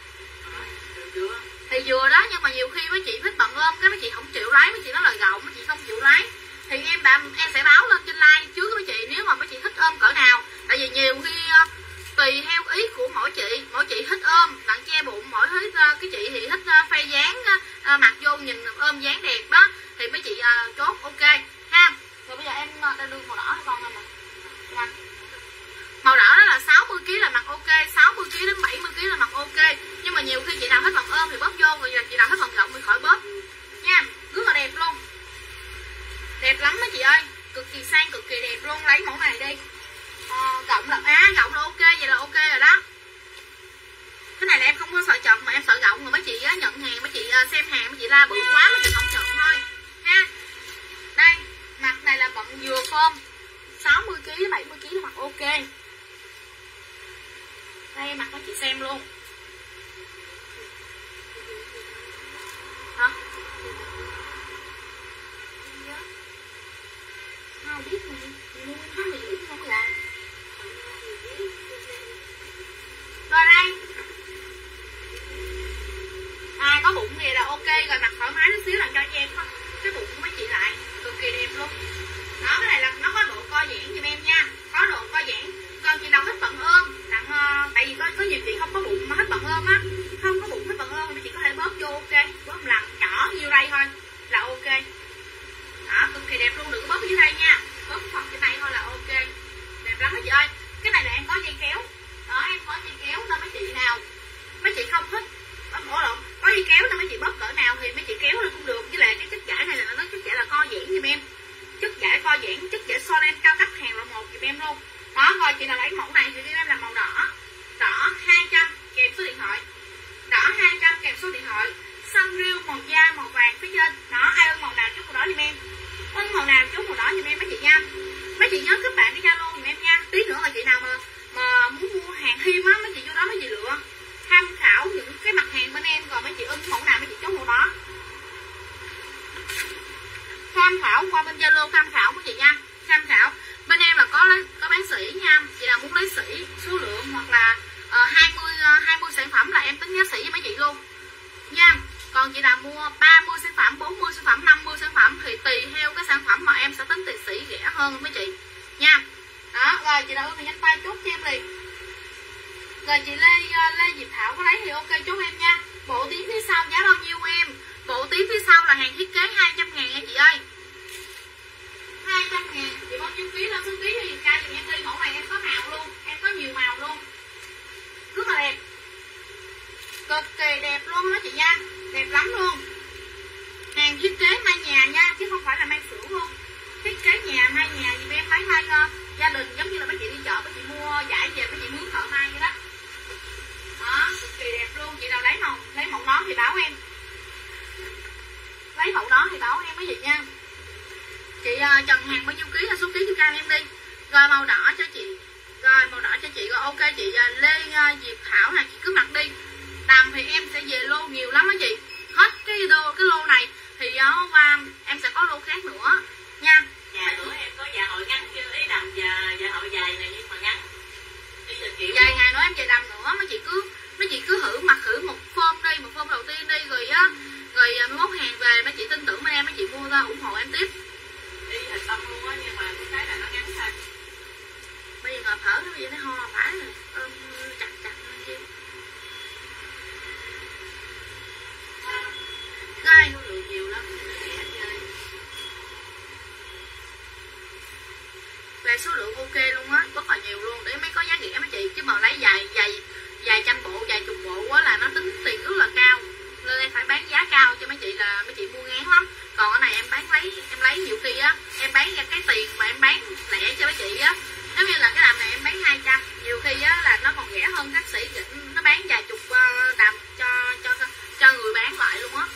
thì vừa đó. Nhưng mà nhiều khi mấy chị thích bận ôm cái mấy chị không chịu lấy, mấy chị nói lời gọng mấy chị không chịu lấy thì em đã em sẽ báo lên trên like trước mấy chị nếu mà mấy chị thích ôm cỡ nào. Tại vì nhiều khi uh, tùy theo ý của mỗi chị, mỗi chị thích ôm đặng che bụng, mỗi thích uh, cái chị thì thích uh, phay dáng uh, mặc vô nhìn ôm dáng đẹp đó thì mấy chị uh, chốt ok ha. Rồi bây giờ em uh, đang đưa màu đỏ cho con em nè. Màu đỏ đó là sáu mươi ki lô gam là mặc ok, sáu mươi ki lô gam đến bảy mươi ki lô gam là mặc ok. Nhưng mà nhiều khi chị nào thích bằng ôm thì bóp vô, rồi chị nào thích bằng rộng thì khỏi bóp nha. Rất là đẹp luôn, đẹp lắm mấy chị ơi, cực kỳ sang, cực kỳ đẹp luôn. Lấy mẫu này đi. À, rộng là á, à, rộng là ok, vậy là ok rồi đó. Cái này là em không có sợ chậm mà em sợ rộng, mà mấy chị á, nhận hàng mấy chị uh, xem hàng mấy chị la bự quá mấy chị không nhận thôi ha. Đây, mặt này là bận vừa form sáu mươi ki lô gam bảy mươi ki lô gam mặc ok. Đây mặt mấy chị xem luôn. Hả? Không biết mà mua hai mươi rưỡi không là. Rồi đây. À có bụng này là ok rồi, mặc thoải mái chút xíu làm cho em cái bụng của mấy chị lại cực kỳ đẹp luôn. Đó, cái này là nó có độ co giãn giùm em nha, có độ co giãn. Còn chị nào thích bận ôm đặng uh, tại vì có có nhiều chị không có bụng mà tham khảo qua bên Zalo tham khảo mấy chị nha, tham khảo. Bên em là có có bán sỉ nha, chị nào muốn lấy sỉ số lượng hoặc là uh, hai mươi uh, hai mươi sản phẩm là em tính giá sỉ với mấy chị luôn nha. Còn chị nào mua ba mươi sản phẩm, bốn mươi sản phẩm, năm mươi sản phẩm thì tùy theo cái sản phẩm mà em sẽ tính tiền sỉ rẻ hơn mấy chị nha. Đó, rồi chị nào ơi thì nhắn tay chốt cho em liền. Rồi chị Lê uh, Lê Diệp Thảo có lấy thì ok chốt em nha. Bộ tím phía sau giá bao nhiêu em? Bộ tím phía sau là hàng thiết kế hai trăm ngàn nha chị ơi, hai trăm ngàn. Chị bao nhiêu ký lên số ký cho Diệp Ca dùm em đi. Mẫu này em có màu luôn, em có nhiều màu luôn, rất là đẹp, cực kỳ đẹp luôn đó chị nha, đẹp lắm luôn. Hàng thiết kế mai nhà nha, chứ không phải là mang xưởng luôn. Thiết kế nhà mai nhà thì em lấy mai uh, gia đình, giống như là mấy chị đi chợ mấy chị mua giải về mấy chị mướn thợ mai vậy đó. Đó, cực kỳ đẹp luôn. Chị nào lấy màu lấy mẫu đó thì báo em, lấy mẫu đó thì báo em mấy chị nha. Chị uh, Trần hàng bao nhiêu ký là số ký cho can em đi. Rồi màu đỏ cho chị, rồi màu đỏ cho chị. Rồi ok chị uh, Lê uh, Diệp Thảo nè, chị cứ mặc đi. Đầm thì em sẽ về lô nhiều lắm á chị. Hết cái đô cái lô này thì uh, qua em sẽ có lô khác nữa nha. Dạ bữa em có dạ hội ngắn chưa, ý đầm và dạ hội dài này nhưng mà ngắn. Bây giờ kiểu vài ngày nữa em về đầm nữa, mấy chị cứ mấy chị cứ thử mặc thử một form đi, một form đầu tiên đi rồi á, rồi mốt hàng về mấy chị tin tưởng bên em, mấy chị mua ra ủng hộ em tiếp. đi thành tâm luôn á, nhưng mà cái là nó ngắn thôi. Bây giờ ngợp thở nó bây giờ nó ho phải rồi, ôm chặt chặt lên chi. Rồi số lượng nhiều lắm. về số lượng ok luôn á, rất là nhiều luôn, để mấy có giá rẻ mấy chị, chứ mà lấy vài vài vài trăm bộ, vài chục bộ quá là nó tính tiền rất là cao, nên em phải bán giá cao cho mấy chị là mấy chị mua ngán lắm. Còn cái này em bán lấy em lấy nhiều khi á, em bán ra cái tiền mà em bán lẻ cho mấy chị á, giống như là cái đầm này em bán hai trăm, nhiều khi á là nó còn rẻ hơn các sĩ nó bán vài chục uh, đầm cho cho cho người bán lại luôn á.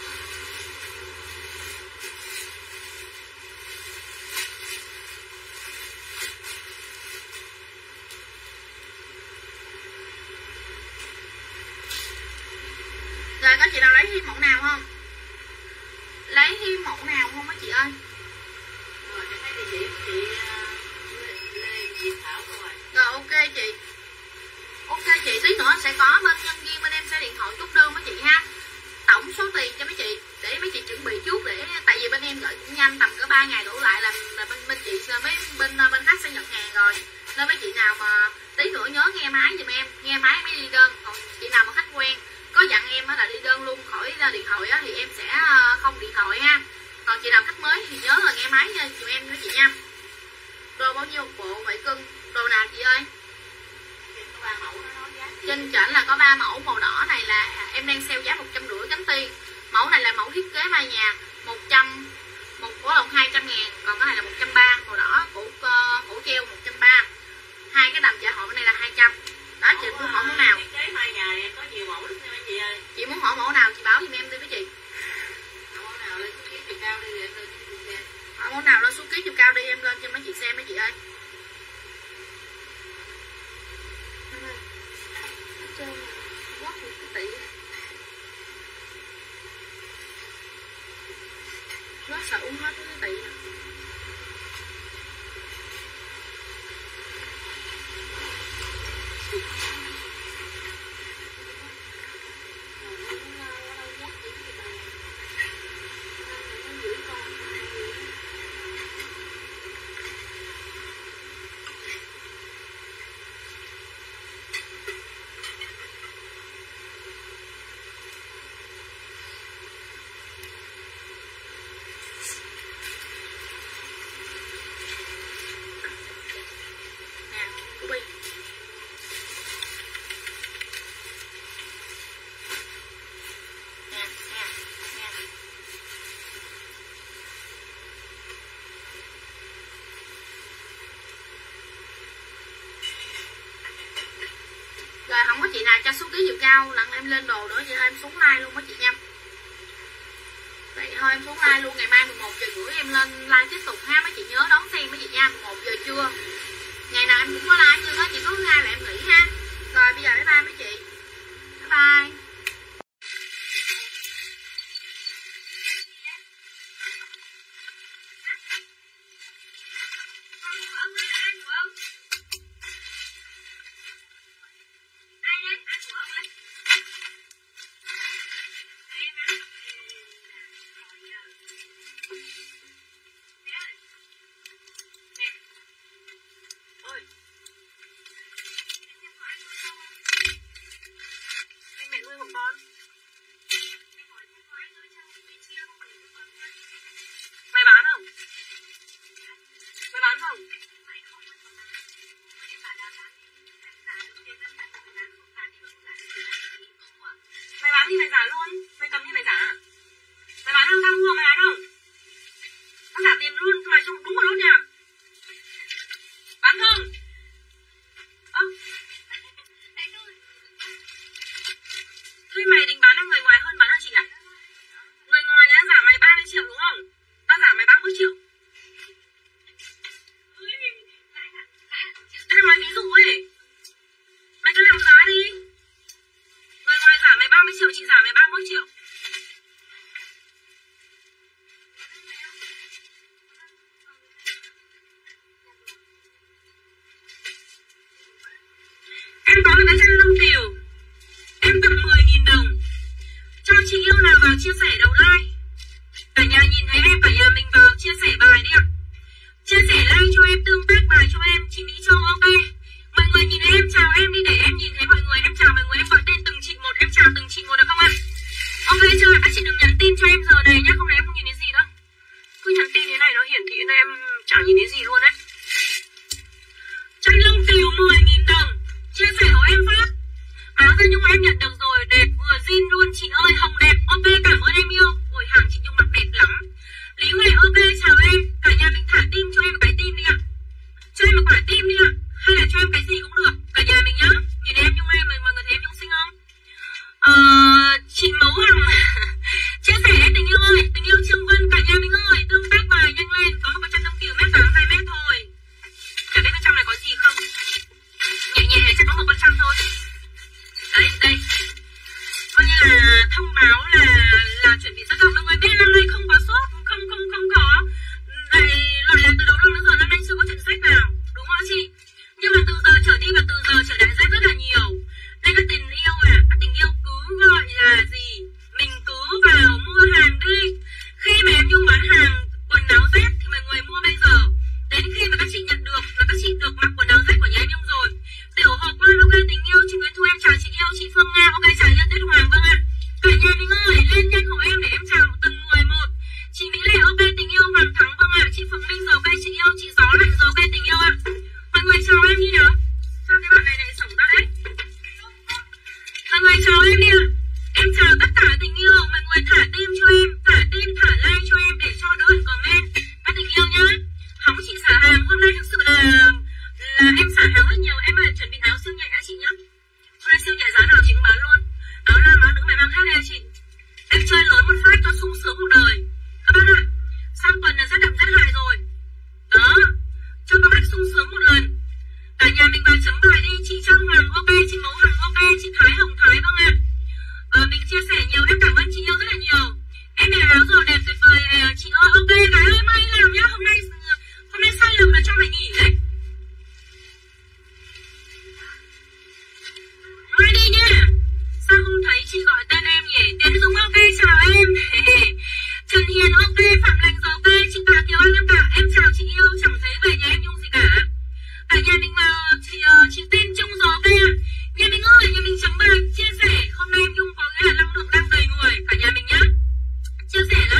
Rồi có chị nào lấy thêm mẫu nào không? Lấy thêm mẫu nào không á chị ơi? Rồi em thấy địa chỉ của chị Lê Diệp Thảo rồi. Rồi ok chị. Ok chị, tí nữa sẽ có bên nhân viên bên em sẽ điện thoại chốt đơn với chị ha. Tổng số tiền cho mấy chị để mấy chị chuẩn bị trước, để tại vì bên em gửi cũng nhanh, tầm cỡ ba ngày đổ lại là, là bên bên chị mấy bên bên khách sẽ nhận hàng rồi. Nên mấy chị nào mà tí nữa nhớ nghe máy giùm em, nghe máy mới đi đơn. Còn chị nào mà khách quen có dặn em là đi đơn luôn khỏi điện thoại á, thì em sẽ không điện thoại ha. Còn chị nào khách mới thì nhớ là nghe máy giùm em nữa chị nha. Đồ bao nhiêu một bộ vậy cưng? Đồ nào chị ơi? Trên trển là có ba mẫu. Màu đỏ này là em đang sale giá một trăm rưỡi cánh tiên. Mẫu này là mẫu thiết kế mai nhà một trăm, một cổ lồng hai trăm ngàn, còn cái này là một trăm ba. Màu đỏ cổ cổ treo một trăm ba. Hai cái đầm dạ hội bên này là hai trăm. Đó chị muốn hỏi mẫu nào? Thiết kế mai nhà em có nhiều mẫu lắm nha chị ơi. Chị muốn hỏi mẫu nào chị báo giùm em đi với chị. Mẫu nào lên số ký chiều cao đi em lên cho chị xem. Hỏi mẫu nào lên số ký chiều cao đi em lên cho mấy chị xem mấy chị ơi. Quất cái tị nó sợ uống hết cái tị. Rồi không có chị nào cho số ký chiều cao lần em lên đồ nữa, vậy thôi em xuống like luôn đó chị nha. Vậy thôi em xuống like luôn, ngày mai mười một giờ rưỡi em lên like tiếp tục ha, mấy chị nhớ đón xem mấy chị nha. Mười một giờ trưa ngày nào em cũng có like chứ đó, chỉ có thứ hai là em nghỉ ha. Rồi bây giờ bye bye mấy chị, bye bye.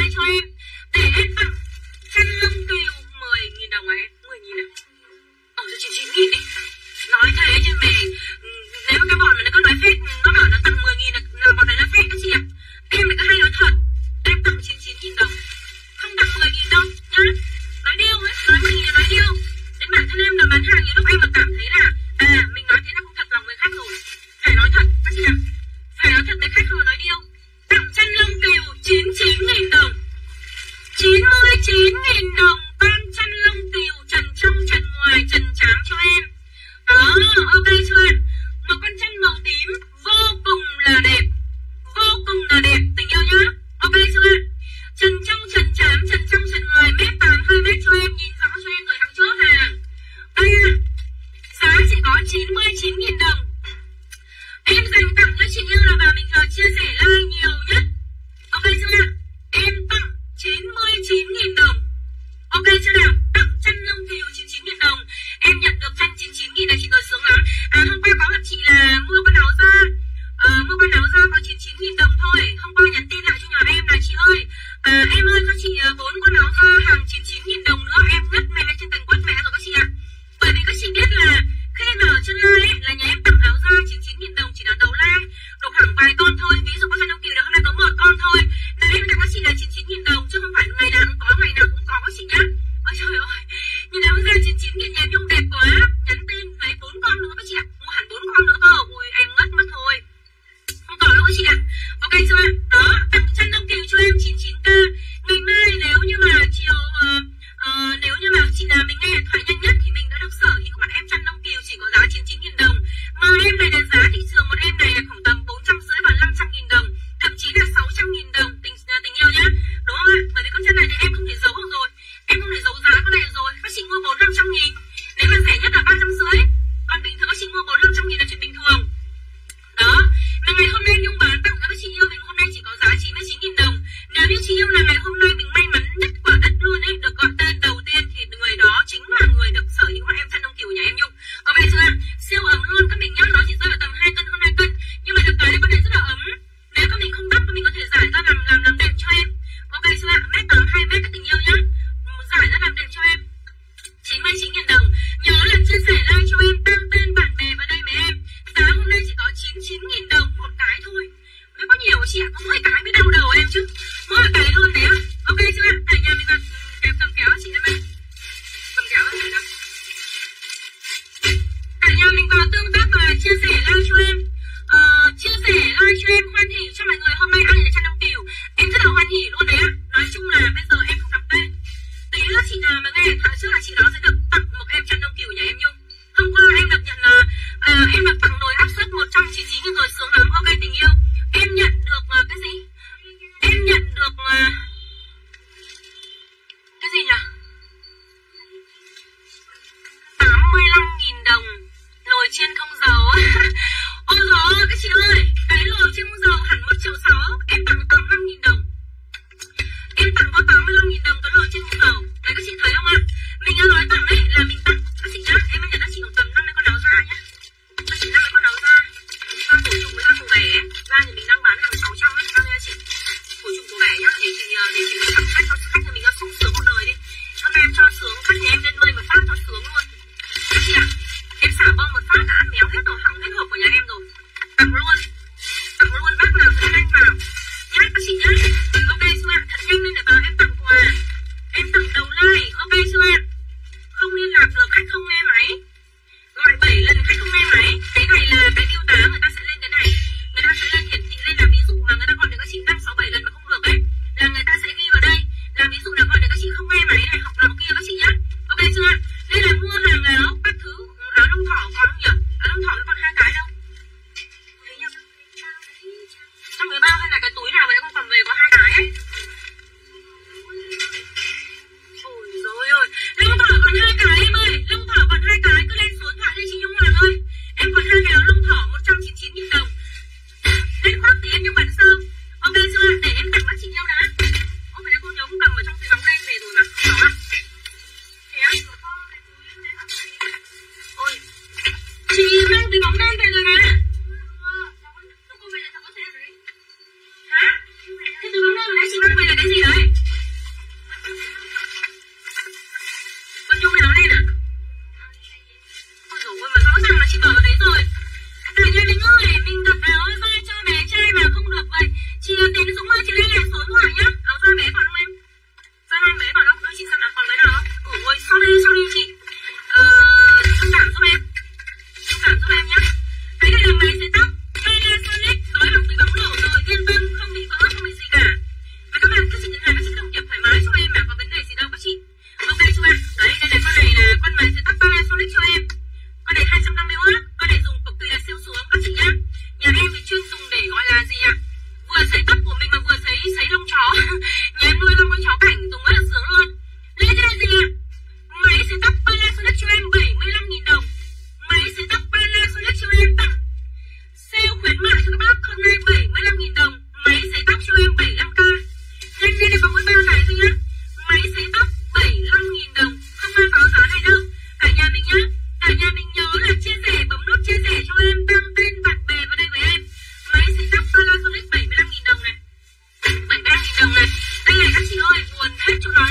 cho em để em tặng chăn lông cừu mười nghìn đồng à em? mười nghìn à? Ờ cho chín chín nghìn đi. Nói thế chứ mẹ, nếu cái bọn mà nó cứ nói phép, nó bảo nó tặng mười nghìn là, là bọn này nó phép đó chị ạ. Em lại cứ hay nói thật, em tặng chín chín nghìn đồng, không tặng mười nghìn đâu nhá. Nói điêu ấy, nói mười nghìn là nói điêu. Đến bản thân em là bán hàng nhiều lúc em mà cảm thấy là à mình nói thế là không thật lòng với khách rồi. Phải nói thật các chị ạ, phải nói thật với khách không nói điêu. Tặng chăn lông cừu chín mươi chín nghìn đồng, chín mươi chín nghìn đồng con chăn lông cừu trần trong trần ngoài trần trắng cho em. Đó, ok chưa? Một con chăn màu tím vô cùng là đẹp, vô cùng là đẹp tình yêu nhá. Ok chưa? Trần trong trần trám, trần trong trần ngoài, mét tám hai mét cho em, nhìn rõ cho em rồi hàng chốt hàng. Đây à, giá chỉ có chín mươi chín nghìn đồng. Em dành tặng cho chị yêu là bà mình uh, chia sẻ like nhiều nhất. Ok chưa? Em tặng chín mươi chín nghìn đồng. Ok chưa nào? Tặng chăn lông cừu chín mươi chín nghìn đồng. Em nhận được chăn chín mươi chín nghìn là chị cười sướng lắm. À hôm qua có bạn chị là mua con áo da, à, mua con áo da có chín mươi chín nghìn đồng thôi. Hôm qua nhắn tin lại cho nhà em là chị ơi, à, em ơi cho chị bốn con áo da hàng chín mươi chín nghìn đồng nữa. Em ngất mẹ trên tầng quất mẹ rồi các chị ạ. Bởi vì các chị biết là khi mà ở trên live ấy, là nhà em tặng áo da chín mươi chín nghìn đồng chỉ là đầu live, được khoảng vài con thôi. Ví dụ con chăn lông cừu là hôm nay có một con thôi, là em tặng các chị là chín mươi chín nghìn đồng, chứ không phải ngày nào cũng có, ngày nào cũng có các chị nhá. Ôi trời ơi, nhìn áo da chín mươi chín nghìn nhà em Nhung đẹp quá. Nhắn tin lấy bốn con nữa các chị ạ, mua hẳn bốn con nữa cơ. Ui em ngất mất thôi, không còn đâu các chị ạ. Ok chưa? Đó, tặng chăn lông cừu cho em chín mươi chín k. Ngày mai nếu như mà chiều uh, uh, nếu như mà chị nào mình nghe điện thoại nhanh nhất thì mình đã được sở hữu mặt em chăn lông cừu chỉ có giá chín mươi chín nghìn đồng. Mà em này là giá thị trường một em này là khoảng tầm bốn trăm rưỡi và năm trăm nghìn đồng, thậm chí là sáu trăm nghìn đồng tình tình yêu nhá. Đúng không ạ? Bởi vì con chăn này thì em không thể giấu được rồi, em không thể giấu giá con này được rồi. Các chị mua bốn năm trăm nghìn, nếu mà rẻ nhất là ba trăm rưỡi, còn bình thường các chị mua bốn năm trăm nghìn là chuyện bình thường. Đó, mà ngày hôm nay Nhung bán tặng cho các chị yêu mình hôm nay chỉ có giá chín mươi chín nghìn đồng. Nếu như chị yêu là ngày hôm nay mình may mắn nhất quả đất luôn ấy, được gọi tên đầu tiên thì người đó chính là người được sở hữu mặt em chăn lông cừu nhà em Nhung. Ok chưa? Siêu ấm luôn các mình nhá, nó chỉ rơi vào tầm hai cân hơn hai cân, nhưng mà được cái là con này rất là ấm. Nếu các mình không đắp mình có thể giải ra làm làm làm đệm cho em. Ok chưa? Mét tám hai mét các tình yêu nhá, giải ra làm đệm cho em. chín mươi chín nghìn đồng. Nhớ là chia sẻ like cho em, tăng tên bạn bè vào đây với em. Giá hôm nay chỉ có chín mươi chín nghìn đồng một cái thôi. Nếu có nhiều chị ạ, có mỗi cái mới đau đầu em chứ. Mỗi cái luôn đấy ạ. Ok chưa? Ở nhà mình mặc kẹp cầm kéo chị em ơi. Cầm kéo chị nào. Cả nhà mình vào tương tác và chia sẻ like cho em. Ờ, chia sẻ like cho em, hoan hỉ cho mọi người hôm nay ăn là chăn lông cừu. Em rất là hoan hỉ luôn đấy ạ. Nói chung là bây giờ em không đọc tên. Tí nữa chị nào mà nghe điện thoại trước là chị đó sẽ được tặng một em chăn lông cừu nhà em Nhung. Hôm qua em được nhận là à, em được tặng nồi áp suất một trăm chín mươi chín nghìn rồi, sướng lắm. Ok tình yêu, em nhận được uh, cái gì? Em nhận được uh,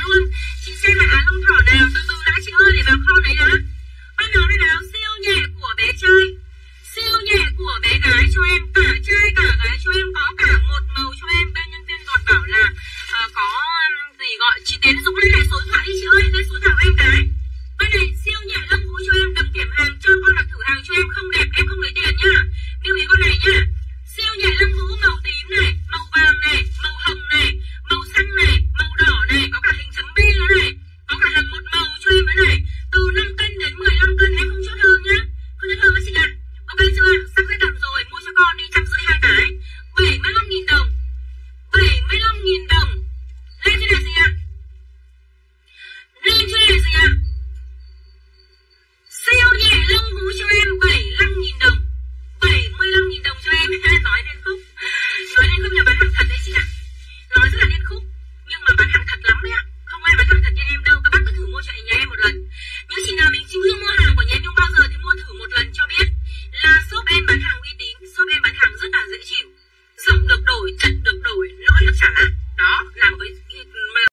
luôn. Chị xem là áo lông thỏ nào, từ từ đã chị ơi, để vào kho đấy đã. Ơi nào đây nào, siêu nhẹ của bé trai, siêu nhẹ của bé gái cho em, cả trai cả gái cho em, có cả một màu cho em. Bên nhân viên còn bảo là à, có um, gì gọi chị Tiến Dũng lên lại số điện thoại đi chị ơi, lên số thảo em cái. Bên này siêu nhẹ lông vũ cho em, đừng kiểm hàng cho con mặc thử hàng cho em, không